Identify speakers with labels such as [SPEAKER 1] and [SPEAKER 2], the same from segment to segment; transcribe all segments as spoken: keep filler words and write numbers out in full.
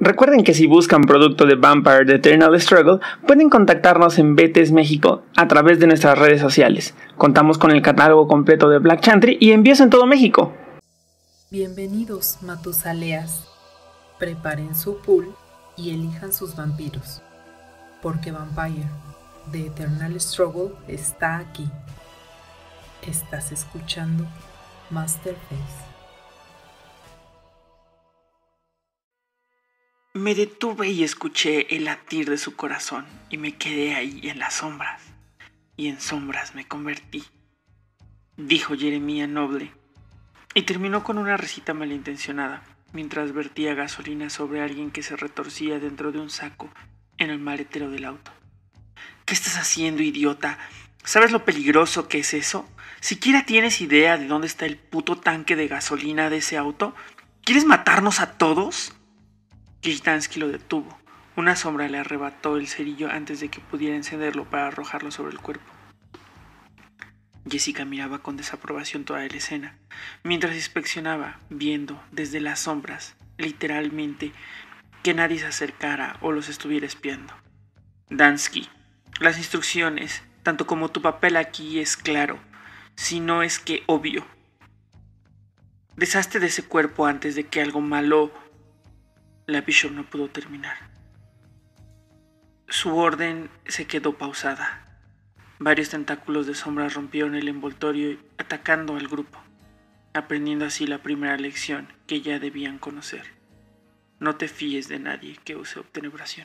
[SPEAKER 1] Recuerden que si buscan producto de Vampire The Eternal Struggle, pueden contactarnos en Betes México a través de nuestras redes sociales. Contamos con el catálogo completo de Black Chantry y envíos en todo México.
[SPEAKER 2] Bienvenidos, Matusaleas. Preparen su pool y elijan sus vampiros, porque Vampire The Eternal Struggle está aquí. Estás escuchando Masterface.
[SPEAKER 1] Me detuve y escuché el latir de su corazón y me quedé ahí en las sombras. Y en sombras me convertí, dijo Jeremia Noble, y terminó con una risita malintencionada mientras vertía gasolina sobre alguien que se retorcía dentro de un saco en el maletero del auto. ¿Qué estás haciendo, idiota? ¿Sabes lo peligroso que es eso? ¿Siquiera tienes idea de dónde está el puto tanque de gasolina de ese auto? ¿Quieres matarnos a todos? Gitansky lo detuvo. Una sombra le arrebató el cerillo antes de que pudiera encenderlo para arrojarlo sobre el cuerpo. Jessica miraba con desaprobación toda la escena, mientras inspeccionaba, viendo desde las sombras, literalmente, que nadie se acercara o los estuviera espiando. Dansky, las instrucciones, tanto como tu papel aquí, es claro, si no es que obvio. Deshazte de ese cuerpo antes de que algo malo... La Bishop no pudo terminar. Su orden se quedó pausada. Varios tentáculos de sombra rompieron el envoltorio atacando al grupo, aprendiendo así la primera lección que ya debían conocer. No te fíes de nadie que use obtenebración.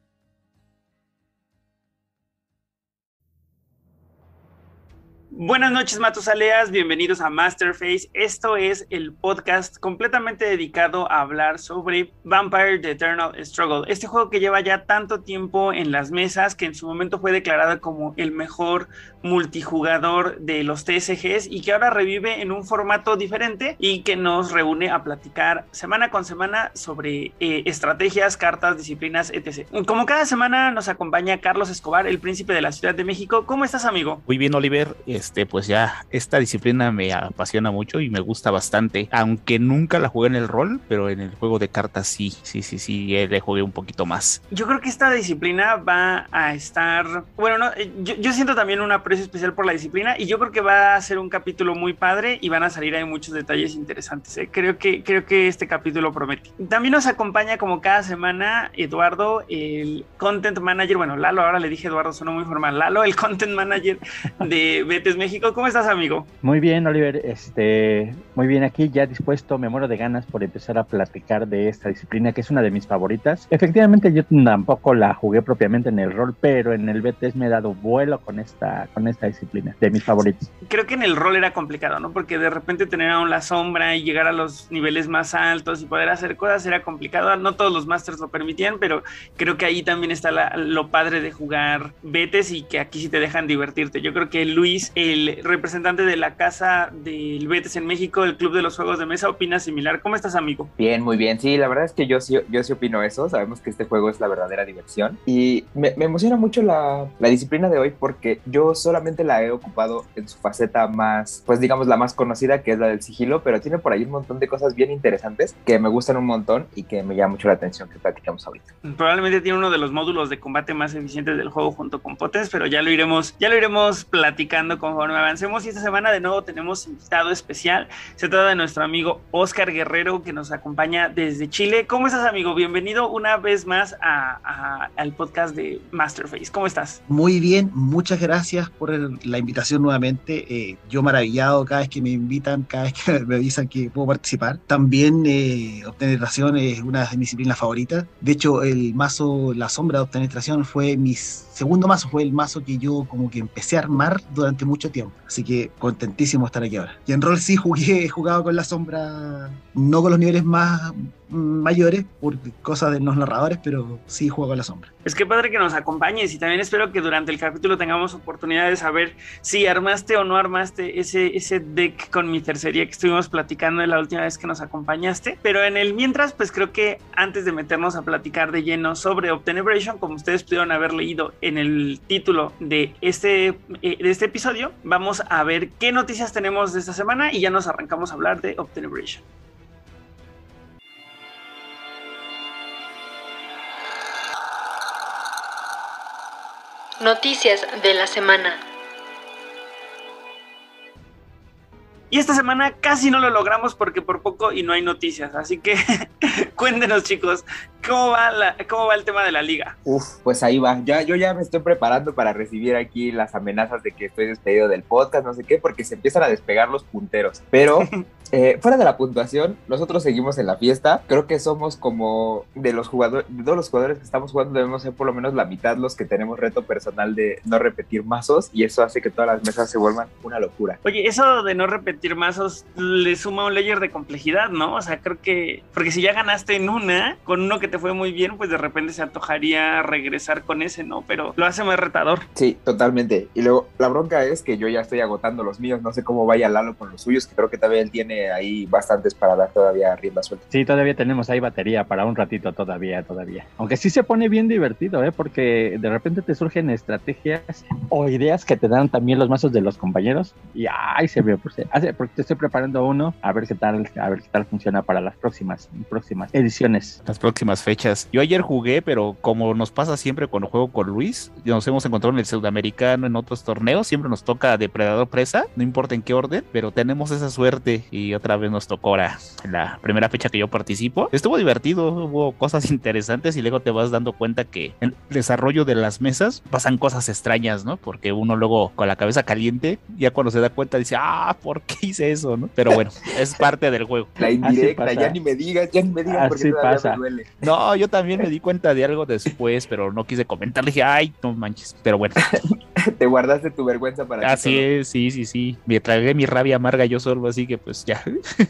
[SPEAKER 1] Buenas noches, Matusaleas, bienvenidos a Masterface. Esto es el podcast completamente dedicado a hablar sobre Vampire The Eternal Struggle, este juego que lleva ya tanto tiempo en las mesas, que en su momento fue declarado como el mejor multijugador de los T S Gs y que ahora revive en un formato diferente y que nos reúne a platicar semana con semana sobre eh, estrategias, cartas, disciplinas, etcétera. Como cada semana nos acompaña Carlos Escobar, el príncipe de la Ciudad de México. ¿Cómo estás, amigo?
[SPEAKER 3] Muy bien, Oliver. Este, pues ya esta disciplina me apasiona mucho y me gusta bastante, aunque nunca la jugué en el rol, pero en el juego de cartas sí, sí, sí, sí, le jugué un poquito más.
[SPEAKER 1] Yo creo que esta disciplina va a estar, bueno, no, yo, yo siento también un aprecio especial por la disciplina y yo creo que va a ser un capítulo muy padre y van a salir ahí muchos detalles interesantes, ¿eh? Creo que, creo que este capítulo promete. También nos acompaña como cada semana Eduardo, el content manager, bueno, Lalo, ahora le dije Eduardo, sonó muy formal, Lalo, el content manager de Betes México. ¿Cómo estás, amigo?
[SPEAKER 4] Muy bien, Oliver, este, muy bien aquí, ya dispuesto, me muero de ganas por empezar a platicar de esta disciplina, que es una de mis favoritas. Efectivamente, yo tampoco la jugué propiamente en el rol, pero en el Betes me he dado vuelo con esta, con esta disciplina, de mis favoritos.
[SPEAKER 1] Creo que en el rol era complicado, ¿no? Porque de repente tener aún la sombra y llegar a los niveles más altos y poder hacer cosas era complicado. No todos los masters lo permitían, pero creo que ahí también está la, lo padre de jugar Betes y que aquí sí te dejan divertirte. Yo creo que Luis, el representante de la casa del Betes en México, el Club de los Juegos de Mesa, opina similar. ¿Cómo estás, amigo?
[SPEAKER 5] Bien, muy bien. Sí, la verdad es que yo sí, yo sí opino eso. Sabemos que este juego es la verdadera diversión y me, me emociona mucho la, la disciplina de hoy porque yo solamente la he ocupado en su faceta más, pues digamos la más conocida, que es la del sigilo, pero tiene por ahí un montón de cosas bien interesantes que me gustan un montón y que me llama mucho la atención que platicamos ahorita.
[SPEAKER 1] Probablemente tiene uno de los módulos de combate más eficientes del juego junto con Potens, pero ya lo iremos, ya lo iremos platicando conforme avancemos. Y esta semana de nuevo tenemos invitado especial. Se trata de nuestro amigo Oscar Guerrero, que nos acompaña desde Chile. ¿Cómo estás, amigo? Bienvenido una vez más a, a, al podcast de Masterface. ¿Cómo estás?
[SPEAKER 6] Muy bien, muchas gracias por el, la invitación nuevamente. Eh, yo maravillado cada vez que me invitan, cada vez que me avisan que puedo participar. También eh, Obtenetración es una de mis disciplinas favoritas. De hecho, el mazo La Sombra de Obtenetración fue mi segundo mazo, fue el mazo que yo como que empecé a armar durante mucho tiempo. Así que contentísimo de estar aquí ahora. Y en rol sí jugué, he jugado con La Sombra, no con los niveles más mayores por cosas de los narradores, pero sí juego con La Sombra.
[SPEAKER 1] Es que padre que nos acompañes y también espero que durante el capítulo tengamos oportunidad de saber si armaste o no armaste ese, ese deck con mi tercería que estuvimos platicando la última vez que nos acompañaste. Pero en el mientras, pues creo que antes de meternos a platicar de lleno sobre Obtenebration, como ustedes pudieron haber leído en el título de este, eh, de este episodio, vamos a ver qué noticias tenemos de esta semana y ya nos arrancamos a hablar de Obtenebration.
[SPEAKER 2] Noticias de la semana.
[SPEAKER 1] Y esta semana casi no lo logramos porque por poco y no hay noticias. Así que cuéntenos, chicos, ¿cómo va, la, ¿cómo va el tema de la liga?
[SPEAKER 5] Uf, pues ahí va. Ya, yo ya me estoy preparando para recibir aquí las amenazas de que estoy despedido del podcast, no sé qué, porque se empiezan a despegar los punteros. Pero eh, fuera de la puntuación, nosotros seguimos en la fiesta. Creo que somos como de los jugadores, de todos los jugadores que estamos jugando, debemos ser por lo menos la mitad los que tenemos reto personal de no repetir mazos, y eso hace que todas las mesas se vuelvan una locura.
[SPEAKER 1] Oye, eso de no repetir mazos le suma un layer de complejidad, ¿no? O sea, creo que, porque si ya ganaste en una, con uno que te fue muy bien, pues de repente se antojaría regresar con ese, ¿no? Pero lo hace más retador.
[SPEAKER 5] Sí, totalmente. Y luego la bronca es que yo ya estoy agotando los míos, no sé cómo vaya Lalo con los suyos, que creo que todavía él tiene ahí bastantes para dar todavía rienda suelta.
[SPEAKER 4] Sí, todavía tenemos ahí batería para un ratito todavía, todavía. Aunque sí se pone bien divertido, ¿eh? Porque de repente te surgen estrategias o ideas que te dan también los mazos de los compañeros y ay, se ve, pues, hace, porque te estoy preparando uno, a ver qué tal, a ver qué tal funciona para las próximas, próximas ediciones.
[SPEAKER 3] Las próximas fechas. Yo ayer jugué, pero como nos pasa siempre cuando juego con Luis, nos hemos encontrado en el Sudamericano, en otros torneos, siempre nos toca depredador presa, no importa en qué orden, pero tenemos esa suerte y otra vez nos tocó ahora en la primera fecha que yo participo. Estuvo divertido, hubo cosas interesantes y luego te vas dando cuenta que en el desarrollo de las mesas pasan cosas extrañas, ¿no? Porque uno luego con la cabeza caliente, ya cuando se da cuenta dice, ah, ¿por qué hice eso, no? Pero bueno, es parte del juego.
[SPEAKER 5] La indirecta, ya ni me digas, ya ni me digas porque todavía pasa. Me duele.
[SPEAKER 3] No, yo también me di cuenta de algo después, pero no quise comentar, dije, ay, no manches, pero bueno.
[SPEAKER 5] Te guardaste tu vergüenza para
[SPEAKER 3] así ti es, sí, sí, sí, me tragué mi rabia amarga yo solo, así que pues ya.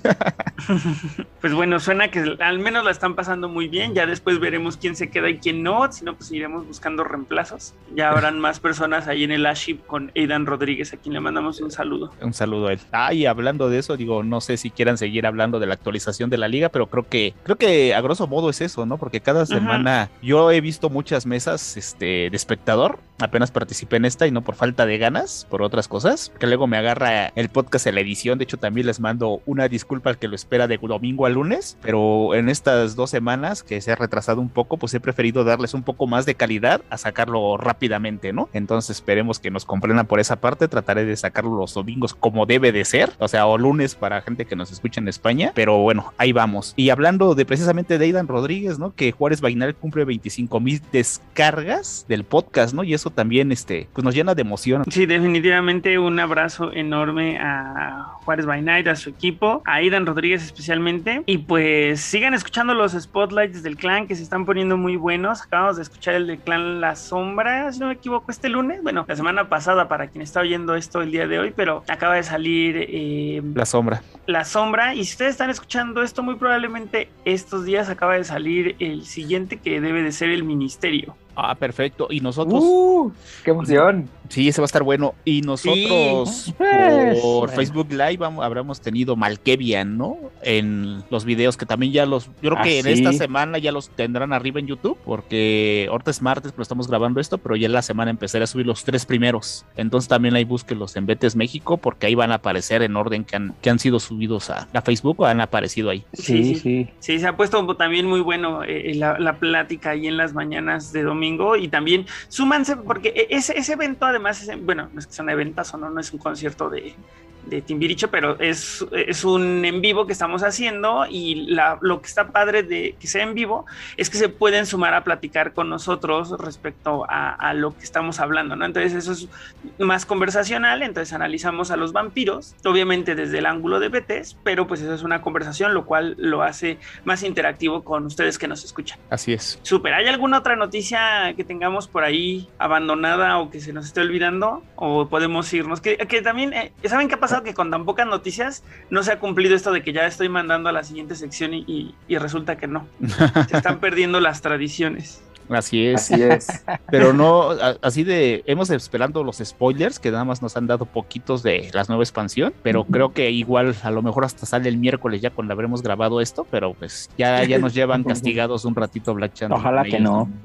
[SPEAKER 1] Pues bueno, suena que al menos la están pasando muy bien, ya después veremos quién se queda y quién no, si no pues iremos buscando reemplazos, ya habrán más personas ahí en el Aship con Aidan Rodríguez, a quien le mandamos un saludo.
[SPEAKER 3] Un saludo a él. Ah, y hablando de eso, digo, no sé si quieran seguir hablando de la actualización de la liga, pero creo que, creo que a grosso modo es eso, ¿no? Porque cada semana uh-huh. yo he visto muchas mesas este, de espectador, apenas participé en esta y no por falta de ganas, por otras cosas, que luego me agarra el podcast en la edición, de hecho también les mando una disculpa al que lo espera de domingo a lunes, pero en estas dos semanas que se ha retrasado un poco, pues he preferido darles un poco más de calidad a sacarlo rápidamente, ¿no? Entonces esperemos que nos comprendan por esa parte, trataré de sacarlo los domingos como debe de ser, o sea, o lunes para gente que nos escucha en España, pero bueno, ahí vamos. Y hablando de precisamente de Aidan Rodríguez, ¿no? Que Juárez Vainal cumple veinticinco mil descargas del podcast, ¿no? Y eso también, este, pues nos llena de emoción.
[SPEAKER 1] Sí, definitivamente un abrazo enorme a Juárez Vainal, a su equipo, a Aidan Rodríguez especialmente, y pues sigan escuchando los spotlights del clan que se están poniendo muy buenos. Acabamos de escuchar el del clan La Sombra, si no me equivoco, este lunes, bueno, la semana pasada para quien está oyendo esto el día de hoy, pero acaba de salir eh,
[SPEAKER 3] La Sombra.
[SPEAKER 1] La Sombra, y si ustedes están escuchando esto, muy probablemente estos días acaba de salir el siguiente, que debe de ser el Ministerio.
[SPEAKER 3] Ah, perfecto. Y nosotros...
[SPEAKER 5] ¡Uh! ¡Qué emoción!
[SPEAKER 3] Sí, ese va a estar bueno. Y nosotros sí. por Facebook Live vamos, habremos tenido Malkevian, ¿no? En los videos que también ya los... Yo creo que ¿Ah, en sí? esta semana ya los tendrán arriba en YouTube, porque ahorita es martes, pero estamos grabando esto, pero ya en la semana empezaré a subir los tres primeros. Entonces también ahí búsquenlos en Betes México, porque ahí van a aparecer en orden que han, que han sido subidos a, a Facebook o han aparecido ahí.
[SPEAKER 1] Sí, sí. Sí, sí se ha puesto también muy bueno eh, la, la plática ahí en las mañanas de domingo. Y también súmanse, porque ese, ese evento además, es, bueno, no es que sea un eventazo, ¿no? No es un concierto de, de Timbiriche, pero es, es un en vivo que estamos haciendo, y la, lo que está padre de que sea en vivo es que se pueden sumar a platicar con nosotros respecto a, a lo que estamos hablando, ¿no? Entonces eso es más conversacional, entonces analizamos a los vampiros, obviamente desde el ángulo de Betes, pero pues eso es una conversación, lo cual lo hace más interactivo con ustedes que nos escuchan.
[SPEAKER 3] Así es.
[SPEAKER 1] Súper. ¿Hay alguna otra noticia que tengamos por ahí abandonada o que se nos esté olvidando? ¿O podemos irnos? Que, que también, eh, ¿saben qué ha pasado? Que con tan pocas noticias no se ha cumplido esto de que ya estoy mandando a la siguiente sección y, y, y resulta que no. Se están perdiendo las tradiciones.
[SPEAKER 3] Así es.
[SPEAKER 5] Así es.
[SPEAKER 3] Pero no, así de, hemos esperando los spoilers, que nada más nos han dado poquitos de la nueva expansión, pero uh-huh. creo que igual a lo mejor hasta sale el miércoles ya cuando habremos grabado esto, pero pues ya, ya nos llevan castigados un ratito Black Channel.
[SPEAKER 4] Ojalá que no.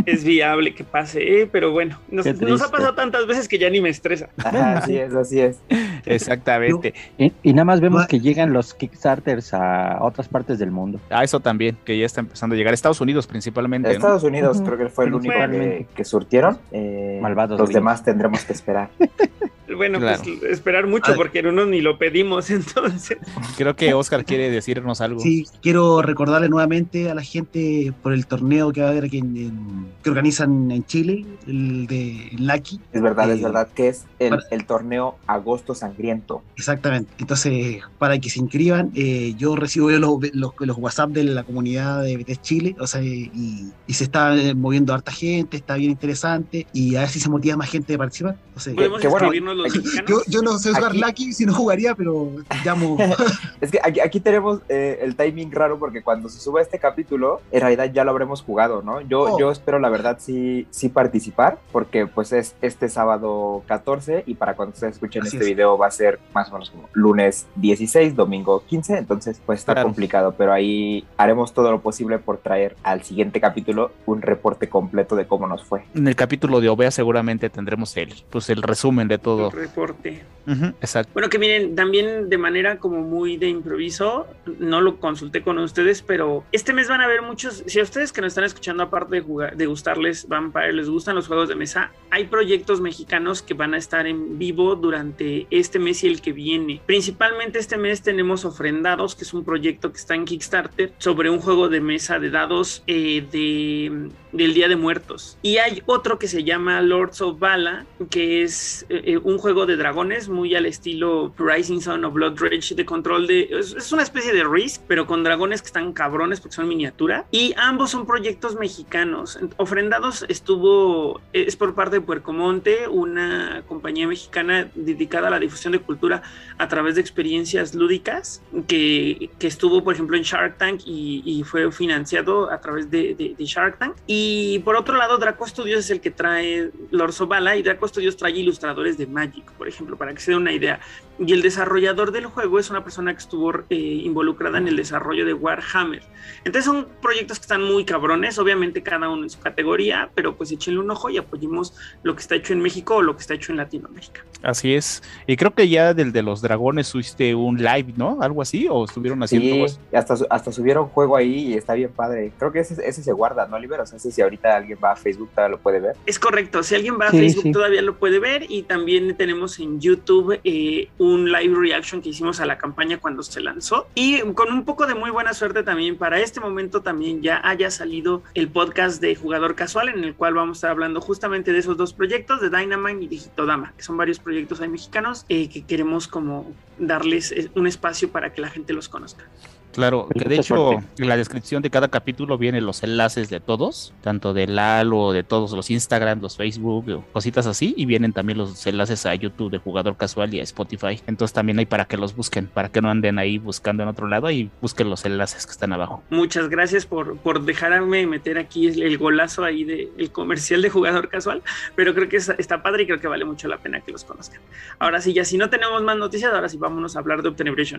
[SPEAKER 1] es viable que pase, ¿eh? Pero bueno, nos, nos ha pasado tantas veces que ya ni me estresa.
[SPEAKER 5] Ajá, así es, así es.
[SPEAKER 3] Exactamente.
[SPEAKER 4] Y, y nada más vemos que llegan los Kickstarters a otras partes del mundo.
[SPEAKER 3] Ah, eso también, que ya está empezando a llegar. Estados Unidos principalmente, ¿no?
[SPEAKER 5] Estados Unidos, uh-huh. creo que fue el único
[SPEAKER 4] Principalmente.
[SPEAKER 5] que, que surtieron. Eh,
[SPEAKER 4] Malvados
[SPEAKER 5] los
[SPEAKER 4] links.
[SPEAKER 5] demás tendremos que esperar.
[SPEAKER 1] Bueno,
[SPEAKER 3] Claro.
[SPEAKER 1] pues esperar mucho porque en uno ni lo pedimos, entonces.
[SPEAKER 3] Creo que Oscar quiere decirnos algo.
[SPEAKER 6] Sí, quiero recordarle nuevamente a la gente por el torneo que va a haber aquí en, en- que organizan en Chile, el de Lucky.
[SPEAKER 5] Es verdad,
[SPEAKER 6] Eh,
[SPEAKER 5] es verdad que es el,
[SPEAKER 6] para-
[SPEAKER 5] el torneo Agosto Sangriento.
[SPEAKER 6] Exactamente. Entonces, para que se inscriban, eh, yo recibo los, los, los WhatsApp de la comunidad de, de Chile, o sea, y, y se está eh, moviendo harta gente, está bien interesante, y a ver si se motiva más gente de participar. Entonces,
[SPEAKER 1] ¿Podemos
[SPEAKER 5] que bueno,
[SPEAKER 1] escribirnos los
[SPEAKER 5] aquí-
[SPEAKER 1] mexicanos?
[SPEAKER 6] yo, yo no sé jugar
[SPEAKER 5] Aquí-
[SPEAKER 6] Lucky, si no jugaría, pero llamo.
[SPEAKER 5] Es que aquí, aquí tenemos eh, el timing raro porque cuando se suba este capítulo, en realidad ya lo habremos jugado, ¿no? Yo,
[SPEAKER 6] Oh.
[SPEAKER 5] yo espero, la verdad, sí, sí participar, porque pues es este sábado catorce y para cuando ustedes escuchen
[SPEAKER 6] Así
[SPEAKER 5] este
[SPEAKER 6] es.
[SPEAKER 5] video va a ser más o menos como lunes dieciséis, domingo quince, entonces pues está
[SPEAKER 3] Claro.
[SPEAKER 5] complicado, pero ahí haremos todo lo posible por traer al siguiente capítulo un reporte completo de cómo nos fue.
[SPEAKER 3] En el capítulo de O V A seguramente tendremos el, pues el resumen de todo.
[SPEAKER 1] Un reporte.
[SPEAKER 3] Ujú, exacto.
[SPEAKER 1] Bueno, que miren, también de manera como muy de improviso, no lo consulté con ustedes, pero este mes van a haber muchos, si a ustedes que nos están escuchando, aparte de jugar, de gustarles Vampire, les gustan los juegos de mesa, hay proyectos mexicanos que van a estar en vivo durante este mes y el que viene. Principalmente este mes tenemos Ofrendados, que es un proyecto que está en Kickstarter sobre un juego de mesa de dados eh, de, del Día de Muertos. Y hay otro que se llama Lords of Vala, que es eh, un juego de dragones muy al estilo Rising Sun o Blood Rage, de control de... Es, es una especie de Risk, pero con dragones que están cabrones porque son miniatura. Y ambos son proyectos mexicanos. Ofrendados estuvo... Es por parte de Puercomonte, una compañía mexicana dedicada a la difusión de cultura a través de experiencias lúdicas, que, que estuvo, por ejemplo, en Shark Tank y, y fue financiado a través de, de, de Shark Tank. Y por otro lado, Draco Studios es el que trae Lords of Vala, y Draco Studios trae ilustradores de Magic, por ejemplo, para que se dé una idea. Y el desarrollador del juego es una persona que estuvo eh, involucrada en el desarrollo de Warhammer. Entonces son proyectos que están muy cabrones, obviamente cada uno en su categoría, pero pues échenle un ojo y apoyemos lo que está hecho en México o lo que está hecho en Latinoamérica.
[SPEAKER 3] Así es. Y creo que ya del de los dragones subiste un live, ¿no? Algo así, o estuvieron haciendo
[SPEAKER 5] Sí,
[SPEAKER 3] cosas?
[SPEAKER 5] hasta, su- hasta subieron juego ahí y está bien padre. Creo que ese, ese se guarda, ¿no, Oliver? O sea, ese si ahorita alguien va a Facebook todavía lo puede ver.
[SPEAKER 1] Es correcto, si alguien va a
[SPEAKER 4] Sí,
[SPEAKER 1] Facebook
[SPEAKER 4] sí.
[SPEAKER 1] todavía lo puede ver, y también tenemos en YouTube eh, un live reaction que hicimos a la campaña cuando se lanzó, y con un poco de muy buena suerte también para este momento también ya haya salido el podcast de Jugador Casual, en el cual vamos a estar hablando justamente de esos dos proyectos, de Dynamite y Digitodama, que son varios proyectos ahí mexicanos eh, que queremos como darles eh, un espacio para que la gente los conozca.
[SPEAKER 3] Claro, que de
[SPEAKER 4] Mucha
[SPEAKER 3] hecho
[SPEAKER 4] suerte.
[SPEAKER 3] en la descripción de cada capítulo vienen los enlaces de todos, tanto del Lalo, de todos los Instagram, los Facebook, o cositas así, y vienen también los enlaces a YouTube de Jugador Casual y a Spotify. Entonces también hay para que los busquen, para que no anden ahí buscando en otro lado, y busquen los enlaces que están abajo.
[SPEAKER 1] Muchas gracias por, por dejarme meter aquí el, el golazo ahí del de, comercial de Jugador Casual, pero creo que está, está padre y creo que vale mucho la pena que los conozcan. Ahora sí, ya si no tenemos más noticias, ahora sí vámonos a hablar de Obtenebration.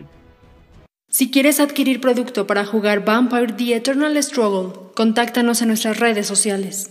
[SPEAKER 2] Si quieres adquirir producto para jugar Vampire The Eternal Struggle, contáctanos en nuestras redes sociales.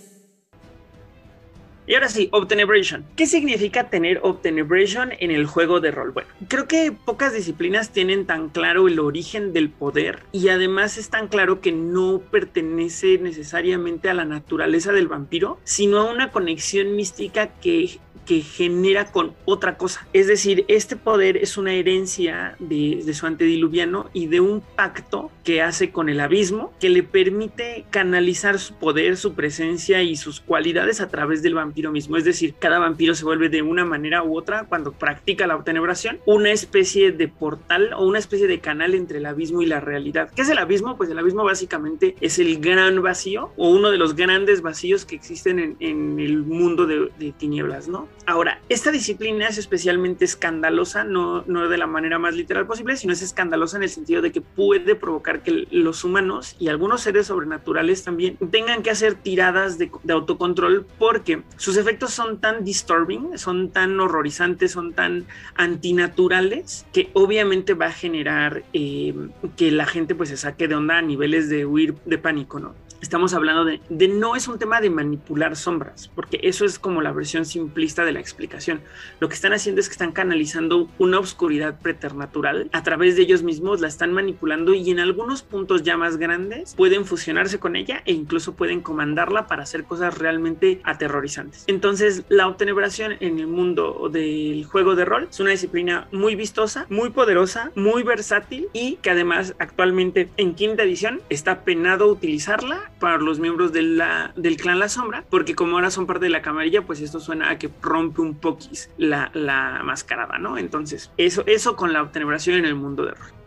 [SPEAKER 1] Y ahora sí, Obtenebration. ¿Qué significa tener Obtenebration en el juego de rol? Bueno, creo que pocas disciplinas tienen tan claro el origen del poder, y además es tan claro que no pertenece necesariamente a la naturaleza del vampiro, sino a una conexión mística que que genera con otra cosa. Es decir, este poder es una herencia de, de su antediluviano y de un pacto que hace con el abismo, que le permite canalizar su poder, su presencia y sus cualidades a través del vampiro mismo. Es decir, cada vampiro se vuelve de una manera u otra, cuando practica la obtenebración, una especie de portal o una especie de canal entre el abismo y la realidad. ¿Qué es el abismo? Pues el abismo básicamente es el gran vacío, o uno de los grandes vacíos que existen en, en el mundo de, de tinieblas, ¿no? Ahora, esta disciplina es especialmente escandalosa, no, no de la manera más literal posible, sino es escandalosa en el sentido de que puede provocar que los humanos y algunos seres sobrenaturales también tengan que hacer tiradas de, de autocontrol, porque sus efectos son tan disturbing, son tan horrorizantes, son tan antinaturales, que obviamente va a generar eh, que la gente pues se saque de onda a niveles de huir de pánico, ¿no? estamos hablando de, de no es un tema de manipular sombras, porque eso es como la versión simplista de la explicación. Lo que están haciendo es que están canalizando una oscuridad preternatural a través de ellos mismos, la están manipulando y en algunos puntos ya más grandes pueden fusionarse con ella e incluso pueden comandarla para hacer cosas realmente aterrorizantes. Entonces, la obtenebración en el mundo del juego de rol es una disciplina muy vistosa, muy poderosa, muy versátil y que además actualmente en quinta edición está penado utilizarla para los miembros de la, del clan La Sombra, porque como ahora son parte de la camarilla, pues esto suena a que rompe un poquis la, la mascarada, ¿no? Entonces, eso, eso con la obtenebración en el mundo de rol.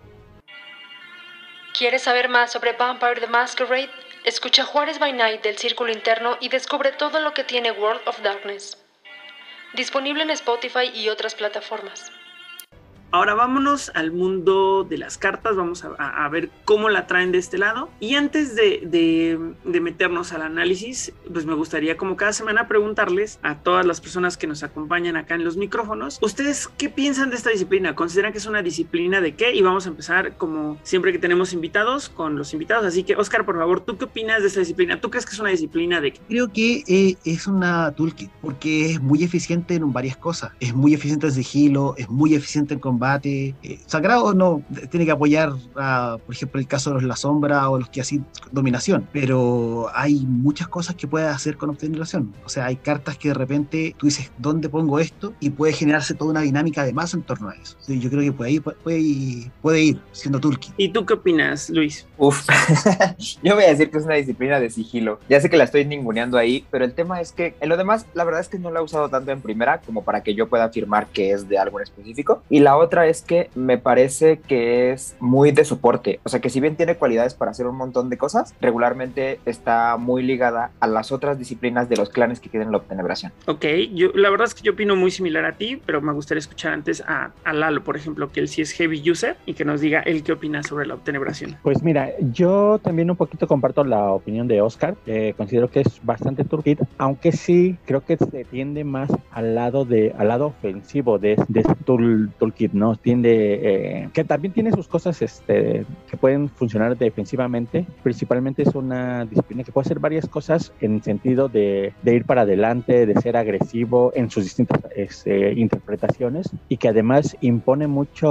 [SPEAKER 2] ¿Quieres saber más sobre Vampire the Masquerade? Escucha Juárez by Night del Círculo Interno y descubre todo lo que tiene World of Darkness. Disponible en Spotify y otras plataformas.
[SPEAKER 1] Ahora vámonos al mundo de las cartas, vamos a, a, a ver cómo la traen de este lado. Y antes de, de, de meternos al análisis, pues me gustaría como cada semana preguntarles a todas las personas que nos acompañan acá en los micrófonos, ¿ustedes qué piensan de esta disciplina? ¿Consideran que es una disciplina de qué? Y vamos a empezar como siempre que tenemos invitados, con los invitados. Así que Oscar, por favor, ¿tú qué opinas de esta disciplina? ¿Tú crees que es una disciplina de qué?
[SPEAKER 6] Creo que eh, es una toolkit, porque es muy eficiente en varias cosas. Es muy eficiente en sigilo, es muy eficiente en combate. Combate. Eh, Sagrado no tiene que apoyar, a, por ejemplo, el caso de los La Sombra o los que así dominación, pero hay muchas cosas que puedes hacer con obtenebración. O sea, hay cartas que de repente tú dices, ¿dónde pongo esto? Y puede generarse toda una dinámica de más en torno a eso. Sí, yo creo que puede ir, puede ir, puede ir siendo toolkit.
[SPEAKER 1] ¿Y tú qué opinas, Luis?
[SPEAKER 5] Uf, yo voy a decir que es una disciplina de sigilo. Ya sé que la estoy ninguneando ahí, pero el tema es que en lo demás, la verdad es que no la he usado tanto en primera como para que yo pueda afirmar que es de algo en específico. Y la otra es que me parece que es muy de soporte, o sea que si bien tiene cualidades para hacer un montón de cosas, regularmente está muy ligada a las otras disciplinas de los clanes que tienen la obtenebración.
[SPEAKER 1] Ok, yo, la verdad es que yo opino muy similar a ti, pero me gustaría escuchar antes a, a Lalo, por ejemplo, que él sí es heavy user y que nos diga él qué opina sobre la obtenebración.
[SPEAKER 4] Pues mira, yo también un poquito comparto la opinión de Oscar, eh, considero que es bastante toolkit, aunque sí creo que se tiende más al lado de al lado ofensivo de, de este tool, toolkit, ¿no? Tiende, eh, que también tiene sus cosas este, que pueden funcionar defensivamente. Principalmente es una disciplina que puede hacer varias cosas en sentido de, de ir para adelante, de ser agresivo en sus distintas este, interpretaciones, y que además impone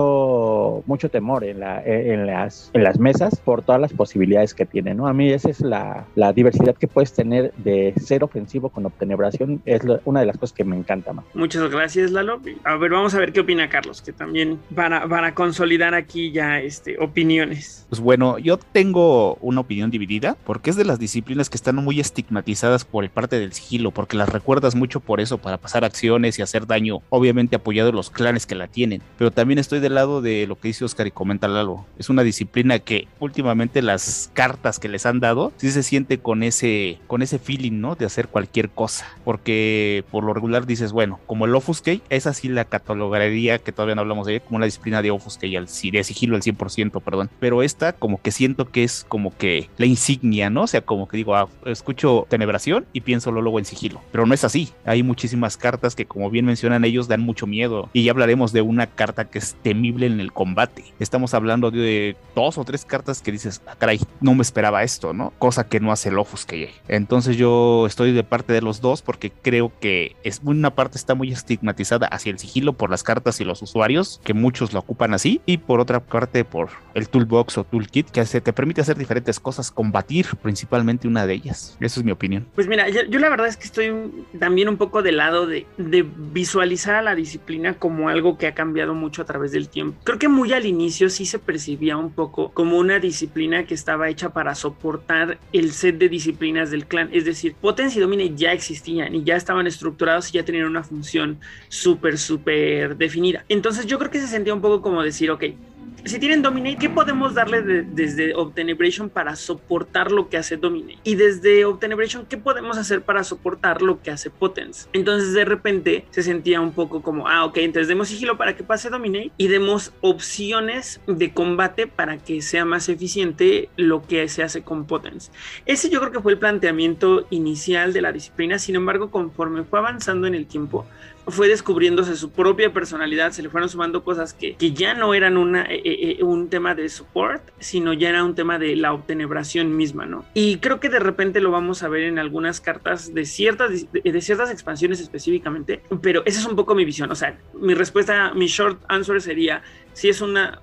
[SPEAKER 4] mucho, mucho temor en, la, en, las, en las mesas por todas las posibilidades que tiene, ¿no? A mí esa es la, la diversidad que puedes tener de ser ofensivo con obtenebración, es lo, una de las cosas que me encanta más.
[SPEAKER 1] Muchas gracias, Lalo. A ver, vamos a ver qué opina Carlos, que también para, para consolidar aquí ya este, opiniones.
[SPEAKER 3] Pues bueno, yo tengo una opinión dividida, porque es de las disciplinas que están muy estigmatizadas por el parte del sigilo, porque las recuerdas mucho por eso, para pasar acciones y hacer daño, obviamente apoyado en los clanes que la tienen. Pero también estoy del lado de lo que dice Oscar y comenta Lalo. Es una disciplina que últimamente las cartas que les han dado, sí se siente con ese, con ese feeling, ¿no? De hacer cualquier cosa, porque por lo regular dices, bueno, como el Offuscate, esa sí la catalogaría, que todavía no hablamos de ella, como una disciplina de Offuscate, al, de sigilo al cien por ciento, perdón. Pero esta como que siento que es como que la insignia, ¿no? O sea, como que digo, ah, escucho Tenebración y pienso luego en sigilo, pero no es así. Hay muchísimas cartas que, como bien mencionan ellos, dan mucho miedo, y ya hablaremos de una carta que es temible en el combate. Estamos hablando de dos o tres cartas que dices, ah, caray, no me esperaba esto, ¿no? Cosa que no hace el Offuscate. Entonces yo estoy de parte de los dos, porque creo que es una parte está muy estigmatizada hacia el sigilo por las cartas y los usuarios, que muchos lo ocupan así, y por otra parte por el toolbox o toolkit, que se te permite hacer diferentes cosas, combatir principalmente una de ellas. Esa es mi opinión.
[SPEAKER 1] Pues mira, yo, yo la verdad es que estoy también un poco del lado de, de visualizar a la disciplina como algo que ha cambiado mucho a través del tiempo. Creo que muy al inicio sí se percibía un poco como una disciplina que estaba hecha para soportar el set de disciplinas del clan, es decir, Potence y Domine ya existían y ya estaban estructurados y ya tenían una función súper, súper definida. Entonces yo creo que se sentía un poco como decir, ok, si tienen Dominate, ¿qué podemos darle de, desde Obtenebration para soportar lo que hace Dominate? Y desde Obtenebration, ¿qué podemos hacer para soportar lo que hace Potence? Entonces de repente se sentía un poco como, ah, ok, entonces demos sigilo para que pase Dominate y demos opciones de combate para que sea más eficiente lo que se hace con Potence. Ese yo creo que fue el planteamiento inicial de la disciplina. Sin embargo, conforme fue avanzando en el tiempo, fue descubriéndose su propia personalidad, se le fueron sumando cosas que, que ya no eran una, eh, eh, un tema de support, sino ya era un tema de la obtenebración misma, ¿no? Y creo que de repente lo vamos a ver en algunas cartas de ciertas, de, de ciertas expansiones específicamente, pero esa es un poco mi visión. O sea, mi respuesta, mi short answer sería: sí es una,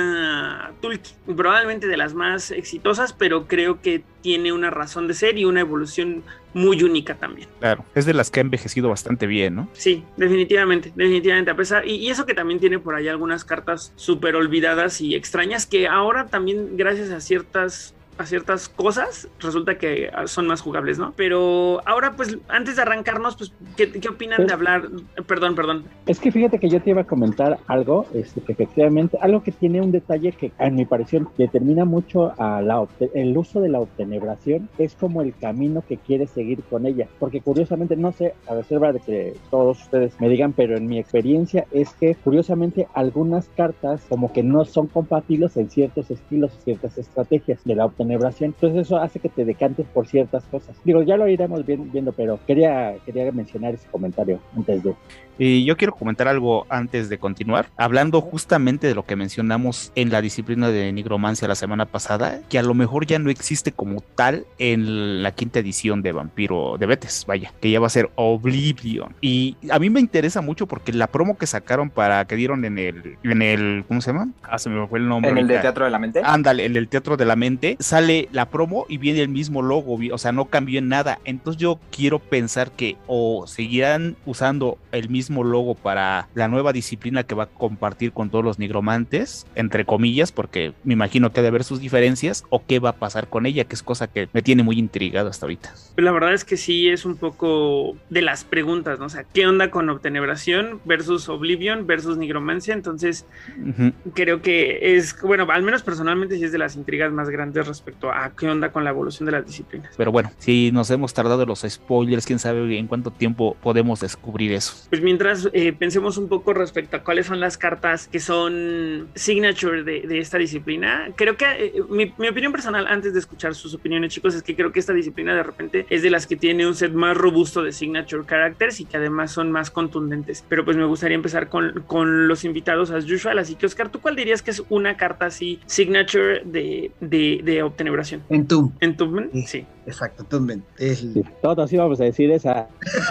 [SPEAKER 1] una toolkit, probablemente de las más exitosas, pero creo que tiene una razón de ser y una evolución muy única también.
[SPEAKER 3] Claro, es de las que ha envejecido bastante bien, ¿no?
[SPEAKER 1] Sí, definitivamente, definitivamente, a pesar, y, y eso que también tiene por ahí algunas cartas súper olvidadas y extrañas que ahora también, gracias a ciertas a ciertas cosas, resulta que son más jugables, ¿no? Pero ahora, pues, antes de arrancarnos, pues, ¿qué, qué opinan pues, de hablar? Perdón, perdón.
[SPEAKER 4] Es que fíjate que yo te iba a comentar algo, este, que efectivamente, algo que tiene un detalle que, a mi parecer, determina mucho a la el uso de la obtenebración, es como el camino que quieres seguir con ella, porque curiosamente, no sé, a reserva de que todos ustedes me digan, pero en mi experiencia es que, curiosamente, algunas cartas como que no son compatibles en ciertos estilos, ciertas estrategias de la obtenebración. Entonces eso hace que te decantes por ciertas cosas. Digo, ya lo iremos viendo, pero quería, quería mencionar ese comentario antes de...
[SPEAKER 3] Y yo quiero comentar algo antes de continuar, hablando justamente de lo que mencionamos en la disciplina de nigromancia la semana pasada, que a lo mejor ya no existe como tal en la quinta edición de Vampiro de Betes, vaya, que ya va a ser Oblivion. Y a mí me interesa mucho porque la promo que sacaron para, que dieron en el, en el, ¿cómo se llama? Ah, se me fue el nombre.
[SPEAKER 5] ¿En el de Teatro de la Mente?
[SPEAKER 3] Ándale, en el Teatro de la Mente, sale la promo y viene el mismo logo, o sea, no cambió en nada. Entonces yo quiero pensar que o seguirán usando el mismo logo para la nueva disciplina que va a compartir con todos los nigromantes, entre comillas, porque me imagino que ha de haber sus diferencias, o qué va a pasar con ella, que es cosa que me tiene muy intrigado hasta ahorita.
[SPEAKER 1] La verdad es que sí es un poco de las preguntas, ¿no? O sea, ¿qué onda con obtenebración versus Oblivion versus nigromancia? Entonces, uh-huh. creo que es, bueno, al menos personalmente sí es de las intrigas más grandes respecto a qué onda con la evolución de las disciplinas.
[SPEAKER 3] Pero bueno, si nos hemos tardado los spoilers, quién sabe en cuánto tiempo podemos descubrir eso.
[SPEAKER 1] Pues mientras eh, pensemos un poco respecto a cuáles son las cartas que son signature de, de esta disciplina, creo que eh, mi, mi opinión personal, antes de escuchar sus opiniones, chicos, es que creo que esta disciplina de repente es de las que tiene un set más robusto de signature characters y que además son más contundentes. Pero pues me gustaría empezar con, con los invitados as usual, así que Oscar, ¿tú cuál dirías que es una carta así signature de, de, de obtenebración?
[SPEAKER 6] Entomb.
[SPEAKER 1] Entomb, sí. sí.
[SPEAKER 6] Exacto, Entomb. Es...
[SPEAKER 4] Sí, todos íbamos a decir esa.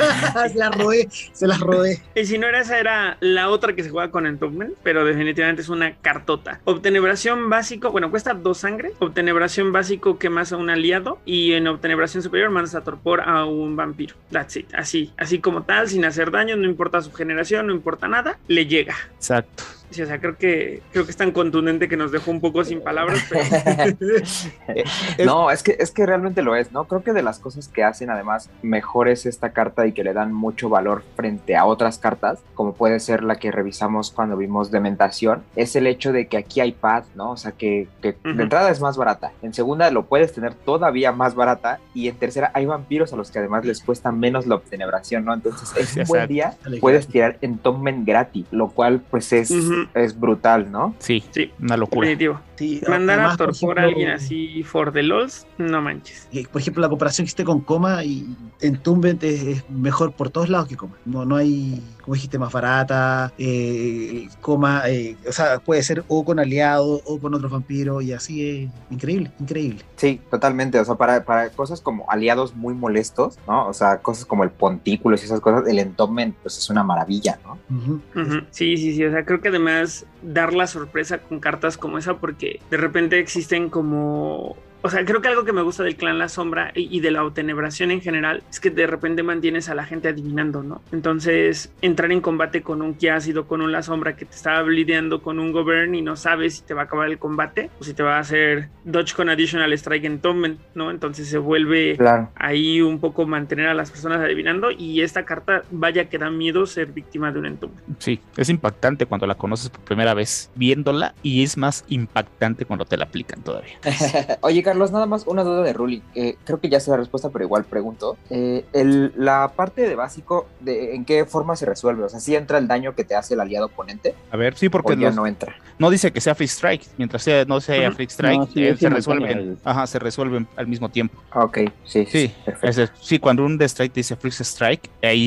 [SPEAKER 6] se las robé, se las robé.
[SPEAKER 1] Y si no era esa, era la otra que se juega con Entombment, pero definitivamente es una cartota. Obtenebración básico, bueno, cuesta dos sangre. Obtenebración básico quemas a un aliado y en obtenebración superior mandas a torpor a un vampiro. That's it, así, así como tal, sin hacer daño, no importa su generación, no importa nada, le llega.
[SPEAKER 3] Exacto.
[SPEAKER 1] Sí, o sea, creo que creo que es tan contundente que nos dejó un poco sin palabras, pero...
[SPEAKER 5] No, es que, es que realmente lo es, ¿no? Creo que de las cosas que hacen además mejor es esta carta y que le dan mucho valor frente a otras cartas, como puede ser la que revisamos cuando vimos Dementación, es el hecho de que aquí hay pad, ¿no? O sea, que, que uh-huh. de entrada es más barata, en segunda lo puedes tener todavía más barata y en tercera hay vampiros a los que además les cuesta menos la obtenebración, ¿no? Entonces, es un buen día, puedes tirar Entombment gratis, lo cual pues es... Uh-huh. es brutal, ¿no?
[SPEAKER 3] Sí, sí, una locura.
[SPEAKER 1] Definitivo. Sí, mandar a torpor a alguien así for the lols, no manches.
[SPEAKER 6] Por ejemplo, la comparación que esté con Coma y Entombment es, es mejor por todos lados que Coma. No, no hay, como dijiste, más barata, eh, Coma, eh, o sea, puede ser o con aliado o con otros vampiros y así es increíble, increíble.
[SPEAKER 5] Sí, totalmente, o sea, para, para cosas como aliados muy molestos, ¿no? O sea, cosas como el Pontículos y esas cosas, el Entombment, pues es una maravilla, ¿no?
[SPEAKER 1] Uh-huh. Uh-huh. Sí, sí, sí, o sea, creo que además dar la sorpresa con cartas como esa, porque de repente existen como... O sea, creo que algo que me gusta del clan La Sombra y, y de la obtenebración en general es que de repente mantienes a la gente adivinando, ¿no? Entonces, entrar en combate con un Kiácido, con un La Sombra que te está blideando con un Govern y no sabes si te va a acabar el combate o si te va a hacer Dodge con Additional Strike Entombment, ¿no? Entonces se vuelve claro. ahí un poco mantener a las personas adivinando y esta carta, vaya que da miedo ser víctima de un Entombment.
[SPEAKER 3] Sí, es impactante cuando la conoces por primera vez viéndola y es más impactante cuando te la aplican todavía.
[SPEAKER 5] Oye, Carlos, nada más una duda de Ruli, eh, creo que ya sé la respuesta, pero igual pregunto, eh, el, la parte de básico, de, ¿en qué forma se resuelve? O sea, ¿sí entra el daño que te hace el aliado oponente?
[SPEAKER 3] A ver, sí, porque
[SPEAKER 5] ya no entra.
[SPEAKER 3] No dice que sea free strike, mientras sea, no sea uh-huh. free strike, no, sí, eh, se resuelven, el... ajá, se resuelven al mismo tiempo.
[SPEAKER 5] Ok, sí,
[SPEAKER 3] sí,
[SPEAKER 5] perfecto.
[SPEAKER 3] Ese, sí, cuando un strike te dice free strike, ahí sí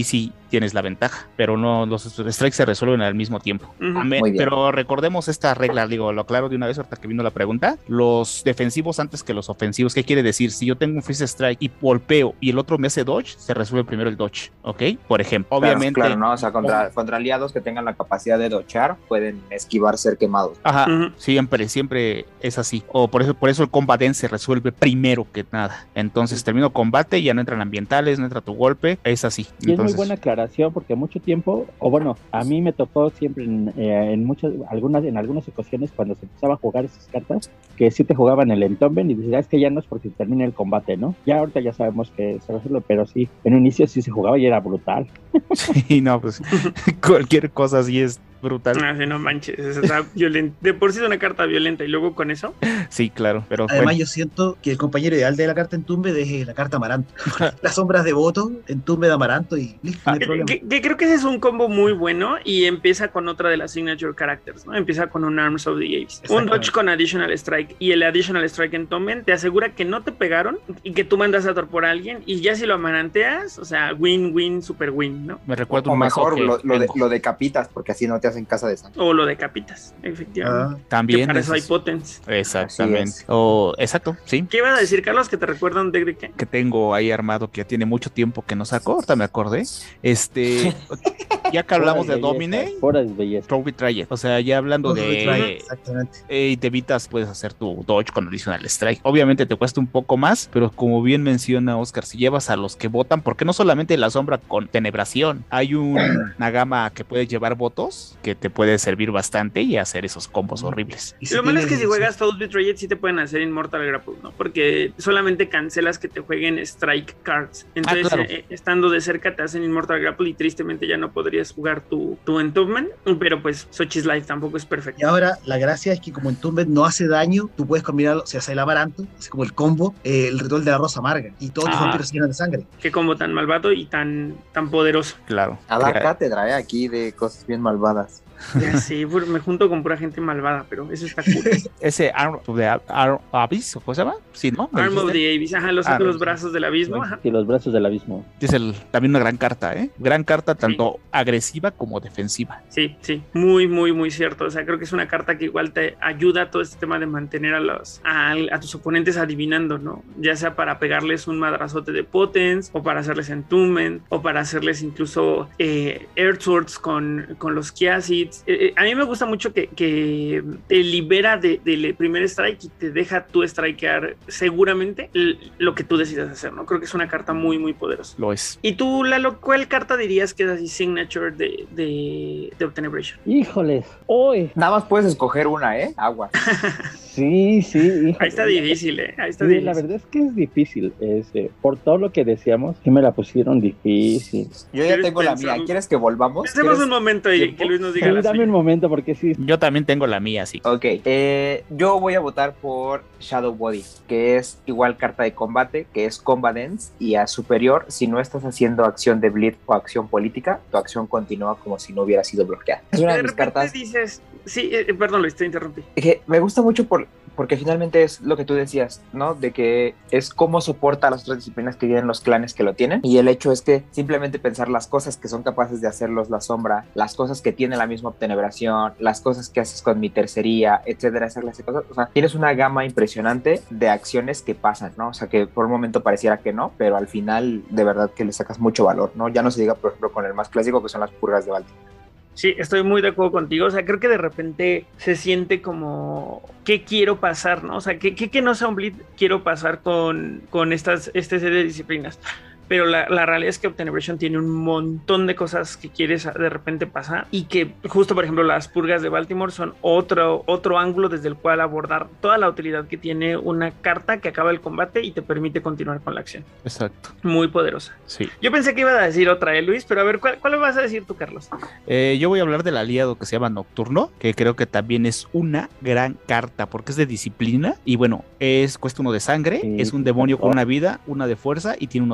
[SPEAKER 3] tienes la ventaja, pero no, los strikes se resuelven al mismo tiempo.
[SPEAKER 1] Ujú.
[SPEAKER 3] Amén.
[SPEAKER 5] Muy bien.
[SPEAKER 3] Pero recordemos esta regla, digo, lo aclaro de una vez ahorita que vino la pregunta, los defensivos antes que los ofensivos. ¿Qué quiere decir? Si yo tengo un freeze strike y golpeo y el otro me hace dodge, se resuelve primero el dodge, ¿ok? Por ejemplo,
[SPEAKER 5] Claro,
[SPEAKER 3] obviamente.
[SPEAKER 5] Claro, ¿no? O sea, contra, contra aliados que tengan la capacidad de dochar, pueden esquivar ser quemados.
[SPEAKER 3] Ajá,
[SPEAKER 1] Ujú.
[SPEAKER 3] siempre, siempre es así. O por eso, por eso el combat dance se resuelve primero que nada. Entonces termino combate y ya no entran ambientales, no entra tu golpe, es así.
[SPEAKER 4] Y es muy
[SPEAKER 3] Entonces,
[SPEAKER 4] buena aclaración porque mucho tiempo, o bueno, a mí me tocó siempre en, eh, en muchas, algunas, en algunas ocasiones cuando se empezaba a jugar esas cartas, que sí te jugaban el entomben y decías, "Ah, es que ya no es porque termine el combate, ¿no?" Ya ahorita ya sabemos que se resuelve, pero sí, en un inicio sí se jugaba y era brutal.
[SPEAKER 3] sí, no, pues cualquier cosa así es brutal.
[SPEAKER 1] Ah, sí, no manches, está violenta. De por sí es una carta violenta y luego con eso.
[SPEAKER 3] Sí, claro, pero
[SPEAKER 6] Además,
[SPEAKER 3] bueno.
[SPEAKER 6] yo siento que el compañero ideal de la carta Entumbe es la carta Amaranto. Las sombras de voto, Entumbe de Amaranto y listo, no hay
[SPEAKER 1] Que,
[SPEAKER 6] problema.
[SPEAKER 1] que- que creo que ese es un combo muy bueno y empieza con otra de las signature characters, ¿no? Empieza con un Arms of the Abyss. Un
[SPEAKER 6] Exactamente.
[SPEAKER 1] dodge con Additional Strike y el Additional Strike en Tommen te asegura que no te pegaron y que tú mandas a por alguien y ya si lo amaranteas, o sea, win, win, super win, ¿no?
[SPEAKER 3] Me recuerdo
[SPEAKER 5] O
[SPEAKER 3] un mazo
[SPEAKER 5] mejor
[SPEAKER 3] que
[SPEAKER 5] lo, lo, de-
[SPEAKER 3] tengo.
[SPEAKER 5] lo decapitas, porque así no te hacen casa de sangre.
[SPEAKER 1] O lo decapitas, efectivamente.
[SPEAKER 6] Ah,
[SPEAKER 1] Que
[SPEAKER 3] También.
[SPEAKER 1] para eso hay
[SPEAKER 3] es-
[SPEAKER 1] potence.
[SPEAKER 3] Exactamente.
[SPEAKER 5] Así es.
[SPEAKER 3] O, exacto, sí.
[SPEAKER 1] ¿Qué ibas a decir, Carlos? ¿Que te recuerda un deck de qué?
[SPEAKER 3] Que tengo ahí armado que ya tiene mucho tiempo que no saco, ahorita me acordé. Este, ya que hablamos de Domine,
[SPEAKER 4] Pura belleza.
[SPEAKER 3] Throw Betrayed. O sea, ya hablando
[SPEAKER 6] otro retrae,
[SPEAKER 3] de
[SPEAKER 6] exactamente.
[SPEAKER 3] eh, y te evitas, puedes hacer tu dodge con Additional Strike. Obviamente te cuesta un poco más, pero como bien menciona Oscar, si llevas a los que votan, porque no solamente la sombra con tenebración, hay un- una gama que puede llevar votos que te puede servir bastante y hacer esos combos horribles.
[SPEAKER 6] Y si
[SPEAKER 1] Lo malo es que
[SPEAKER 6] tienes-
[SPEAKER 1] si juegas Toad Betrayed sí te pueden hacer Immortal Grapple, ¿no? Porque solamente cancelas que te jueguen Strike Cards. Entonces,
[SPEAKER 3] claro.
[SPEAKER 1] eh, estando de cerca te hacen Immortal Grapple y tristemente ya no podrías jugar tu, tu Entombment. Pero pues Sochi's Life tampoco es
[SPEAKER 6] Y
[SPEAKER 1] perfecto.
[SPEAKER 6] ahora la gracia es que como Entombed no hace daño, tú puedes combinarlo, o sea, hace el Amaranto, es como el combo, eh, el ritual de la rosa amarga, y todos los
[SPEAKER 3] Ah.
[SPEAKER 6] vampiros se llenan de sangre.
[SPEAKER 1] Qué combo tan malvado y tan, tan poderoso.
[SPEAKER 3] Claro.
[SPEAKER 5] A la
[SPEAKER 3] Crea-
[SPEAKER 5] cátedra, ¿eh? Aquí de cosas bien malvadas.
[SPEAKER 1] Ya sé, pur- me junto con pura gente malvada, pero eso está cool.
[SPEAKER 3] Ese Arm of the Ar- Abyss, ¿o cómo se llama? Sí, ¿no? ¿Me
[SPEAKER 1] Arm of
[SPEAKER 3] dijiste?
[SPEAKER 1] the Abyss, ajá, los,
[SPEAKER 3] Ah,
[SPEAKER 1] los
[SPEAKER 3] no.
[SPEAKER 1] brazos del abismo, ajá.
[SPEAKER 4] Y los brazos del abismo.
[SPEAKER 3] Es el, también una gran carta, ¿eh? Gran carta, tanto agresiva como defensiva.
[SPEAKER 1] Sí, sí, muy, muy, muy cierto. O sea, creo que es una carta que igual te ayuda a todo este tema de mantener a los a, a tus oponentes adivinando, ¿no? Ya sea para pegarles un madrazote de potence, o para hacerles entombment, o para hacerles incluso eh, Earth Swords con, con los Kiazids. Eh, eh, a mí me gusta mucho que, que te libera de- del primer strike y te deja tú strikear seguramente l- lo que tú decidas hacer, ¿no? Creo que es una carta muy, muy poderosa.
[SPEAKER 3] Lo es.
[SPEAKER 1] ¿Y tú, Lalo, cuál carta dirías que es así signature de, de, de Obtenebration?
[SPEAKER 4] Híjoles, hoy.
[SPEAKER 5] Nada más puedes escoger una, ¿eh? Agua.
[SPEAKER 4] Sí, sí, híjole.
[SPEAKER 1] Ahí está difícil, ¿eh? Ahí está
[SPEAKER 4] Sí,
[SPEAKER 1] difícil.
[SPEAKER 4] la verdad es que es difícil, este, por todo lo que decíamos, sí me la pusieron difícil.
[SPEAKER 5] Yo ya
[SPEAKER 1] ¿Quieres
[SPEAKER 5] tengo la
[SPEAKER 1] pensar?
[SPEAKER 5] mía. ¿Quieres que volvamos?
[SPEAKER 1] Hacemos
[SPEAKER 5] ¿Quieres-
[SPEAKER 1] un momento y
[SPEAKER 5] tiempo?
[SPEAKER 1] que Luis nos
[SPEAKER 4] Sí,
[SPEAKER 1] diga la
[SPEAKER 4] dame
[SPEAKER 1] suya.
[SPEAKER 4] un momento porque sí.
[SPEAKER 3] Yo también tengo la mía, así.
[SPEAKER 5] Ok, eh, yo voy a votar por Shadow Body, que es igual carta de combate, que es Combat Dance, y a superior, si no estás haciendo acción de bleed o acción política, tu acción continúa como si no hubiera sido bloqueada. Es una
[SPEAKER 1] De
[SPEAKER 5] de mis
[SPEAKER 1] repente
[SPEAKER 5] cartas
[SPEAKER 1] dices, sí, eh, perdón Luis, te interrumpí.
[SPEAKER 5] que me gusta mucho por, porque finalmente es lo que tú decías, ¿no? De que es cómo soporta las otras disciplinas que tienen los clanes que lo tienen, y el hecho es que simplemente pensar las cosas que son capaces de hacerlos la sombra, las cosas que tiene la misma obtenebración, las cosas que haces con mi tercería, etcétera, esa clase de cosas, o sea, tienes una gama impresionante de acciones que pasan, ¿no? O sea, que por un momento pareciera que no, pero al final de verdad que le sacas mucho valor, ¿no? Ya no se diga, por ejemplo, con el más clásico que son las purgas de Baltimore.
[SPEAKER 1] Sí, estoy muy de acuerdo contigo. O sea, creo que de repente se siente como, ¿qué quiero pasar, no? O sea, ¿qué, qué, qué no sea un bleed quiero pasar con, con estas, esta serie de disciplinas? Pero la, la realidad es que Obtenebration tiene un montón de cosas que quieres de repente pasar y que justo, por ejemplo, las purgas de Baltimore son otro, otro ángulo desde el cual abordar toda la utilidad que tiene una carta que acaba el combate y te permite continuar con la acción.
[SPEAKER 3] Exacto.
[SPEAKER 1] Muy poderosa.
[SPEAKER 3] Sí.
[SPEAKER 1] Yo pensé que iba a decir otra, ¿eh, Luis? Pero a ver, ¿cuál, cuál vas a decir tú, Carlos?
[SPEAKER 3] Eh, yo voy a hablar del aliado que se llama Nocturno, que creo que también es una gran carta porque es de disciplina y bueno, es cuesta uno de sangre,
[SPEAKER 4] Sí,
[SPEAKER 3] es un
[SPEAKER 4] sí,
[SPEAKER 3] demonio con
[SPEAKER 4] oh.
[SPEAKER 3] una vida, una de fuerza y tiene uno de bleed.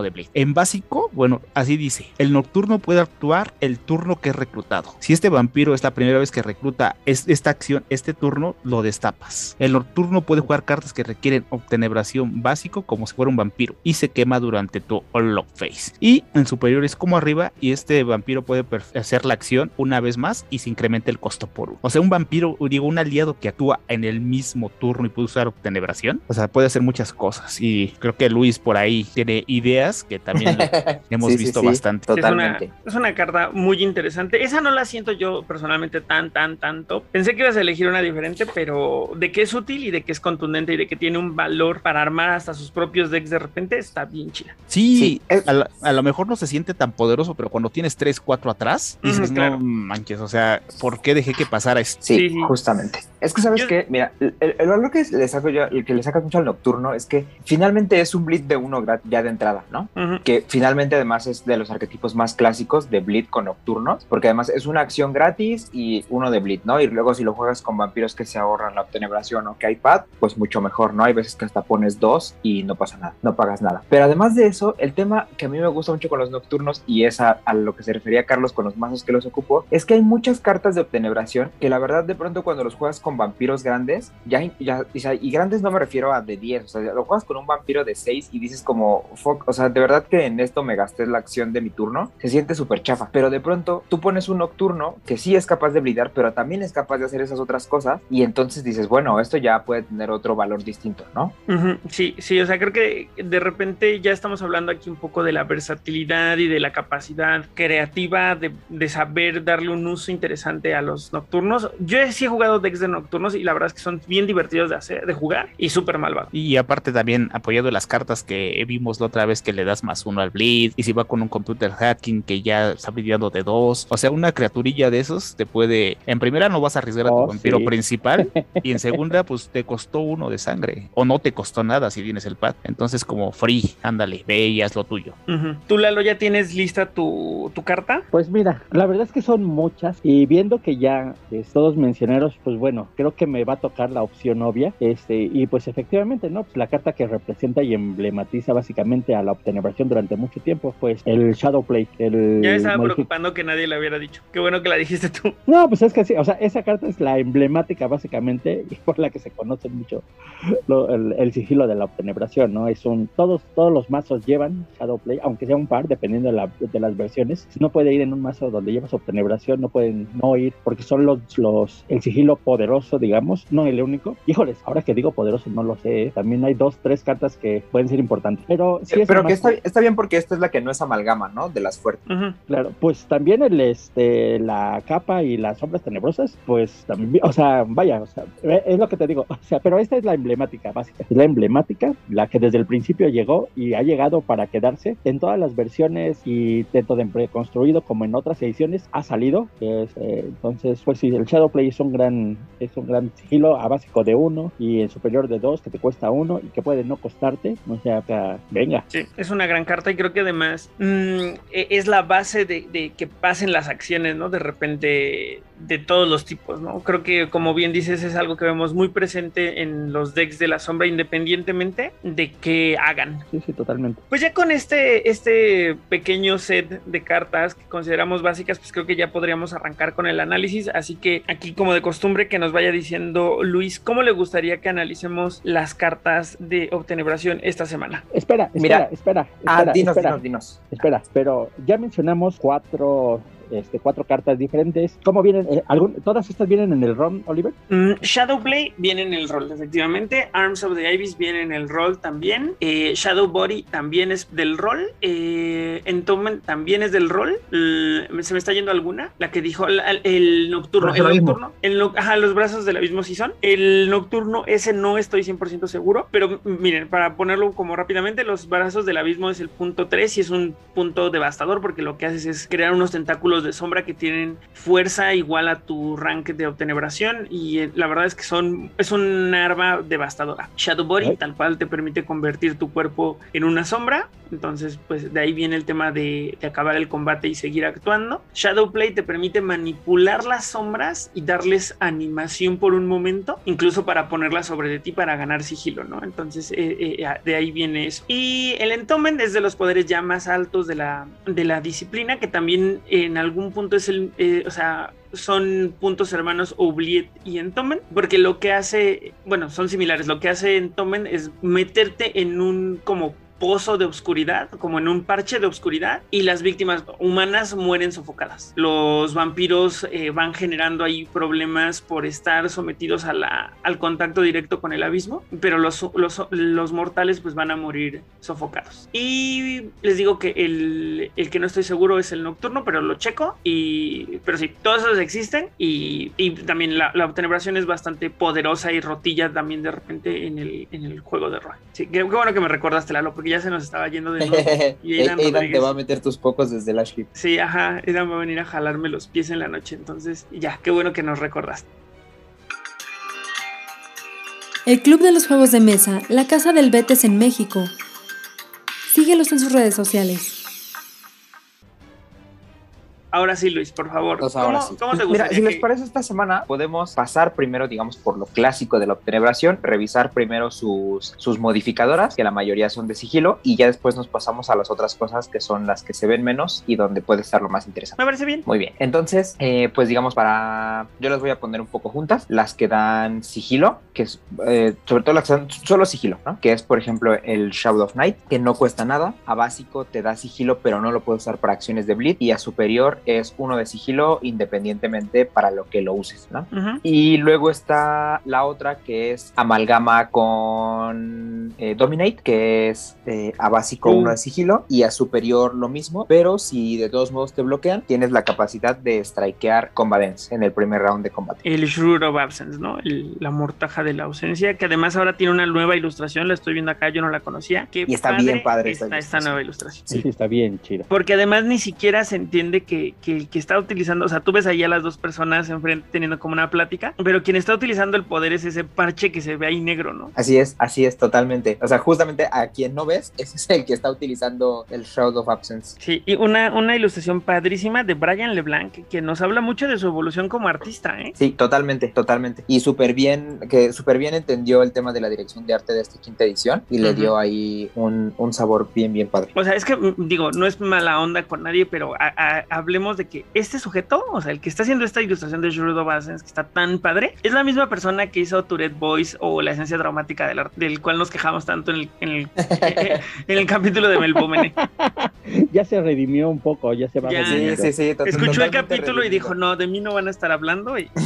[SPEAKER 3] En básico, bueno, así dice, el nocturno puede actuar el turno que es reclutado. Si este vampiro es la primera vez que recluta es, esta acción, este turno, lo destapas. El nocturno puede jugar cartas que requieren obtenebración básico como si fuera un vampiro y se quema durante tu unlock phase. Y en superior es como arriba y este vampiro puede hacer la acción una vez más y se incrementa el costo por uno. O sea, un vampiro, digo, un aliado que actúa en el mismo turno y puede usar obtenebración, o sea, puede hacer muchas cosas y creo que Luis por ahí tiene ideas que también hemos
[SPEAKER 5] sí,
[SPEAKER 3] visto
[SPEAKER 5] sí, sí,
[SPEAKER 3] bastante.
[SPEAKER 5] Totalmente.
[SPEAKER 1] Es una, es una carta muy interesante. Esa no la siento yo personalmente tan, tan, tanto. Pensé que ibas a elegir una diferente, pero de que es útil y de que es contundente y de que tiene un valor para armar hasta sus propios decks de repente, está bien chida.
[SPEAKER 3] Sí,
[SPEAKER 5] Sí, es-
[SPEAKER 3] a, la- a lo mejor no se siente tan poderoso, pero cuando tienes tres, cuatro atrás,
[SPEAKER 1] Ujú,
[SPEAKER 3] dices,
[SPEAKER 1] claro.
[SPEAKER 3] no manches, o sea, ¿por qué dejé que pasara esto?
[SPEAKER 5] Sí,
[SPEAKER 1] Sí, sí.
[SPEAKER 5] justamente. Es que sabes
[SPEAKER 1] Yo-
[SPEAKER 5] que, mira, el, el valor que le saco yo, el que le sacas mucho al nocturno es que finalmente es un bleed de uno gra- ya de entrada, ¿no?
[SPEAKER 1] Ujú.
[SPEAKER 5] Que finalmente además es de los arquetipos más clásicos de bleed con nocturnos, porque además es una acción gratis y uno de bleed, ¿no? Y luego si lo juegas con vampiros que se ahorran la obtenebración o que hay pad, pues mucho mejor, ¿no? Hay veces que hasta pones dos y no pasa nada, no pagas nada. Pero además de eso, el tema que a mí me gusta mucho con los nocturnos y es a, a lo que se refería Carlos con los mazos que los ocupo, es que hay muchas cartas de obtenebración que la verdad de pronto cuando los juegas con vampiros grandes, ya, ya o sea, y grandes no me refiero a de diez, o sea, lo juegas con un vampiro de seis y dices como, fuck, o sea, de verdad que en esto me gasté la acción de mi turno, se siente súper chafa, pero de pronto tú pones un nocturno que sí es capaz de blindar, pero también es capaz de hacer esas otras cosas y entonces dices, bueno, esto ya puede tener otro valor distinto, ¿no?
[SPEAKER 1] Ujú, sí, sí, o sea, creo que de repente ya estamos hablando aquí un poco de la versatilidad y de la capacidad creativa de, de saber darle un uso interesante a los nocturnos. Yo sí he jugado decks de nocturnos y la verdad es que son bien divertidos de hacer, de jugar y súper malvados.
[SPEAKER 3] Y aparte también apoyado en las cartas que vimos la otra vez que le das más uno al bleed, y si va con un computer hacking que ya está blindando de dos, o sea, una criaturilla de esos te puede, en primera no vas a arriesgar a tu
[SPEAKER 4] Oh,
[SPEAKER 3] vampiro
[SPEAKER 4] sí.
[SPEAKER 3] principal, y en segunda pues te costó uno de sangre, o no te costó nada si tienes el pad, entonces como free, ándale, ve y haz lo tuyo.
[SPEAKER 1] Ujú. ¿Tú, Lalo, ya tienes lista tu, tu carta?
[SPEAKER 4] Pues mira, la verdad es que son muchas y viendo que ya eh, todos mencionaron, pues bueno, creo que me va a tocar la opción obvia, este, y pues efectivamente, ¿no? Pues la carta que representa y emblematiza básicamente a la obtenebración durante mucho tiempo, pues el Shadowplay, el
[SPEAKER 1] Ya me estaba
[SPEAKER 4] modific-
[SPEAKER 1] preocupando que nadie la hubiera dicho. Qué bueno que la dijiste tú.
[SPEAKER 4] No, pues es que sí, o sea, esa carta es la emblemática básicamente y por la que se conoce mucho lo- el, el sigilo de la obtenebración, ¿no? Es un, todos, todos los mazos llevan Shadowplay, aunque sea un par, dependiendo de, la, de las versiones. No puede ir en un mazo donde llevas obtenebración, no pueden no ir, porque son los, los, el sigilo poderoso, digamos, no el único. Híjoles, ahora que digo poderoso, no lo sé, ¿eh? También hay dos, tres cartas que pueden ser importantes, pero sí es
[SPEAKER 5] pero
[SPEAKER 4] el
[SPEAKER 5] que
[SPEAKER 4] mazo-
[SPEAKER 5] está, está bien porque esta es la que no es amalgama, ¿no? De las fuertes.
[SPEAKER 1] Ujú.
[SPEAKER 4] Claro, pues también el este la capa y las sombras tenebrosas, pues también, o sea, vaya, o sea, es lo que te digo, o sea, pero esta es la emblemática básica, es la emblemática, la que desde el principio llegó y ha llegado para quedarse en todas las versiones y tanto de preconstruido como en otras ediciones ha salido, es, eh, entonces, pues sí, el Shadowplay es un gran, es un gran sigilo a básico de uno y en superior de dos que te cuesta uno y que puede no costarte, o sea, acá, venga.
[SPEAKER 1] Sí, es una gran carta y creo que además mm, e- es la base de, de que pasen las acciones, ¿no? De repente de todos los tipos, ¿no? Creo que como bien dices es algo que vemos muy presente en los decks de la sombra independientemente de que hagan.
[SPEAKER 4] Sí, sí, totalmente.
[SPEAKER 1] Pues ya con este, este pequeño set de cartas que consideramos básicas, pues creo que ya podríamos arrancar con el análisis, así que aquí como de costumbre que nos vaya diciendo Luis, ¿cómo le gustaría que analicemos las cartas de obtenebración esta semana?
[SPEAKER 4] Espera, espera,
[SPEAKER 5] Mira.
[SPEAKER 4] espera,
[SPEAKER 5] Ah,
[SPEAKER 4] espera,
[SPEAKER 5] dinos,
[SPEAKER 4] espera.
[SPEAKER 5] dinos, dinos.
[SPEAKER 4] Espera, pero ya mencionamos cuatro, este, cuatro cartas diferentes. ¿Cómo vienen? Eh, algún, ¿Todas estas vienen en el ROM, Oliver?
[SPEAKER 1] Mm, Shadowplay viene en el rol, efectivamente. Arms of the Ibis viene en el rol también. Eh, Shadow Body también es del rol. Eh, Entombment también es del rol. L- ¿Se me está yendo alguna? La que dijo la- el nocturno.
[SPEAKER 6] Brazo
[SPEAKER 1] El
[SPEAKER 6] del
[SPEAKER 1] nocturno. El no- ajá, los brazos del abismo sí son. El nocturno, ese no estoy cien por ciento seguro. Pero m- miren, para ponerlo como rápidamente, los brazos del abismo es el punto tres y es un punto devastador porque lo que haces es crear unos tentáculos símbolos de sombra que tienen fuerza igual a tu rank de obtenebración y eh, la verdad es que son es un arma devastadora. Shadow Body, tal cual, te permite convertir tu cuerpo en una sombra, entonces pues de ahí viene el tema de, de acabar el combate y seguir actuando. Shadow Play te permite manipular las sombras y darles animación por un momento, incluso para ponerlas sobre de ti para ganar sigilo, ¿no? Entonces eh, eh, de ahí viene eso. Y el Entombment es de los poderes ya más altos de la, de la disciplina, que también en algún punto es el, eh, o sea, son puntos hermanos Oubliette y Entombment, porque lo que hace, bueno, son similares, lo que hace Entombment es meterte en un como pozo de oscuridad, como en un parche de oscuridad, y las víctimas humanas mueren sofocadas. Los vampiros eh, van generando ahí problemas por estar sometidos a la, al contacto directo con el abismo, pero los, los, los mortales pues van a morir sofocados. Y les digo que el, el que no estoy seguro es el nocturno, pero lo checo, y, pero sí, todos esos existen, y, y también la, la obtenebración es bastante poderosa y rotilla también de repente en el, en el juego de rol. Sí, qué, qué bueno que me recordaste, Lalo, porque ya se nos estaba yendo de nuevo. Y
[SPEAKER 5] Aidan te va a meter tus pocos desde el Ashkeep.
[SPEAKER 1] Sí, ajá, Aidan va a venir a jalarme los pies en la noche, entonces ya, qué bueno que nos recordaste.
[SPEAKER 2] El Club de los Juegos de Mesa, la Casa del Betes en México. Síguelos en sus redes sociales.
[SPEAKER 1] Ahora sí, Luis, por favor.
[SPEAKER 5] Pues
[SPEAKER 1] ¿Cómo,
[SPEAKER 5] sí.
[SPEAKER 1] ¿Cómo te gustaría?
[SPEAKER 5] Mira, si
[SPEAKER 1] que...
[SPEAKER 5] les parece, esta semana podemos pasar primero, digamos, por lo clásico de la obtenebración, revisar primero sus, sus modificadoras, que la mayoría son de sigilo, y ya después nos pasamos a las otras cosas que son las que se ven menos y donde puede estar lo más interesante.
[SPEAKER 1] Me parece bien.
[SPEAKER 5] Muy bien. Entonces, eh, pues digamos, para... Yo las voy a poner un poco juntas. Las que dan sigilo, que es eh, sobre todo las que dan solo sigilo, ¿no? Que es, por ejemplo, el Shadow of Night, que no cuesta nada. A básico te da sigilo, pero no lo puedes usar para acciones de bleed, y a superior es uno de sigilo independientemente para lo que lo uses, ¿no? Uh-huh. Y luego está la otra que es amalgama con eh, Dominate, que es eh, a básico uh. uno de sigilo y a superior lo mismo, pero si de todos modos te bloquean, tienes la capacidad de strikear Combatants en el primer round de combate.
[SPEAKER 1] El Shroud of Absence, ¿no? El, la mortaja de la ausencia, que además ahora tiene una nueva ilustración, la estoy viendo acá, yo no la conocía. Qué
[SPEAKER 5] y está
[SPEAKER 1] padre
[SPEAKER 5] bien padre
[SPEAKER 1] esta, esta nueva ilustración.
[SPEAKER 4] Sí, sí, está bien chida.
[SPEAKER 1] Porque además ni siquiera se entiende que, que que está utilizando, o sea, tú ves ahí a las dos personas enfrente teniendo como una plática, pero quien está utilizando el poder es ese parche que se ve ahí negro, ¿no?
[SPEAKER 5] Así es, así es, totalmente. O sea, justamente a quien no ves, ese es el que está utilizando el Shroud of Absence.
[SPEAKER 1] Sí, y una, una ilustración padrísima de Brian LeBlanc, que nos habla mucho de su evolución como artista, ¿eh?
[SPEAKER 5] Sí, totalmente, totalmente. Y súper bien, que súper bien entendió el tema de la dirección de arte de esta quinta edición y uh-huh. le dio ahí un, un sabor bien, bien padre.
[SPEAKER 1] O sea, es que, digo, no es mala onda con nadie, pero a, a, hablemos de que este sujeto, o sea, el que está haciendo esta ilustración de Shroud of Absence, que está tan padre, es la misma persona que hizo Tourette Boys o La Esencia Dramática del, del cual nos quejamos tanto en el, en el, en el capítulo de Melpomene.
[SPEAKER 4] Ya se redimió un poco, ya se va
[SPEAKER 1] ya,
[SPEAKER 4] a redimir.
[SPEAKER 5] Sí, sí, sí,
[SPEAKER 1] total, escuchó el capítulo redimido. Y dijo, no, de mí no van a estar hablando. Y...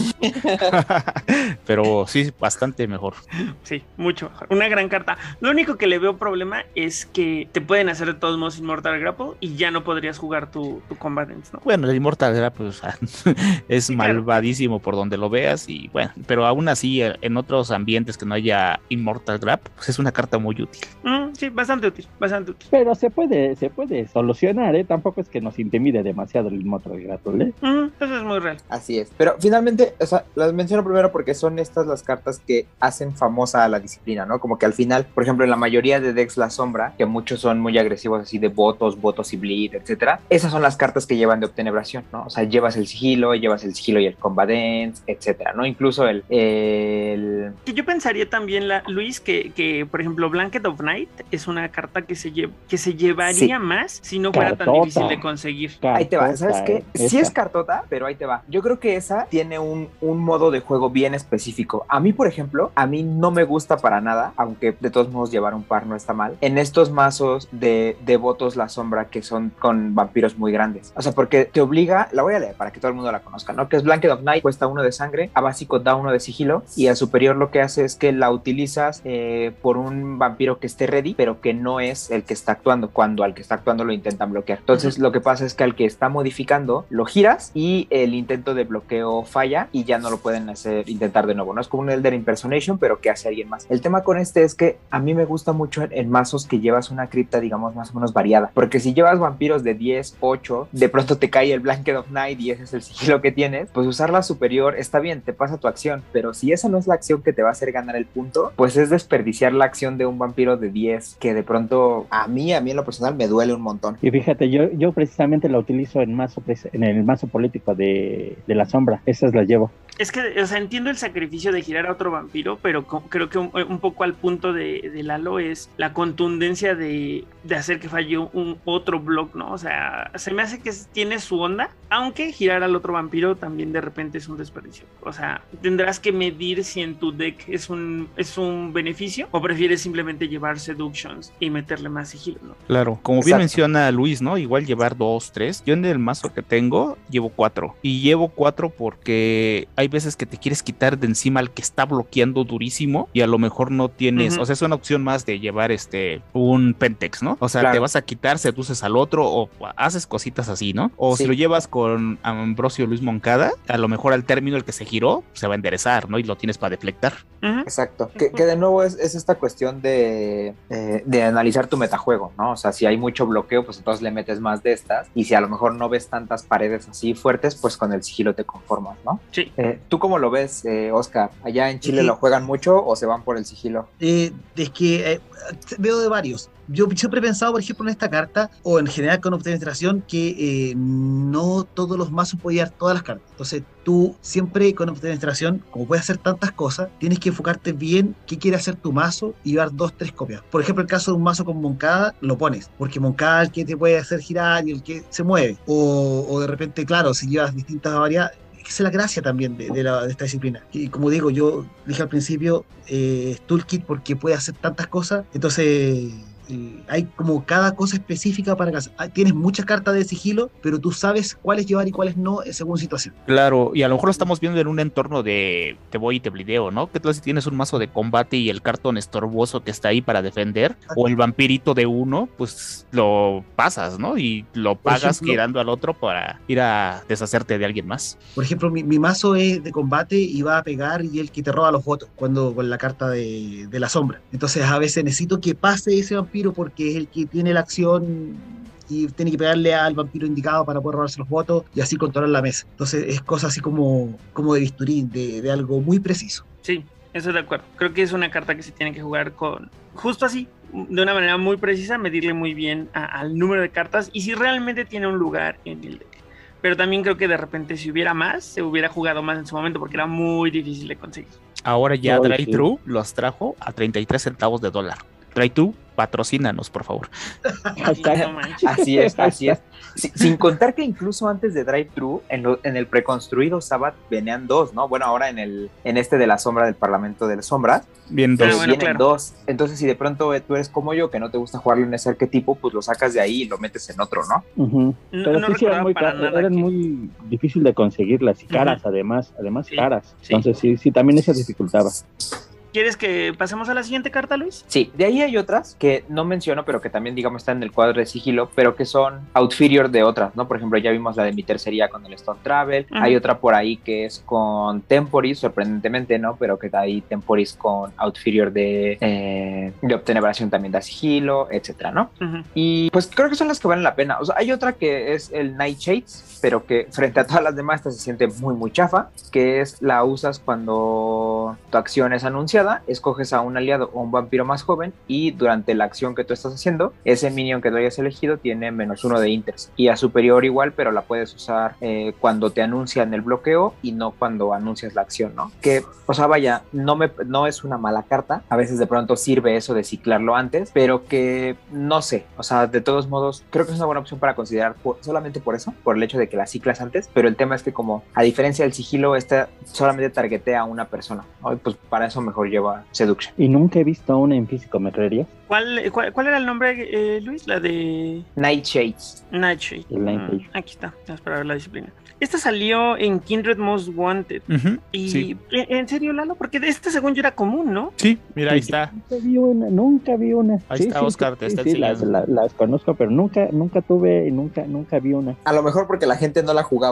[SPEAKER 3] Pero sí, bastante mejor.
[SPEAKER 1] Sí, mucho mejor. Una gran carta. Lo único que le veo problema es que te pueden hacer de todos modos Immortal Grapple y ya no podrías jugar tu, tu Combatants, ¿no?
[SPEAKER 3] Bueno, el Immortal Grapple, o sea, es sí, malvadísimo claro. por donde lo veas y bueno, pero aún así en otros ambientes que no haya Immortal Grapple, pues es una carta muy útil.
[SPEAKER 1] Mm, sí, bastante útil, bastante útil.
[SPEAKER 4] Pero se puede, se puede solucionar, ¿eh? Tampoco es que nos intimide demasiado el Immortal Grapple, ¿eh?
[SPEAKER 1] Mm, eso es muy real.
[SPEAKER 5] Así es, pero finalmente, o sea, las menciono primero porque son estas las cartas que hacen famosa a la disciplina, ¿no? Como que al final, por ejemplo, en la mayoría de decks La Sombra, que muchos son muy agresivos así de votos, votos y bleed, etcétera, esas son las cartas que llevan de obtenebración, ¿no? O sea, llevas el sigilo, llevas el sigilo y el Combatants, etcétera, ¿no? Incluso el... el...
[SPEAKER 1] Yo pensaría también, la, Luis, que, que, por ejemplo, Blanket of Night es una carta que se, lle- que se llevaría sí. más si no fuera
[SPEAKER 4] cartota.
[SPEAKER 1] tan difícil de conseguir.
[SPEAKER 5] Cartota, ahí te va, ¿sabes qué?
[SPEAKER 4] Esa.
[SPEAKER 5] Sí es cartota, pero ahí te va. Yo creo que esa tiene un, un modo de juego bien específico. A mí, por ejemplo, a mí no me gusta para nada, aunque de todos modos llevar un par no está mal, en estos mazos de, de votos La Sombra que son con vampiros muy grandes. O sea, porque te obliga, la voy a leer para que todo el mundo la conozca, ¿no? Que es Blanket of Night, cuesta uno de sangre, a básico da uno de sigilo y a superior lo que hace es que la utilizas eh, por un vampiro que esté ready, pero que no es el que está actuando, cuando al que está actuando lo intentan bloquear. Entonces uh-huh. lo que pasa es que al que está modificando lo giras y el intento de bloqueo falla y ya no lo pueden hacer, intentar de nuevo, no es como un Elder Impersonation, pero que hace alguien más. El tema con este es que a mí me gusta mucho en, en mazos que llevas una cripta, digamos, más o menos variada, porque si llevas vampiros de diez, ocho, de pronto te cae el Blanket of Night y ese es el sigilo que tienes, pues usar la superior está bien, te pasa tu acción, pero si esa no es la acción que te va a hacer ganar el punto, pues es desperdiciar la acción de un vampiro de diez, que de pronto a mí, a mí en lo personal me duele un montón.
[SPEAKER 4] Y fíjate, yo, yo precisamente la utilizo en, mazo, en el mazo político de, de la sombra, esas las llevo.
[SPEAKER 1] Es que, o sea, entiendo el sacrificio de girar a otro vampiro, pero co- creo que un, un poco al punto de, de Lalo es la contundencia de, de hacer que falle un otro block, ¿no? O sea, se me hace que tiene su onda, aunque girar al otro vampiro también de repente es un desperdicio. O sea, tendrás que medir si en tu deck es un, es un beneficio o prefieres simplemente llevar Seductions y meterle más sigilo, ¿no?
[SPEAKER 3] Claro, como bien
[SPEAKER 5] Exacto.
[SPEAKER 3] menciona Luis, ¿no? Igual llevar dos, tres. Yo en el mazo que tengo llevo cuatro. Y llevo cuatro porque hay veces que te quieres quitar de encima al que está bloqueando durísimo y a lo mejor no tienes, uh-huh. o sea, es una opción más de llevar este un Pentex, ¿no? O sea, claro. te vas a quitar, seduces al otro o haces cositas así, ¿no? O sí. si lo llevas con Ambrosio Luis Moncada, a lo mejor al término el que se giró se va a enderezar, ¿no? Y lo tienes para deflectar.
[SPEAKER 5] Uh-huh. Exacto. Que, que de nuevo es, es esta cuestión de, eh, de analizar tu metajuego, ¿no? O sea, si hay mucho bloqueo, pues entonces le metes más de estas, y si a lo mejor no ves tantas paredes así fuertes, pues con el sigilo te conformas, ¿no?
[SPEAKER 1] Sí.
[SPEAKER 5] Eh, ¿Tú cómo lo ves, eh, Oscar? ¿Allá en Chile sí. lo juegan mucho o se van por el sigilo?
[SPEAKER 6] Eh, es que eh, veo de varios. Yo siempre he pensado, por ejemplo, en esta carta, o en general con Obtenestración, que eh, no todos los mazos pueden llevar todas las cartas. Entonces, tú siempre con Obtenestración, como puedes hacer tantas cosas, tienes que enfocarte bien qué quiere hacer tu mazo y llevar dos, tres copias. Por ejemplo, el caso de un mazo con Moncada, lo pones, porque Moncada es el que te puede hacer girar y el que se mueve. O, o de repente, claro, si llevas distintas variedades, esa es la gracia también de, de, la, de esta disciplina. Y como digo, yo dije al principio, eh, Toolkit porque puede hacer tantas cosas, entonces eh, hay como cada cosa específica para casa. Tienes muchas cartas de sigilo, pero tú sabes cuáles llevar y cuáles no según situación.
[SPEAKER 3] Claro, y a lo mejor lo estamos viendo en un entorno de te voy y te blideo, ¿no? ¿Qué tal si tienes un mazo de combate y el cartón estorboso que está ahí para defender? O el vampirito de uno, pues lo pasas, ¿no? Y lo pagas ejemplo, girando al otro para ir a deshacerte de alguien más.
[SPEAKER 6] Por ejemplo, mi, mi mazo es de combate y va a pegar y el que te roba los votos cuando con la carta de, de la sombra. Entonces a veces necesito que pase ese vampiro porque es el que tiene la acción y tiene que pegarle al vampiro indicado para poder robarse los votos y así controlar la mesa. Entonces es cosa así como, como de bisturí, de, de algo muy preciso.
[SPEAKER 1] Sí, estoy de acuerdo. Creo que es una carta que se tiene que jugar con justo así, de una manera muy precisa, medirle muy bien a, al número de cartas y si realmente tiene un lugar en el deck. Pero también creo que de repente si hubiera más, se hubiera jugado más en su momento porque era muy difícil de conseguir.
[SPEAKER 3] Ahora ya oh, Drive-Thru sí. los trajo a treinta y tres centavos de dólar. Drive-Thru, patrocínanos, por favor.
[SPEAKER 5] Así es, así es. Sí, sin contar que incluso antes de Drive-Thru, en, en el preconstruido Sabbath venían dos, ¿no? Bueno, ahora en el en este de la sombra del Parlamento de la Sombra,
[SPEAKER 3] bien dos.
[SPEAKER 5] Eh,
[SPEAKER 1] bueno,
[SPEAKER 5] vienen
[SPEAKER 1] claro.
[SPEAKER 5] dos. Entonces, si de pronto tú eres como yo, que no te gusta jugarlo en ese arquetipo, pues lo sacas de ahí y lo metes en otro, ¿no?
[SPEAKER 4] Uh-huh. Pero no, sí, no sí eran, muy, eran que... muy difícil de conseguirlas y caras, uh-huh. además, además sí, caras. Sí. Entonces, sí, sí, también eso dificultaba.
[SPEAKER 1] ¿Quieres que pasemos a la siguiente carta, Luis?
[SPEAKER 5] Sí, de ahí hay otras que no menciono, pero que también, digamos, están en el cuadro de sigilo, pero que son outferior de otras, ¿no? Por ejemplo, ya vimos la de mi tercería con el Storm Travel, uh-huh. hay otra por ahí que es con Temporis, sorprendentemente, ¿no? Pero que da ahí Temporis con outferior de, eh, de Obtenebración también da sigilo, etcétera, ¿no? Uh-huh. Y pues creo que son las que valen la pena. O sea, hay otra que es el Nightshades, pero que frente a todas las demás esta se siente muy, muy chafa, que es la usas cuando tu acción es anunciada, escoges a un aliado o un vampiro más joven y durante la acción que tú estás haciendo, ese minion que tú hayas elegido tiene menos uno de inters y a superior igual, pero la puedes usar eh, cuando te anuncian el bloqueo y no cuando anuncias la acción, ¿no? Que, o sea, vaya, no, me, no es una mala carta, a veces de pronto sirve eso de ciclarlo antes, pero que no sé, o sea, de todos modos, creo que es una buena opción para considerar por, solamente por eso, por el hecho de que la ciclas antes, pero el tema es que como a diferencia del sigilo, esta solamente targetea a una persona, ¿no? Y pues para eso mejor lleva Seduction.
[SPEAKER 4] Y nunca he visto una en físico, ¿me creerías?
[SPEAKER 1] ¿Cuál, cuál, cuál era el nombre, eh, Luis? La de...
[SPEAKER 5] Nightshades.
[SPEAKER 1] Nightshade.
[SPEAKER 4] El Nightshade.
[SPEAKER 1] Mm, aquí está, vamos para ver la disciplina. Esta salió en Kindred Most Wanted. Uh-huh, y sí. ¿En serio, Lalo? Porque este según yo era común, ¿no?
[SPEAKER 3] Sí, mira, ahí sí, está.
[SPEAKER 4] Nunca vi una, nunca vi una.
[SPEAKER 3] Ahí
[SPEAKER 4] sí,
[SPEAKER 3] está,
[SPEAKER 4] sí,
[SPEAKER 3] Oscar,
[SPEAKER 4] sí,
[SPEAKER 3] te está
[SPEAKER 4] sí,
[SPEAKER 3] enseñando.
[SPEAKER 4] Las, las conozco, pero nunca, nunca tuve, nunca, nunca vi una.
[SPEAKER 5] A lo mejor porque la gente no la jugaba.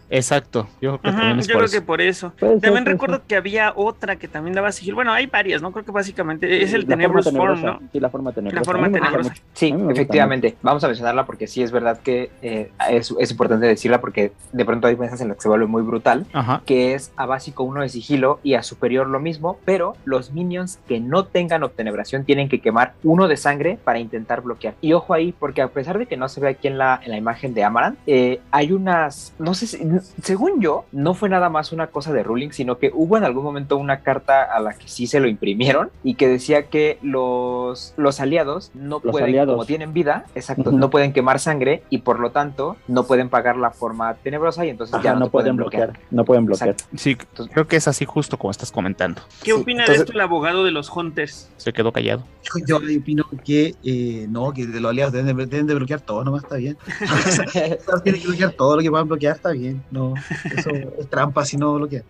[SPEAKER 3] Exacto, yo creo que
[SPEAKER 1] Ajá,
[SPEAKER 3] también es
[SPEAKER 1] yo
[SPEAKER 3] por
[SPEAKER 1] creo
[SPEAKER 3] eso.
[SPEAKER 1] que por eso.
[SPEAKER 4] Puede ser,
[SPEAKER 1] También
[SPEAKER 4] puede
[SPEAKER 1] recuerdo
[SPEAKER 4] ser.
[SPEAKER 1] que había otra que también daba sigilo. Bueno, hay varias, ¿no? Creo que básicamente es el
[SPEAKER 4] La forma
[SPEAKER 1] Tenebrous Form,
[SPEAKER 4] tenebrosa.
[SPEAKER 1] ¿no?
[SPEAKER 4] Sí, la forma tenebrosa.
[SPEAKER 1] forma
[SPEAKER 4] A mí me gusta
[SPEAKER 1] tenebrosa.
[SPEAKER 4] mucho.
[SPEAKER 5] Sí,
[SPEAKER 4] A mí me gusta
[SPEAKER 5] efectivamente. Vamos a mencionarla porque sí es verdad que eh, es, es importante decirla porque de pronto hay veces en las que se vuelve muy brutal,
[SPEAKER 3] Ajá.
[SPEAKER 5] que es a básico uno de sigilo y a superior lo mismo, pero los minions que no tengan obtenebración tienen que quemar uno de sangre para intentar bloquear. Y ojo ahí, porque a pesar de que no se ve aquí en la, en la imagen de Amaranth, eh, hay unas, no sé, si, según yo, no fue nada más una cosa de ruling, sino que hubo en algún momento una carta a la que sí se lo imprimieron y que decía que los, los aliados no
[SPEAKER 4] Los
[SPEAKER 5] pueden,
[SPEAKER 4] aliados.
[SPEAKER 5] como tienen vida, exacto,
[SPEAKER 4] Ujú.
[SPEAKER 5] no pueden quemar sangre y por lo tanto no pueden pagar la forma tenebrosa y entonces
[SPEAKER 4] Ajá,
[SPEAKER 5] ya no,
[SPEAKER 4] no
[SPEAKER 5] te pueden
[SPEAKER 4] pueden
[SPEAKER 5] bloquear.
[SPEAKER 4] bloquear. No pueden bloquear.
[SPEAKER 5] Exacto.
[SPEAKER 3] Sí,
[SPEAKER 5] Entonces-
[SPEAKER 3] creo que es así justo como estás comentando.
[SPEAKER 1] ¿Qué
[SPEAKER 5] Sí,
[SPEAKER 1] opina
[SPEAKER 5] entonces-
[SPEAKER 1] de esto el abogado de los Hunters?
[SPEAKER 3] Se quedó callado.
[SPEAKER 6] Yo, yo opino que eh, no, que de los aliados deben de, deben de bloquear todo, nomás está bien. Tienen que bloquear todo lo que puedan bloquear, está bien. No, eso es trampa si no bloquean.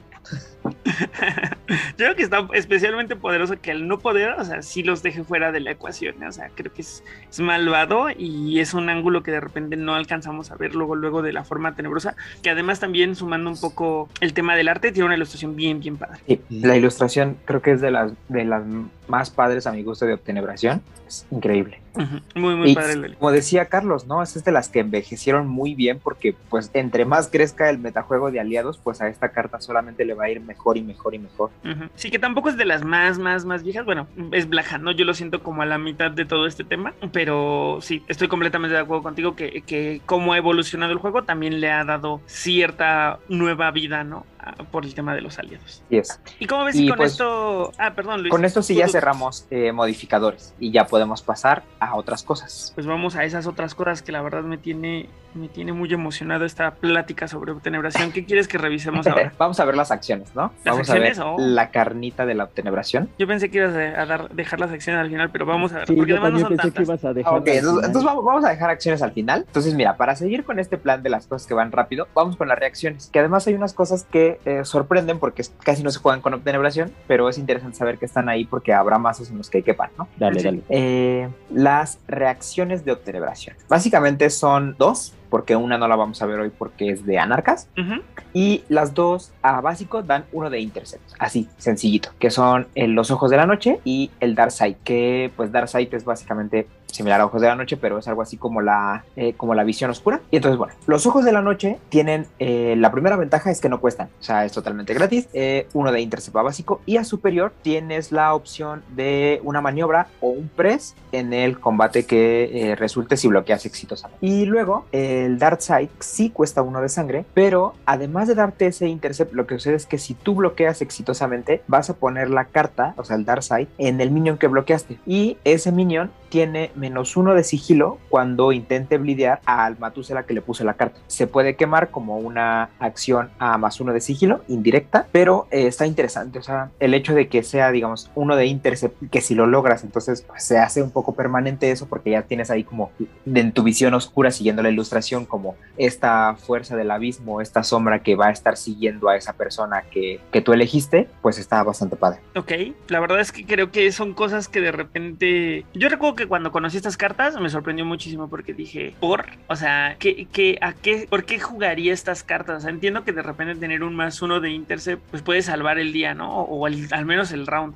[SPEAKER 1] Yo creo que está especialmente poderoso que al no poder, o sea, sí los deje fuera de la ecuación, ¿eh? O sea, creo que es, es malvado y es un ángulo que de repente no alcanzamos a ver luego, luego de la forma tenebrosa, que además también sumando un poco el tema del arte, tiene una ilustración bien, bien padre.
[SPEAKER 5] Sí, la ilustración creo que es de las, de las más padres a mi gusto de obtenebración. Es increíble.
[SPEAKER 1] Uh-huh. Muy, muy
[SPEAKER 5] Y
[SPEAKER 1] padre. Leli.
[SPEAKER 5] como decía Carlos, ¿no? Es de las que envejecieron muy bien porque pues entre más crezca el metajuego de aliados, pues a esta carta solamente le va a ir mejor y mejor y mejor.
[SPEAKER 1] Uh-huh. Sí, que tampoco es de las más, más, más viejas. Bueno, es Black Hand, ¿no? Yo lo siento como a la mitad de todo este tema, pero sí, estoy completamente de acuerdo contigo que, que como ha evolucionado el juego también le ha dado cierta nueva vida, ¿no? Por el tema de los aliados.
[SPEAKER 5] Sí es.
[SPEAKER 1] ¿Y cómo ves
[SPEAKER 5] Y
[SPEAKER 1] si con
[SPEAKER 5] pues,
[SPEAKER 1] esto... Ah, perdón, Luis.
[SPEAKER 5] Con esto sí ya
[SPEAKER 1] Tú-
[SPEAKER 5] cerramos eh, modificadores y ya podemos pasar a otras cosas.
[SPEAKER 1] Pues vamos a esas otras cosas que la verdad me tiene, me tiene muy emocionado esta plática sobre obtenebración. ¿Qué quieres que revisemos ahora?
[SPEAKER 5] Vamos a ver las acciones, ¿no?
[SPEAKER 1] ¿Las
[SPEAKER 5] Vamos
[SPEAKER 1] acciones?
[SPEAKER 5] a ver
[SPEAKER 1] Oh.
[SPEAKER 5] la carnita de la obtenebración.
[SPEAKER 1] Yo pensé que ibas a, a dar, dejar las acciones al final, pero vamos a ver,
[SPEAKER 4] Sí,
[SPEAKER 1] porque
[SPEAKER 4] yo
[SPEAKER 1] además no
[SPEAKER 4] también
[SPEAKER 1] son
[SPEAKER 4] pensé que
[SPEAKER 1] tantas.
[SPEAKER 4] ibas a dejar.
[SPEAKER 5] Ok, entonces, entonces vamos, vamos a dejar acciones al final. Entonces, mira, para seguir con este plan de las cosas que van rápido, vamos con las reacciones. Que además hay unas cosas que eh, sorprenden porque casi no se juegan con obtenebración, pero es interesante saber que están ahí porque habrá mazos en los que quepan, ¿no?
[SPEAKER 4] Dale,
[SPEAKER 1] Sí.
[SPEAKER 4] dale.
[SPEAKER 5] Eh, las reacciones de obtenebración. Básicamente son dos, porque una no la vamos a ver hoy porque es de anarcas.
[SPEAKER 1] Uh-huh.
[SPEAKER 5] Y las dos a básico dan uno de intercept, así, sencillito, que son el, los ojos de la noche y el Dark Sight, que pues Dark Sight es básicamente similar a ojos de la noche, pero es algo así como la, eh, como la visión oscura. Y entonces, bueno, los ojos de la noche tienen, eh, la primera ventaja es que no cuestan, o sea, es totalmente gratis, eh, uno de intercept a básico, y a superior tienes la opción de una maniobra o un press en el combate que eh, resulte si bloqueas exitosamente. Y luego, el Dark Sight sí cuesta uno de sangre, pero además de darte ese intercept, lo que sucede es que si tú bloqueas exitosamente, vas a poner la carta, o sea, el Dark Sight, en el minion que bloqueaste, y ese minion tiene menos uno de sigilo cuando intente blidear al Matusela que le puse la carta. Se puede quemar como una acción a más uno de sigilo, indirecta, pero eh, está interesante, o sea, el hecho de que sea, digamos, uno de intercept, que si lo logras, entonces pues, se hace un poco permanente eso, porque ya tienes ahí como de, en tu visión oscura, siguiendo la ilustración, como esta fuerza del abismo, esta sombra que va a estar siguiendo a esa persona que, que tú elegiste, pues está bastante padre.
[SPEAKER 1] Ok, la verdad es que creo que son cosas que de repente... Yo recuerdo que cuando conocí estas cartas me sorprendió muchísimo porque dije, ¿por? O sea, ¿qué, qué, a qué, ¿por qué jugaría estas cartas? O sea, entiendo que de repente tener un más uno de intercept pues puede salvar el día, ¿no? O el, al menos el round.